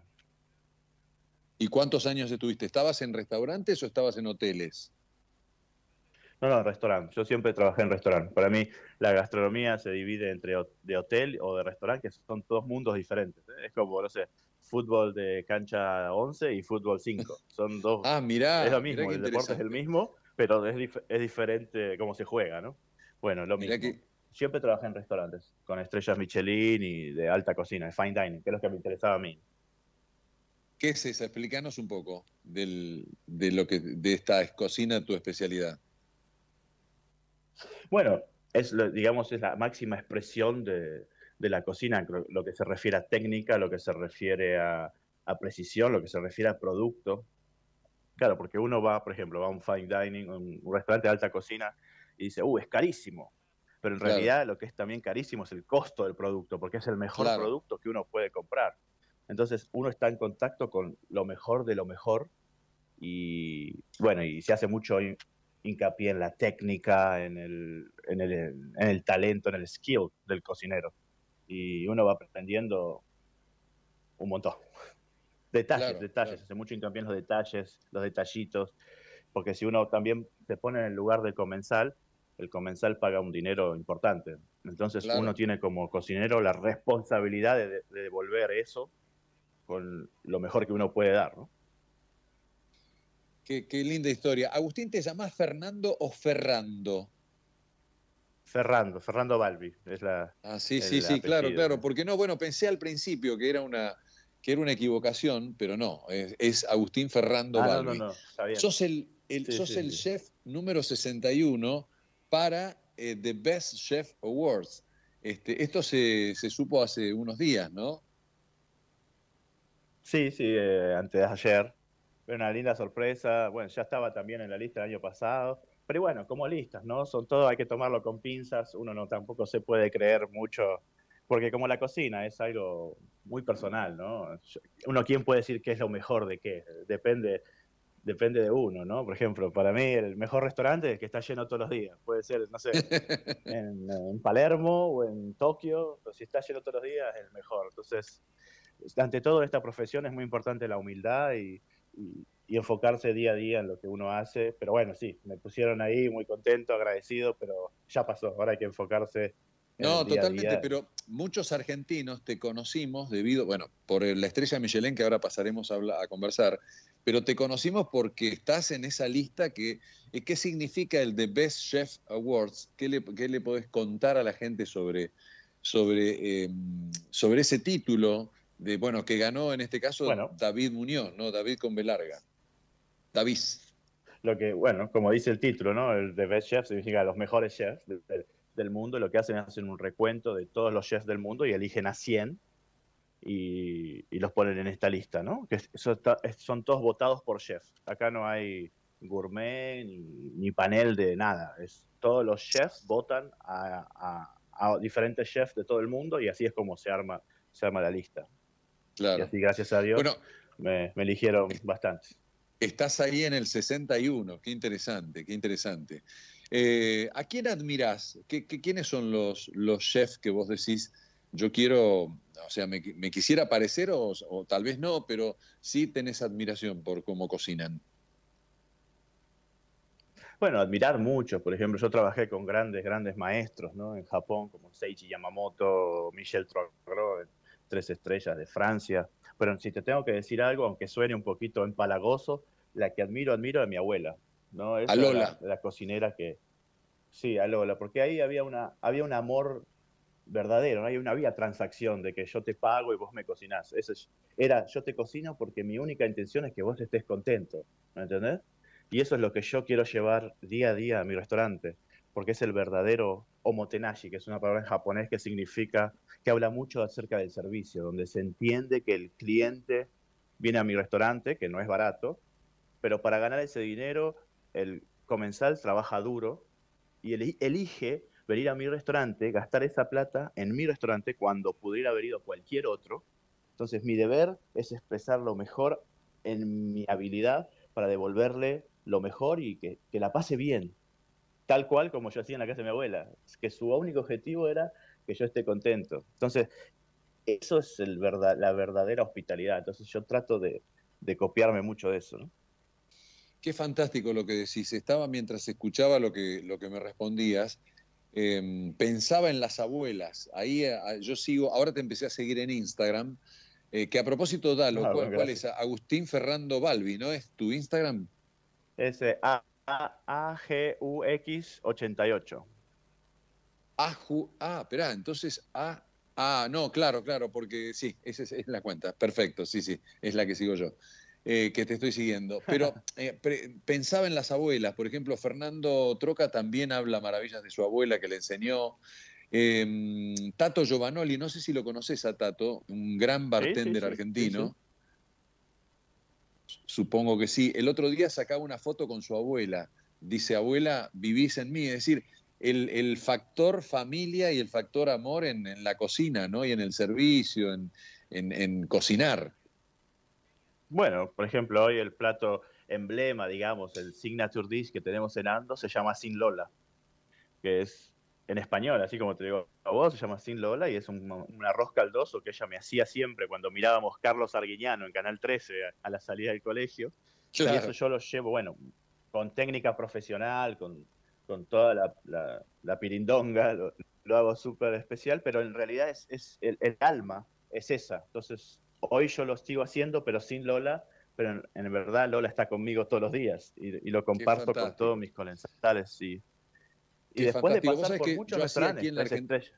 Speaker 1: ¿Y cuántos años estuviste? ¿Estabas en restaurantes o estabas en hoteles?
Speaker 15: No, no, restaurante. Yo siempre trabajé en restaurante. Para mí, la gastronomía se divide entre ho- de hotel o de restaurante, que son todos mundos diferentes. ¿eh? Es como, no sé, fútbol de cancha once y fútbol cinco. Son dos.
Speaker 1: Ah, mirá,
Speaker 15: es lo
Speaker 1: mirá
Speaker 15: mismo,
Speaker 1: qué
Speaker 15: el deporte es el
Speaker 1: interesante.
Speaker 15: mismo, pero es, dif- es diferente cómo se juega, ¿no? Bueno, lo
Speaker 1: Mirá
Speaker 15: mismo.
Speaker 1: que,
Speaker 15: Siempre trabajé en restaurantes, con estrellas Michelin y de alta cocina, de fine dining, que es lo que me interesaba a mí.
Speaker 1: ¿qué es esa? Explícanos un poco del, de lo que de esta cocina, tu especialidad.
Speaker 15: Bueno, es lo- digamos, es la máxima expresión de, de la cocina, lo, lo que se refiere a técnica, lo que se refiere a, a precisión, lo que se refiere a producto. Claro, porque uno va, por ejemplo, va a un fine dining, un, un restaurante de alta cocina, y dice, uh, es carísimo. Pero en
Speaker 1: Claro.
Speaker 15: realidad lo que es también carísimo es el costo del producto, porque es el mejor
Speaker 1: Claro.
Speaker 15: producto que uno puede comprar. Entonces uno está en contacto con lo mejor de lo mejor y bueno, y se hace mucho hin- hincapié en la técnica, en el, en el, en el talento, en el skill del cocinero. Y uno va aprendiendo un montón. Detalles,
Speaker 1: Claro,
Speaker 15: detalles,
Speaker 1: claro.
Speaker 15: hace mucho hincapié en los detalles, los detallitos, porque si uno también se pone en el lugar del comensal, el comensal paga un dinero importante. Entonces
Speaker 1: Claro.
Speaker 15: uno tiene como cocinero la responsabilidad de, de devolver eso con lo mejor que uno puede dar, ¿no?
Speaker 1: Qué, qué linda historia. Agustín, ¿te llamás Fernando o Ferrando?
Speaker 15: Ferrando, Ferrando Balbi, es la
Speaker 1: Ah, sí,
Speaker 15: el
Speaker 1: sí, sí, claro,
Speaker 15: apellido,
Speaker 1: claro.
Speaker 15: sí.
Speaker 1: Porque no, bueno, pensé al principio que era una, que era una equivocación, pero no, es, es Agustín Ferrando
Speaker 15: Ah, no,
Speaker 1: Balbi.
Speaker 15: no, no, está bien.
Speaker 1: Sos el, el,
Speaker 15: Sí,
Speaker 1: sos
Speaker 15: sí,
Speaker 1: el
Speaker 15: sí.
Speaker 1: chef número sesenta y uno para eh, The Best Chef Awards. Este, esto se, se supo hace unos días, ¿no?
Speaker 15: Sí, sí, eh, antes de ayer. Fue una linda sorpresa. Bueno, ya estaba también en la lista el año pasado. Pero bueno, como listas, ¿no? Son todo, hay que tomarlo con pinzas. Uno no tampoco se puede creer mucho, porque como la cocina es algo muy personal, ¿no? Uno, ¿quién puede decir qué es lo mejor de qué? Depende, depende de uno, ¿no? Por ejemplo, para mí el mejor restaurante es el que está lleno todos los días. Puede ser, no sé, en, en Palermo o en Tokio, pero si está lleno todos los días es el mejor. Entonces, ante todo en esta profesión es muy importante la humildad y, y, y enfocarse día a día en lo que uno hace. Pero bueno, sí, me pusieron ahí muy contento, agradecido, pero ya pasó, ahora hay que enfocarse en
Speaker 1: No,
Speaker 15: el día a
Speaker 1: totalmente,
Speaker 15: día.
Speaker 1: pero muchos argentinos te conocimos debido, bueno, por la estrella Michelin, que ahora pasaremos a, hablar, a conversar, pero te conocimos porque estás en esa lista que, ¿qué significa el The Best Chef Awards? ¿Qué le, qué le podés contar a la gente sobre, sobre, eh, sobre ese título de, bueno, que ganó en este caso
Speaker 15: Bueno.
Speaker 1: David Muñoz, ¿no? David con B larga. David.
Speaker 15: Lo que, bueno, como dice el título, ¿no? El The Best Chef significa los mejores chefs del, del mundo. Lo que hacen es hacer un recuento de todos los chefs del mundo y eligen a cien y, y los ponen en esta lista, ¿no? Que eso está, son todos votados por chef. Acá no hay gourmet ni, ni panel de nada. Es, todos los chefs votan a, a, a diferentes chefs de todo el mundo y así es como se arma, se arma la lista.
Speaker 1: Claro.
Speaker 15: Y así, gracias a Dios,
Speaker 1: bueno,
Speaker 15: me, me eligieron bastante.
Speaker 1: Estás ahí en el sesenta y uno, qué interesante, qué interesante. Eh, ¿A quién admirás? ¿Qué, qué, ¿Quiénes son los, los chefs que vos decís, yo quiero, o sea, me, me quisiera parecer o, o tal vez no, pero sí tenés admiración por cómo cocinan?
Speaker 15: Bueno, admirar mucho. Por ejemplo, yo trabajé con grandes, grandes maestros, ¿no? En Japón, como Seiichi Yamamoto, Michel Troisgros, tres estrellas de Francia. Pero si te tengo que decir algo, aunque suene un poquito empalagoso, la que admiro, admiro a mi abuela, ¿no? Esa
Speaker 1: A Lola.
Speaker 15: La, la cocinera que... Sí, a Lola, porque ahí había, una, había un amor verdadero, ¿no? Hay una había transacción de que yo te pago y vos me cocinás. Eso es, era, yo te cocino porque mi única intención es que vos estés contento, ¿me entendés? Y eso es lo que yo quiero llevar día a día a mi restaurante, porque es el verdadero omotenashi, que es una palabra en japonés que significa, que habla mucho acerca del servicio, donde se entiende que el cliente viene a mi restaurante, que no es barato, pero para ganar ese dinero, el comensal trabaja duro y elige venir a mi restaurante, gastar esa plata en mi restaurante cuando pudiera haber ido cualquier otro. Entonces mi deber es expresar lo mejor en mi habilidad para devolverle lo mejor y que, que la pase bien, tal cual como yo hacía en la casa de mi abuela, que su único objetivo era que yo esté contento. Entonces, eso es el verdad, la verdadera hospitalidad. Entonces yo trato de, de copiarme mucho de eso, ¿no?
Speaker 1: Qué fantástico lo que decís. Estaba mientras escuchaba lo que, lo que me respondías, eh, pensaba en las abuelas. Ahí eh, yo sigo, ahora te empecé a seguir en Instagram, eh, que a propósito, Dalo,
Speaker 15: Ah,
Speaker 1: ¿cuál,
Speaker 15: bueno,
Speaker 1: cuál es? Agustín Ferrando Balbi, ¿no es tu Instagram?
Speaker 15: Es eh, A G U X ochenta y ocho.
Speaker 1: Aju, ah, esperá, entonces A, ah, no, claro, claro, porque sí, esa es, es la cuenta, perfecto, sí, sí, es la que sigo yo, eh, que te estoy siguiendo. Pero eh, pre, pensaba en las abuelas, por ejemplo, Fernando Troca también habla maravillas de su abuela que le enseñó. Eh, Tato Giovanoli, no sé si lo conoces a Tato, un gran bartender
Speaker 15: sí, sí, sí,
Speaker 1: argentino.
Speaker 15: sí, sí.
Speaker 1: Supongo que sí. El otro día sacaba una foto con su abuela. Dice, abuela, vivís en mí. Es decir, el, el factor familia y el factor amor en, en la cocina, ¿no? Y en el servicio, en, en, en cocinar.
Speaker 15: Bueno, por ejemplo, hoy el plato emblema, digamos, el signature dish que tenemos en Ando se llama Sin Lola, que es en español, así como te digo a vos, se llama Sin Lola y es un, un arroz caldoso que ella me hacía siempre cuando mirábamos Carlos Arguiñano en Canal trece a, a la salida del colegio. Claro. Y eso yo lo llevo, bueno, con técnica profesional, con, con toda la, la, la pirindonga, lo, lo hago súper especial, pero en realidad es, es el, el alma, es esa. Entonces, hoy yo lo sigo haciendo, pero sin Lola, pero en, en verdad Lola está conmigo todos los días y, y lo comparto con todos mis comensales. Y, y
Speaker 1: Qué
Speaker 15: después de
Speaker 1: fantástico.
Speaker 15: pasar
Speaker 1: ¿Vos
Speaker 15: por
Speaker 1: sabés que
Speaker 15: muchos
Speaker 1: yo hacía aquí
Speaker 15: restaurantes,
Speaker 1: en la
Speaker 15: tres
Speaker 1: Argentina?
Speaker 15: estrellas.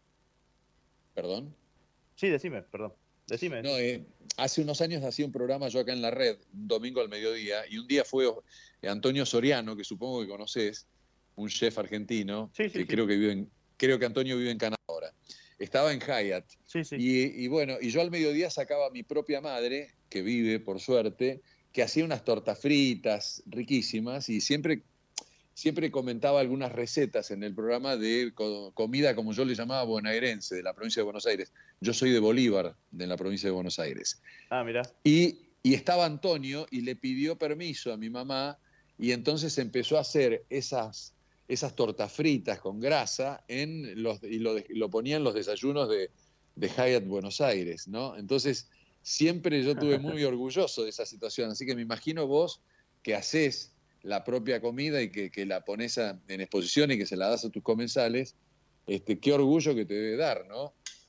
Speaker 1: ¿Perdón?
Speaker 15: Sí, decime, perdón. Decime.
Speaker 1: No, eh, hace unos años hacía un programa yo acá en la red, un domingo al mediodía, y un día fue eh, Antonio Soriano, que supongo que conocés, un chef argentino,
Speaker 15: sí, sí,
Speaker 1: que
Speaker 15: sí.
Speaker 1: creo que vive en, creo que Antonio vive en Canadá ahora. Estaba en Hyatt.
Speaker 15: Sí, sí.
Speaker 1: Y, y bueno, y yo al mediodía sacaba a mi propia madre, que vive por suerte, que hacía unas tortas fritas riquísimas y siempre, siempre comentaba algunas recetas en el programa de co- comida, como yo le llamaba, bonaerense, de la provincia de Buenos Aires. Yo soy de Bolívar, de la provincia de Buenos Aires.
Speaker 15: Ah, mirá.
Speaker 1: Y, y estaba Antonio y le pidió permiso a mi mamá y entonces empezó a hacer esas, esas tortas fritas con grasa en los, y lo, de- lo ponía en los desayunos de, de Hyatt Buenos Aires, ¿no? Entonces siempre yo estuve muy orgulloso de esa situación, así que me imagino vos que hacés la propia comida y que, que la pones a- en exposición y que se la das a tus comensales, este, qué orgullo que te debe dar, ¿no?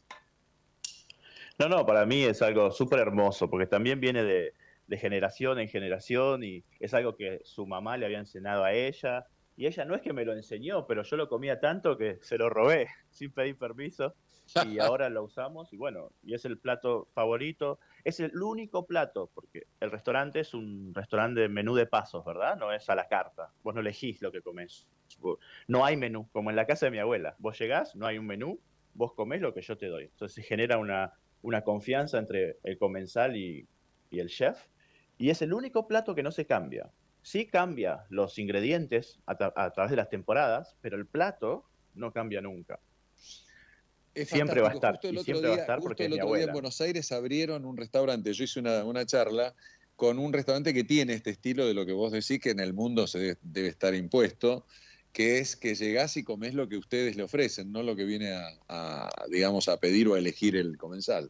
Speaker 15: No, no, para mí es algo súper hermoso, porque también viene de, de generación en generación y es algo que su mamá le había enseñado a ella. Y ella no es que me lo enseñó, pero yo lo comía tanto que se lo robé sin pedir permiso y ahora lo usamos y bueno, y es el plato favorito. Es el único plato, porque el restaurante es un restaurante de menú de pasos, ¿verdad? No es a la carta. Vos no elegís lo que comés. No hay menú, como en la casa de mi abuela. Vos llegás, no hay un menú, vos comés lo que yo te doy. Entonces se genera una, una confianza entre el comensal y, y el chef. Y es el único plato que no se cambia. Sí cambia los ingredientes a, tra- a través de las temporadas, pero el plato no cambia nunca.
Speaker 1: Es
Speaker 15: Siempre va a
Speaker 1: fantástico.
Speaker 15: estar,
Speaker 1: Justo el
Speaker 15: y
Speaker 1: otro
Speaker 15: siempre va a
Speaker 1: día,
Speaker 15: estar
Speaker 1: justo
Speaker 15: porque
Speaker 1: el
Speaker 15: es mi
Speaker 1: otro día en
Speaker 15: abuela.
Speaker 1: Buenos Aires abrieron un restaurante. Yo hice una, una charla con un restaurante que tiene este estilo de lo que vos decís que en el mundo se debe, debe estar impuesto, que es que llegás y comés lo que ustedes le ofrecen, no lo que viene a, a, digamos, a pedir o a elegir el comensal.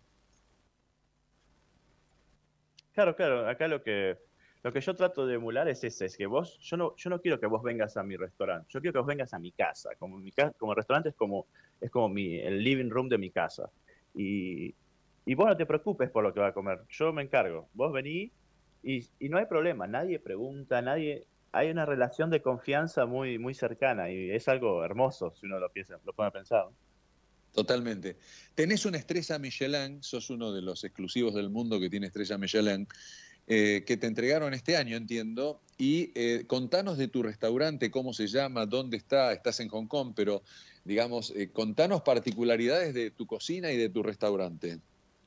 Speaker 15: Claro, claro, acá lo que, lo que yo trato de emular es ese, es que vos, yo no, yo no quiero que vos vengas a mi restaurante, yo quiero que vos vengas a mi casa, como mi casa, como el restaurante es como, es como mi, el living room de mi casa. Y, y vos no te preocupes por lo que va a comer, yo me encargo. Vos vení y, y no hay problema, nadie pregunta, nadie, hay una relación de confianza muy, muy cercana y es algo hermoso si uno lo piensa, lo pone a pensar.
Speaker 1: Totalmente. Tenés una estrella Michelin, sos uno de los exclusivos del mundo que tiene estrella Michelin, eh, que te entregaron este año, entiendo. Y eh, contanos de tu restaurante, cómo se llama, dónde está, estás en Hong Kong, pero digamos, eh, contanos particularidades de tu cocina y de tu restaurante.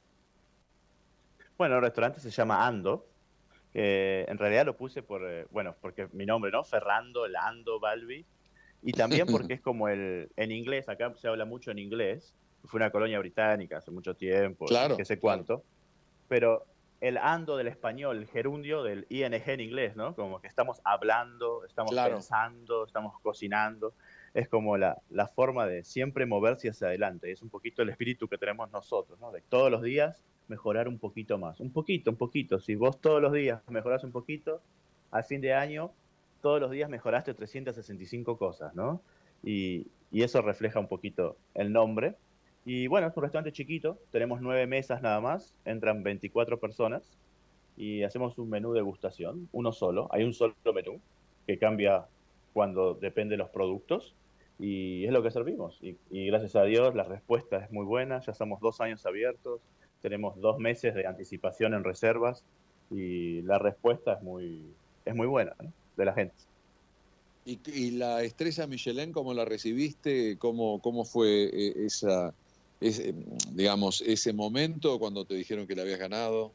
Speaker 15: Bueno, el restaurante se llama Ando. Que en realidad lo puse por, eh, bueno, porque mi nombre, ¿no? Ferrando, el Ando Balbi. Y también porque es como el, en inglés, acá se habla mucho en inglés. Fue una colonia británica hace mucho tiempo,
Speaker 1: Claro,
Speaker 15: qué sé
Speaker 1: claro.
Speaker 15: cuánto. Pero el ando del español, el gerundio del ing en inglés, ¿no? Como que estamos hablando, estamos
Speaker 1: Claro.
Speaker 15: pensando, estamos cocinando. Es como la, la forma de siempre moverse hacia adelante. Es un poquito el espíritu que tenemos nosotros, ¿no? De todos los días mejorar un poquito más. Un poquito, un poquito. Si vos todos los días mejorás un poquito, al fin de año, todos los días mejoraste trescientas sesenta y cinco cosas, ¿no? Y, y eso refleja un poquito el nombre. Y bueno, es un restaurante chiquito, tenemos nueve mesas nada más, entran veinticuatro personas y hacemos un menú de degustación, uno solo. Hay un solo menú que cambia cuando depende de los productos y es lo que servimos. Y, y gracias a Dios la respuesta es muy buena, ya estamos dos años abiertos, tenemos dos meses de anticipación en reservas y la respuesta es muy, es muy buena, ¿no? De la gente.
Speaker 1: ¿Y, y la estrella Michelin, cómo la recibiste? ¿Cómo, cómo fue eh, esa, ese, digamos, ese momento cuando te dijeron que la habías ganado?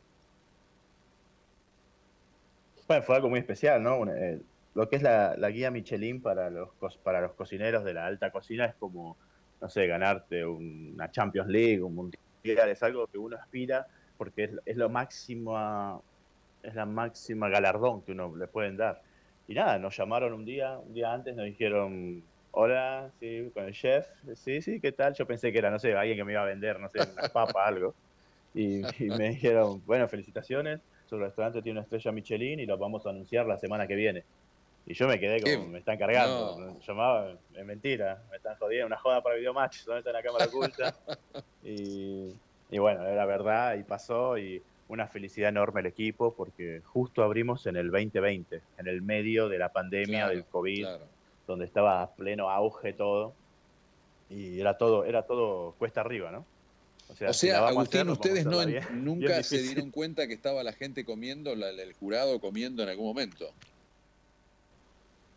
Speaker 15: Bueno, fue algo muy especial, ¿no? Una- eh, lo que es la, la guía Michelin para los, cos- para los cocineros de la alta cocina es como, no sé, ganarte una Champions League, un Mundial, es algo que uno aspira porque es, es lo máxima, es la máxima galardón que uno le pueden dar. Y nada, nos llamaron un día, un día antes, nos dijeron, hola, sí, con el chef, sí, sí, ¿qué tal? Yo pensé que era, no sé, alguien que me iba a vender, no sé, una papa, algo. Y, y me dijeron, bueno, felicitaciones, su restaurante tiene una estrella Michelin y lo vamos a anunciar la semana que viene. Y yo me quedé como,
Speaker 1: ¿Qué?
Speaker 15: me están cargando,
Speaker 1: No.
Speaker 15: me llamaban, es mentira, me están jodiendo, una joda para Videomatch, ¿dónde está la cámara oculta? Y, y bueno, era verdad y pasó y una felicidad enorme el equipo porque justo abrimos en el veinte veinte, en el medio de la pandemia
Speaker 1: Claro,
Speaker 15: del COVID,
Speaker 1: claro.
Speaker 15: donde estaba a pleno auge todo y era todo, era todo cuesta arriba, ¿no? O sea,
Speaker 1: O
Speaker 15: si la
Speaker 1: sea,
Speaker 15: vamos a
Speaker 1: Agustín,
Speaker 15: hacer, vamos a
Speaker 1: ustedes no,
Speaker 15: hacerla
Speaker 1: en-
Speaker 15: bien,
Speaker 1: nunca
Speaker 15: bien
Speaker 1: se
Speaker 15: difícil.
Speaker 1: dieron cuenta que estaba la gente comiendo, la- la- el jurado comiendo en algún momento.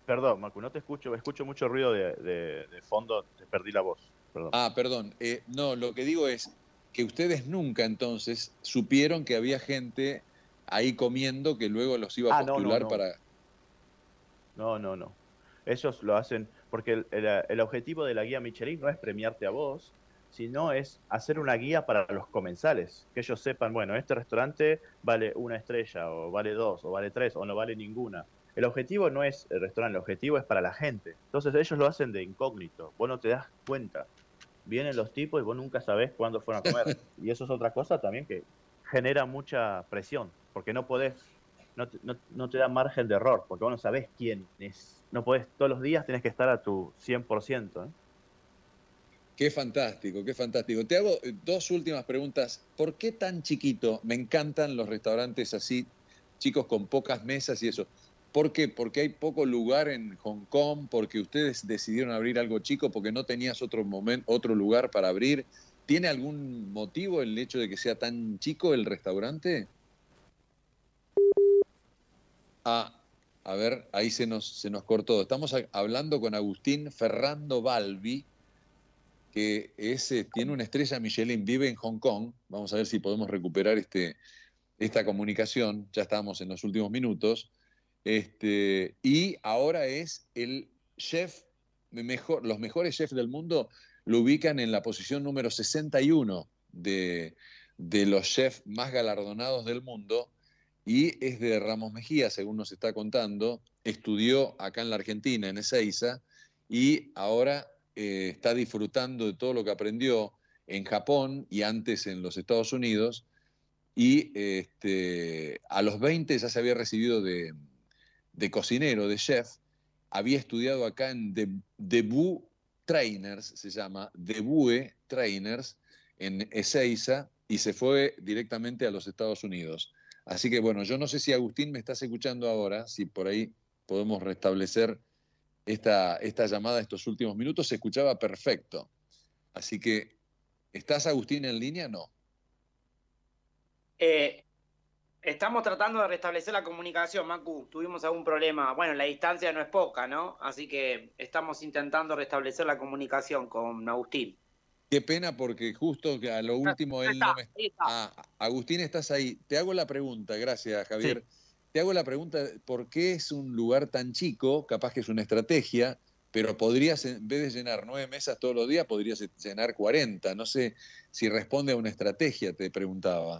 Speaker 15: Perdón, Macu, no te escucho, escucho mucho ruido de, de, de fondo, te perdí la voz. Perdón.
Speaker 1: Ah, perdón. Eh, no, lo que digo es que ustedes nunca entonces supieron que había gente ahí comiendo que luego los iba a
Speaker 15: Ah, no, no,
Speaker 1: postular
Speaker 15: no.
Speaker 1: para...
Speaker 15: No, no, no. Ellos lo hacen porque el, el, el objetivo de la guía Michelin no es premiarte a vos, sino es hacer una guía para los comensales, que ellos sepan, bueno, este restaurante vale una estrella, o vale dos, o vale tres, o no vale ninguna. El objetivo no es el restaurante, el objetivo es para la gente. Entonces ellos lo hacen de incógnito, vos no te das cuenta. Vienen los tipos y vos nunca sabés cuándo fueron a comer. Y eso es otra cosa también que genera mucha presión, porque no podés, no te, no, no te da margen de error, porque vos no sabés quién es. No podés, todos los días tenés que estar a tu cien por ciento, ¿eh?
Speaker 1: Qué fantástico, qué fantástico. Te hago dos últimas preguntas. ¿Por qué tan chiquito? Me encantan los restaurantes así, chicos con pocas mesas y eso. ¿Por qué? Porque hay poco lugar en Hong Kong, porque ustedes decidieron abrir algo chico, porque no tenías otro momento, otro lugar para abrir. ¿Tiene algún motivo el hecho de que sea tan chico el restaurante? Ah, a ver, ahí se nos, se nos cortó. Estamos hablando con Agustín Ferrando Balbi, que es, tiene una estrella Michelin, vive en Hong Kong. Vamos a ver si podemos recuperar este, esta comunicación. Ya estamos en los últimos minutos. Este, y ahora es el chef, mejor, los mejores chefs del mundo lo ubican en la posición número sesenta y uno de, de los chefs más galardonados del mundo, y es de Ramos Mejía, según nos está contando. Estudió acá en la Argentina, en Ezeiza, y ahora eh, está disfrutando de todo lo que aprendió en Japón y antes en los Estados Unidos, y este, a los veinte ya se había recibido de de cocinero, de chef. Había estudiado acá en Debut Trainers, se llama, Debut Trainers, en Ezeiza, y se fue directamente a los Estados Unidos. Así que bueno, yo no sé si Agustín me estás escuchando ahora, si por ahí podemos restablecer esta, esta llamada estos últimos minutos. Se escuchaba perfecto. Así que, ¿estás, Agustín, en línea? No.
Speaker 2: Eh... Estamos tratando de restablecer la comunicación, Macu. Tuvimos algún problema. Bueno, la distancia no es poca, ¿no? Así que estamos intentando restablecer la comunicación con Agustín.
Speaker 1: Qué pena, porque justo a lo último él no me... Ah, Agustín, estás ahí. Te hago la pregunta, gracias, Javier. Sí. Te hago la pregunta, ¿por qué es un lugar tan chico? Capaz que es una estrategia, pero podrías, en vez de llenar nueve mesas todos los días, podrías llenar cuarenta. No sé si responde a una estrategia, te preguntaba.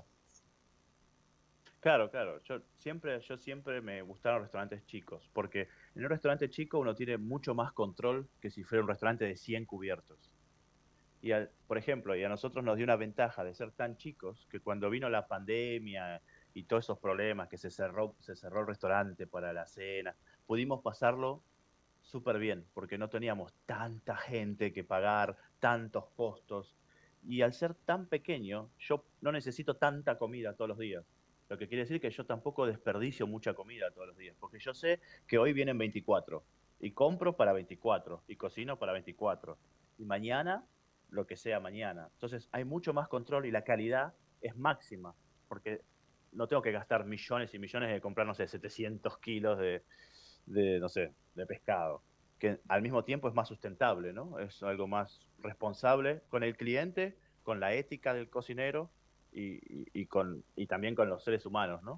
Speaker 15: Claro, claro. Yo siempre, yo siempre me gustaron los restaurantes chicos, porque en un restaurante chico uno tiene mucho más control que si fuera un restaurante de cien cubiertos. Y, al, por ejemplo, y a nosotros nos dio una ventaja de ser tan chicos que cuando vino la pandemia y todos esos problemas, que se cerró, se cerró el restaurante para la cena, pudimos pasarlo súper bien, porque no teníamos tanta gente que pagar, tantos costos. Y al ser tan pequeño, yo no necesito tanta comida todos los días. Lo que quiere decir que yo tampoco desperdicio mucha comida todos los días, porque yo sé que hoy vienen veinticuatro, y compro para veinticuatro, y cocino para veinticuatro, y mañana, lo que sea mañana. Entonces hay mucho más control y la calidad es máxima, porque no tengo que gastar millones y millones de comprar, no sé, setecientos kilos de, de, no sé, de pescado, que al mismo tiempo es más sustentable, ¿no? Es algo más responsable con el cliente, con la ética del cocinero, Y, y, y, con, y también con los seres humanos, ¿no?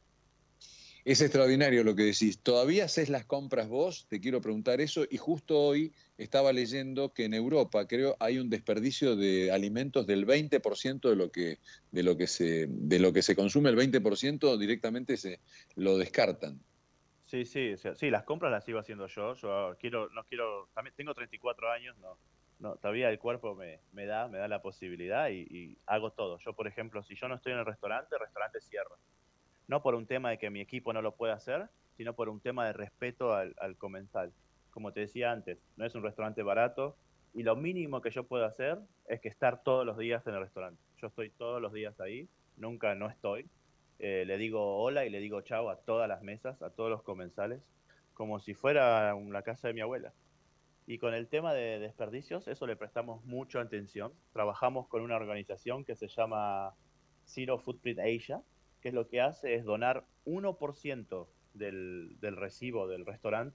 Speaker 1: Es extraordinario lo que decís. ¿Todavía haces las compras vos? Te quiero preguntar eso. Y justo hoy estaba leyendo que en Europa, creo, hay un desperdicio de alimentos del veinte por ciento de lo que, de lo que, se, de lo que se consume. El veinte por ciento directamente se lo descartan.
Speaker 15: Sí, sí, o sea, sí, las compras las sigo haciendo yo. Yo quiero, no quiero, también tengo treinta y cuatro años, no. No, todavía el cuerpo me, me da me da la posibilidad y, y hago todo. Yo, por ejemplo, si yo no estoy en el restaurante, el restaurante cierra. No por un tema de que mi equipo no lo pueda hacer, sino por un tema de respeto al, al comensal. Como te decía antes, no es un restaurante barato y lo mínimo que yo puedo hacer es que estar todos los días en el restaurante. Yo estoy todos los días ahí, nunca no estoy. Eh, le digo hola y le digo chao a todas las mesas, a todos los comensales, como si fuera la casa de mi abuela. Y con el tema de desperdicios, eso le prestamos mucha atención. Trabajamos con una organización que se llama Zero Footprint Asia, que lo que hace es donar uno por ciento del, del recibo del restaurante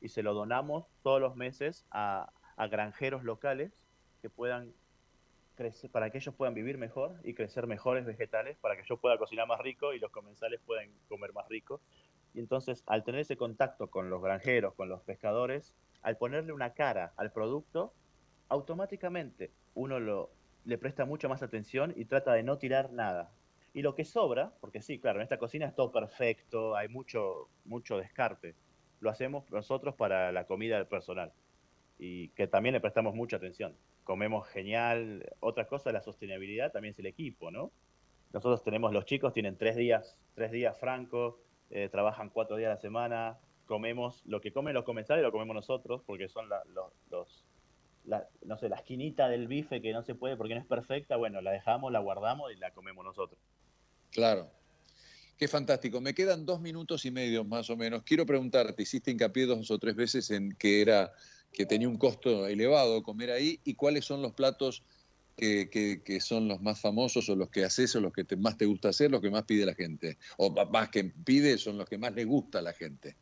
Speaker 15: y se lo donamos todos los meses a, a granjeros locales que puedan crecer, para que ellos puedan vivir mejor y crecer mejores vegetales, para que yo pueda cocinar más rico y los comensales puedan comer más rico. Y entonces, al tener ese contacto con los granjeros, con los pescadores, al ponerle una cara al producto, automáticamente uno lo, le presta mucha más atención y trata de no tirar nada. Y lo que sobra, porque sí, claro, en esta cocina es todo perfecto, hay mucho, mucho descarte, lo hacemos nosotros para la comida del personal y que también le prestamos mucha atención. Comemos genial. Otra cosa de la sostenibilidad también es el equipo, ¿no? Nosotros tenemos, los chicos tienen tres días, tres días francos, eh, trabajan cuatro días a la semana, comemos, lo que comen los comensales lo comemos nosotros, porque son la, los, los la, no sé, la esquinita del bife que no se puede porque no es perfecta, bueno, la dejamos, la guardamos y la comemos nosotros.
Speaker 1: Claro. Qué fantástico. Me quedan dos minutos y medio más o menos. Quiero preguntarte, hiciste hincapié dos o tres veces en que era que tenía un costo elevado comer ahí, y cuáles son los platos que, que, que son los más famosos o los que haces o los que te, más te gusta hacer, los que más pide la gente. O más que pide son los que más le gusta a la gente.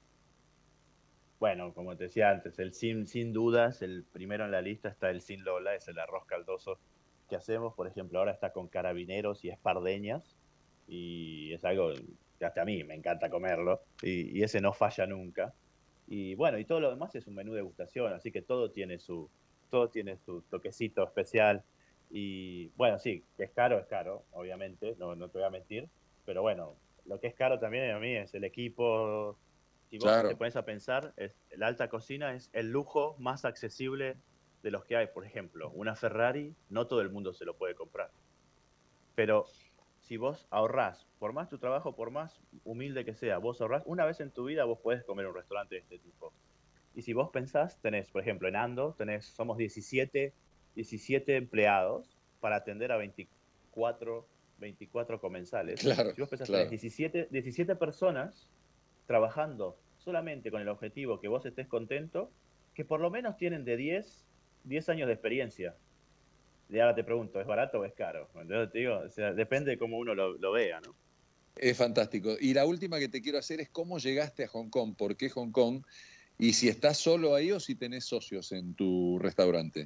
Speaker 15: Bueno, como te decía antes, el sin, sin dudas, el primero en la lista está el sin Lola, es el arroz caldoso que hacemos. Por ejemplo, ahora está con carabineros y espardeñas, y es algo que hasta a mí me encanta comerlo, y, y ese no falla nunca. Y bueno, y todo lo demás es un menú de degustación, así que todo tiene su, todo tiene su toquecito especial. Y bueno, sí, que es caro, es caro, obviamente, no, no te voy a mentir, pero bueno, lo que es caro también a mí es el equipo. Si vos
Speaker 1: Claro.
Speaker 15: te pones a pensar, es, la alta cocina es el lujo más accesible de los que hay. Por ejemplo, una Ferrari, no todo el mundo se lo puede comprar. Pero si vos ahorrás, por más tu trabajo, por más humilde que sea, vos ahorrás, una vez en tu vida vos podés comer en un restaurante de este tipo. Y si vos pensás, tenés, por ejemplo, en Ando, tenés, somos diecisiete, diecisiete empleados para atender a veinticuatro, veinticuatro comensales.
Speaker 1: Claro,
Speaker 15: Si vos pensás,
Speaker 1: claro.
Speaker 15: tenés diecisiete, diecisiete personas trabajando solamente con el objetivo que vos estés contento, que por lo menos tienen de diez, diez años de experiencia. Y ahora te pregunto, ¿es barato o es caro? Entonces te digo, o sea, depende de cómo uno lo, lo vea, ¿no?
Speaker 1: Es fantástico. Y la última que te quiero hacer es cómo llegaste a Hong Kong, por qué Hong Kong, y si estás solo ahí o si tenés socios en tu restaurante.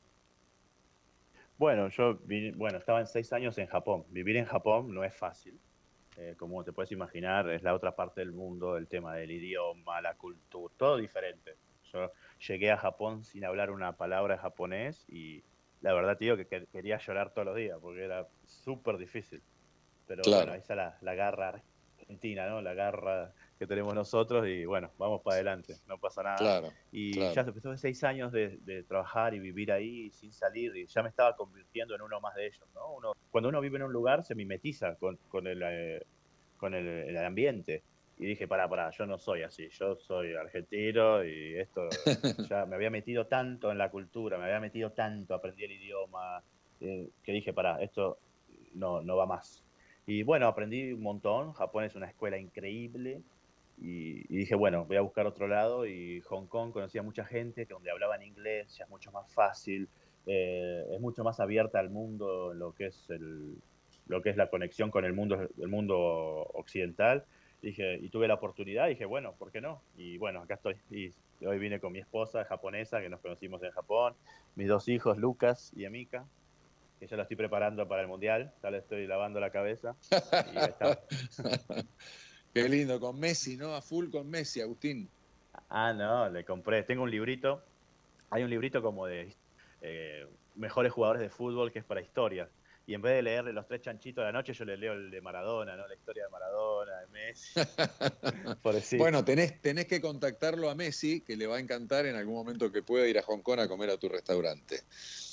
Speaker 15: Bueno, yo vi- bueno, estaba en seis años en Japón. Vivir en Japón no es fácil. Eh, como te puedes imaginar, es la otra parte del mundo, el tema del idioma, la cultura, todo diferente. Yo llegué a Japón sin hablar una palabra de japonés y la verdad, tío, que que- quería llorar todos los días porque era súper difícil. Pero
Speaker 1: Claro.
Speaker 15: bueno, ahí está la, la garra argentina, ¿no? La garra que tenemos nosotros y bueno, vamos para adelante, no pasa nada.
Speaker 1: Claro,
Speaker 15: Y
Speaker 1: claro.
Speaker 15: ya después de seis años de, de trabajar y vivir ahí sin salir, y ya me estaba convirtiendo en uno más de ellos, ¿no? Uno, cuando uno vive en un lugar se mimetiza con, con, el, eh, con el, el ambiente. Y dije, pará, pará, yo no soy así, yo soy argentino y esto, ya me había metido tanto en la cultura, me había metido tanto, aprendí el idioma, eh, que dije, pará, esto no, no va más. Y bueno, aprendí un montón, Japón es una escuela increíble, y, y dije, bueno, voy a buscar otro lado, y Hong Kong conocía mucha gente que donde hablaban inglés, ya es mucho más fácil, eh, es mucho más abierta al mundo, lo que es el, lo que es la conexión con el mundo, el mundo occidental. Dije, y tuve la oportunidad, y dije, bueno, ¿por qué no? Y bueno, acá estoy. Y hoy vine con mi esposa japonesa, que nos conocimos en Japón, mis dos hijos, Lucas y Emika, que ya lo estoy preparando para el Mundial, ya le estoy lavando la cabeza. Y ahí está.
Speaker 1: Qué lindo, con Messi, ¿no? A full con Messi, Agustín.
Speaker 15: Ah, no, le compré. Tengo un librito, hay un librito como de eh, mejores jugadores de fútbol que es para historia. Y en vez de leerle los tres chanchitos de la noche, yo le leo el de Maradona, ¿no? La historia de Maradona, de Messi. Pobrecito.
Speaker 1: Bueno, tenés, tenés que contactarlo a Messi, que le va a encantar en algún momento que pueda ir a Hong Kong a comer a tu restaurante.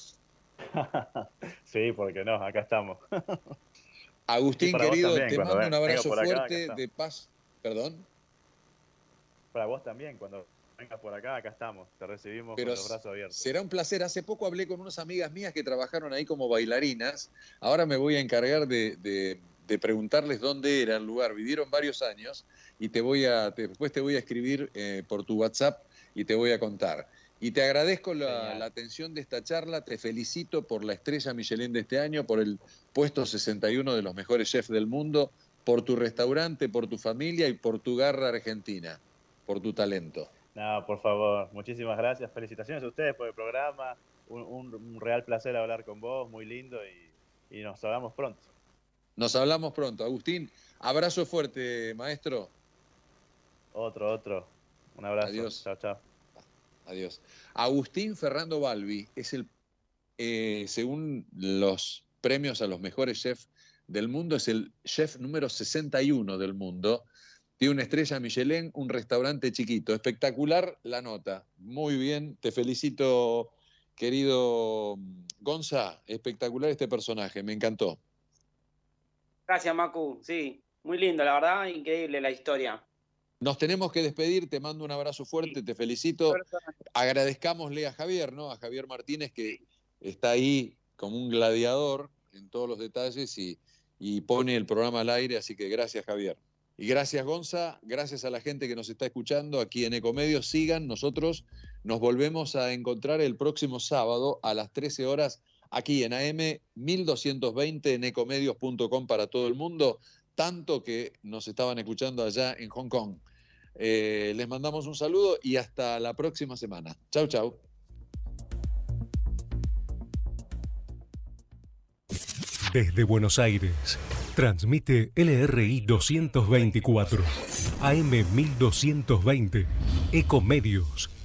Speaker 15: Sí, porque no, acá estamos.
Speaker 1: Agustín,
Speaker 15: Y para vos
Speaker 1: querido,
Speaker 15: también,
Speaker 1: te
Speaker 15: cuando
Speaker 1: mando un
Speaker 15: venga
Speaker 1: abrazo
Speaker 15: por acá, acá
Speaker 1: fuerte,
Speaker 15: estamos.
Speaker 1: de paz. ¿Perdón?
Speaker 15: Para vos también, cuando vengas por acá, acá estamos. Te recibimos
Speaker 1: Pero
Speaker 15: con los brazos abiertos.
Speaker 1: será un placer. Hace poco hablé con unas amigas mías que trabajaron ahí como bailarinas. Ahora me voy a encargar de, de- de preguntarles dónde era el lugar. Vivieron varios años y te voy a, te- después te voy a escribir eh, por tu WhatsApp y te voy a contar. Y te agradezco la,
Speaker 15: Genial.
Speaker 1: la atención de esta charla. Te felicito por la estrella Michelin de este año, por el puesto sesenta y uno de los mejores chefs del mundo, por tu restaurante, por tu familia y por tu garra argentina, por tu talento.
Speaker 15: No, por favor, muchísimas gracias. Felicitaciones a ustedes por el programa. Un, un, un real placer hablar con vos, muy lindo y, y nos hablamos pronto.
Speaker 1: Nos hablamos pronto. Agustín, abrazo fuerte, maestro.
Speaker 15: Otro, otro. Un abrazo.
Speaker 1: Adiós.
Speaker 15: Chao, chao.
Speaker 1: Adiós. Agustín Ferrando Balbi es el, eh, según los premios a los mejores chefs del mundo, es el chef número sesenta y uno del mundo. Tiene una estrella Michelin, un restaurante chiquito. Espectacular la nota. Muy bien, te felicito, querido Gonza. Espectacular este personaje, me encantó.
Speaker 2: Gracias, Macu. Sí, muy lindo, la verdad, increíble la historia.
Speaker 1: Nos tenemos que despedir, te mando un abrazo fuerte, te felicito. Agradezcámosle a Javier, ¿no? A Javier Martínez, que está ahí como un gladiador en todos los detalles y, y pone el programa al aire, así que gracias, Javier. Y gracias, Gonza, gracias a la gente que nos está escuchando aquí en Ecomedios. Sigan, nosotros nos volvemos a encontrar el próximo sábado a las trece horas aquí en A M mil doscientos veinte en ecomedios punto com para todo el mundo, tanto que nos estaban escuchando allá en Hong Kong. Eh, les mandamos un saludo y hasta la próxima semana. Chau, chau.
Speaker 4: Desde Buenos Aires, transmite L R I doscientos veinticuatro, A M mil doscientos veinte, Ecomedios.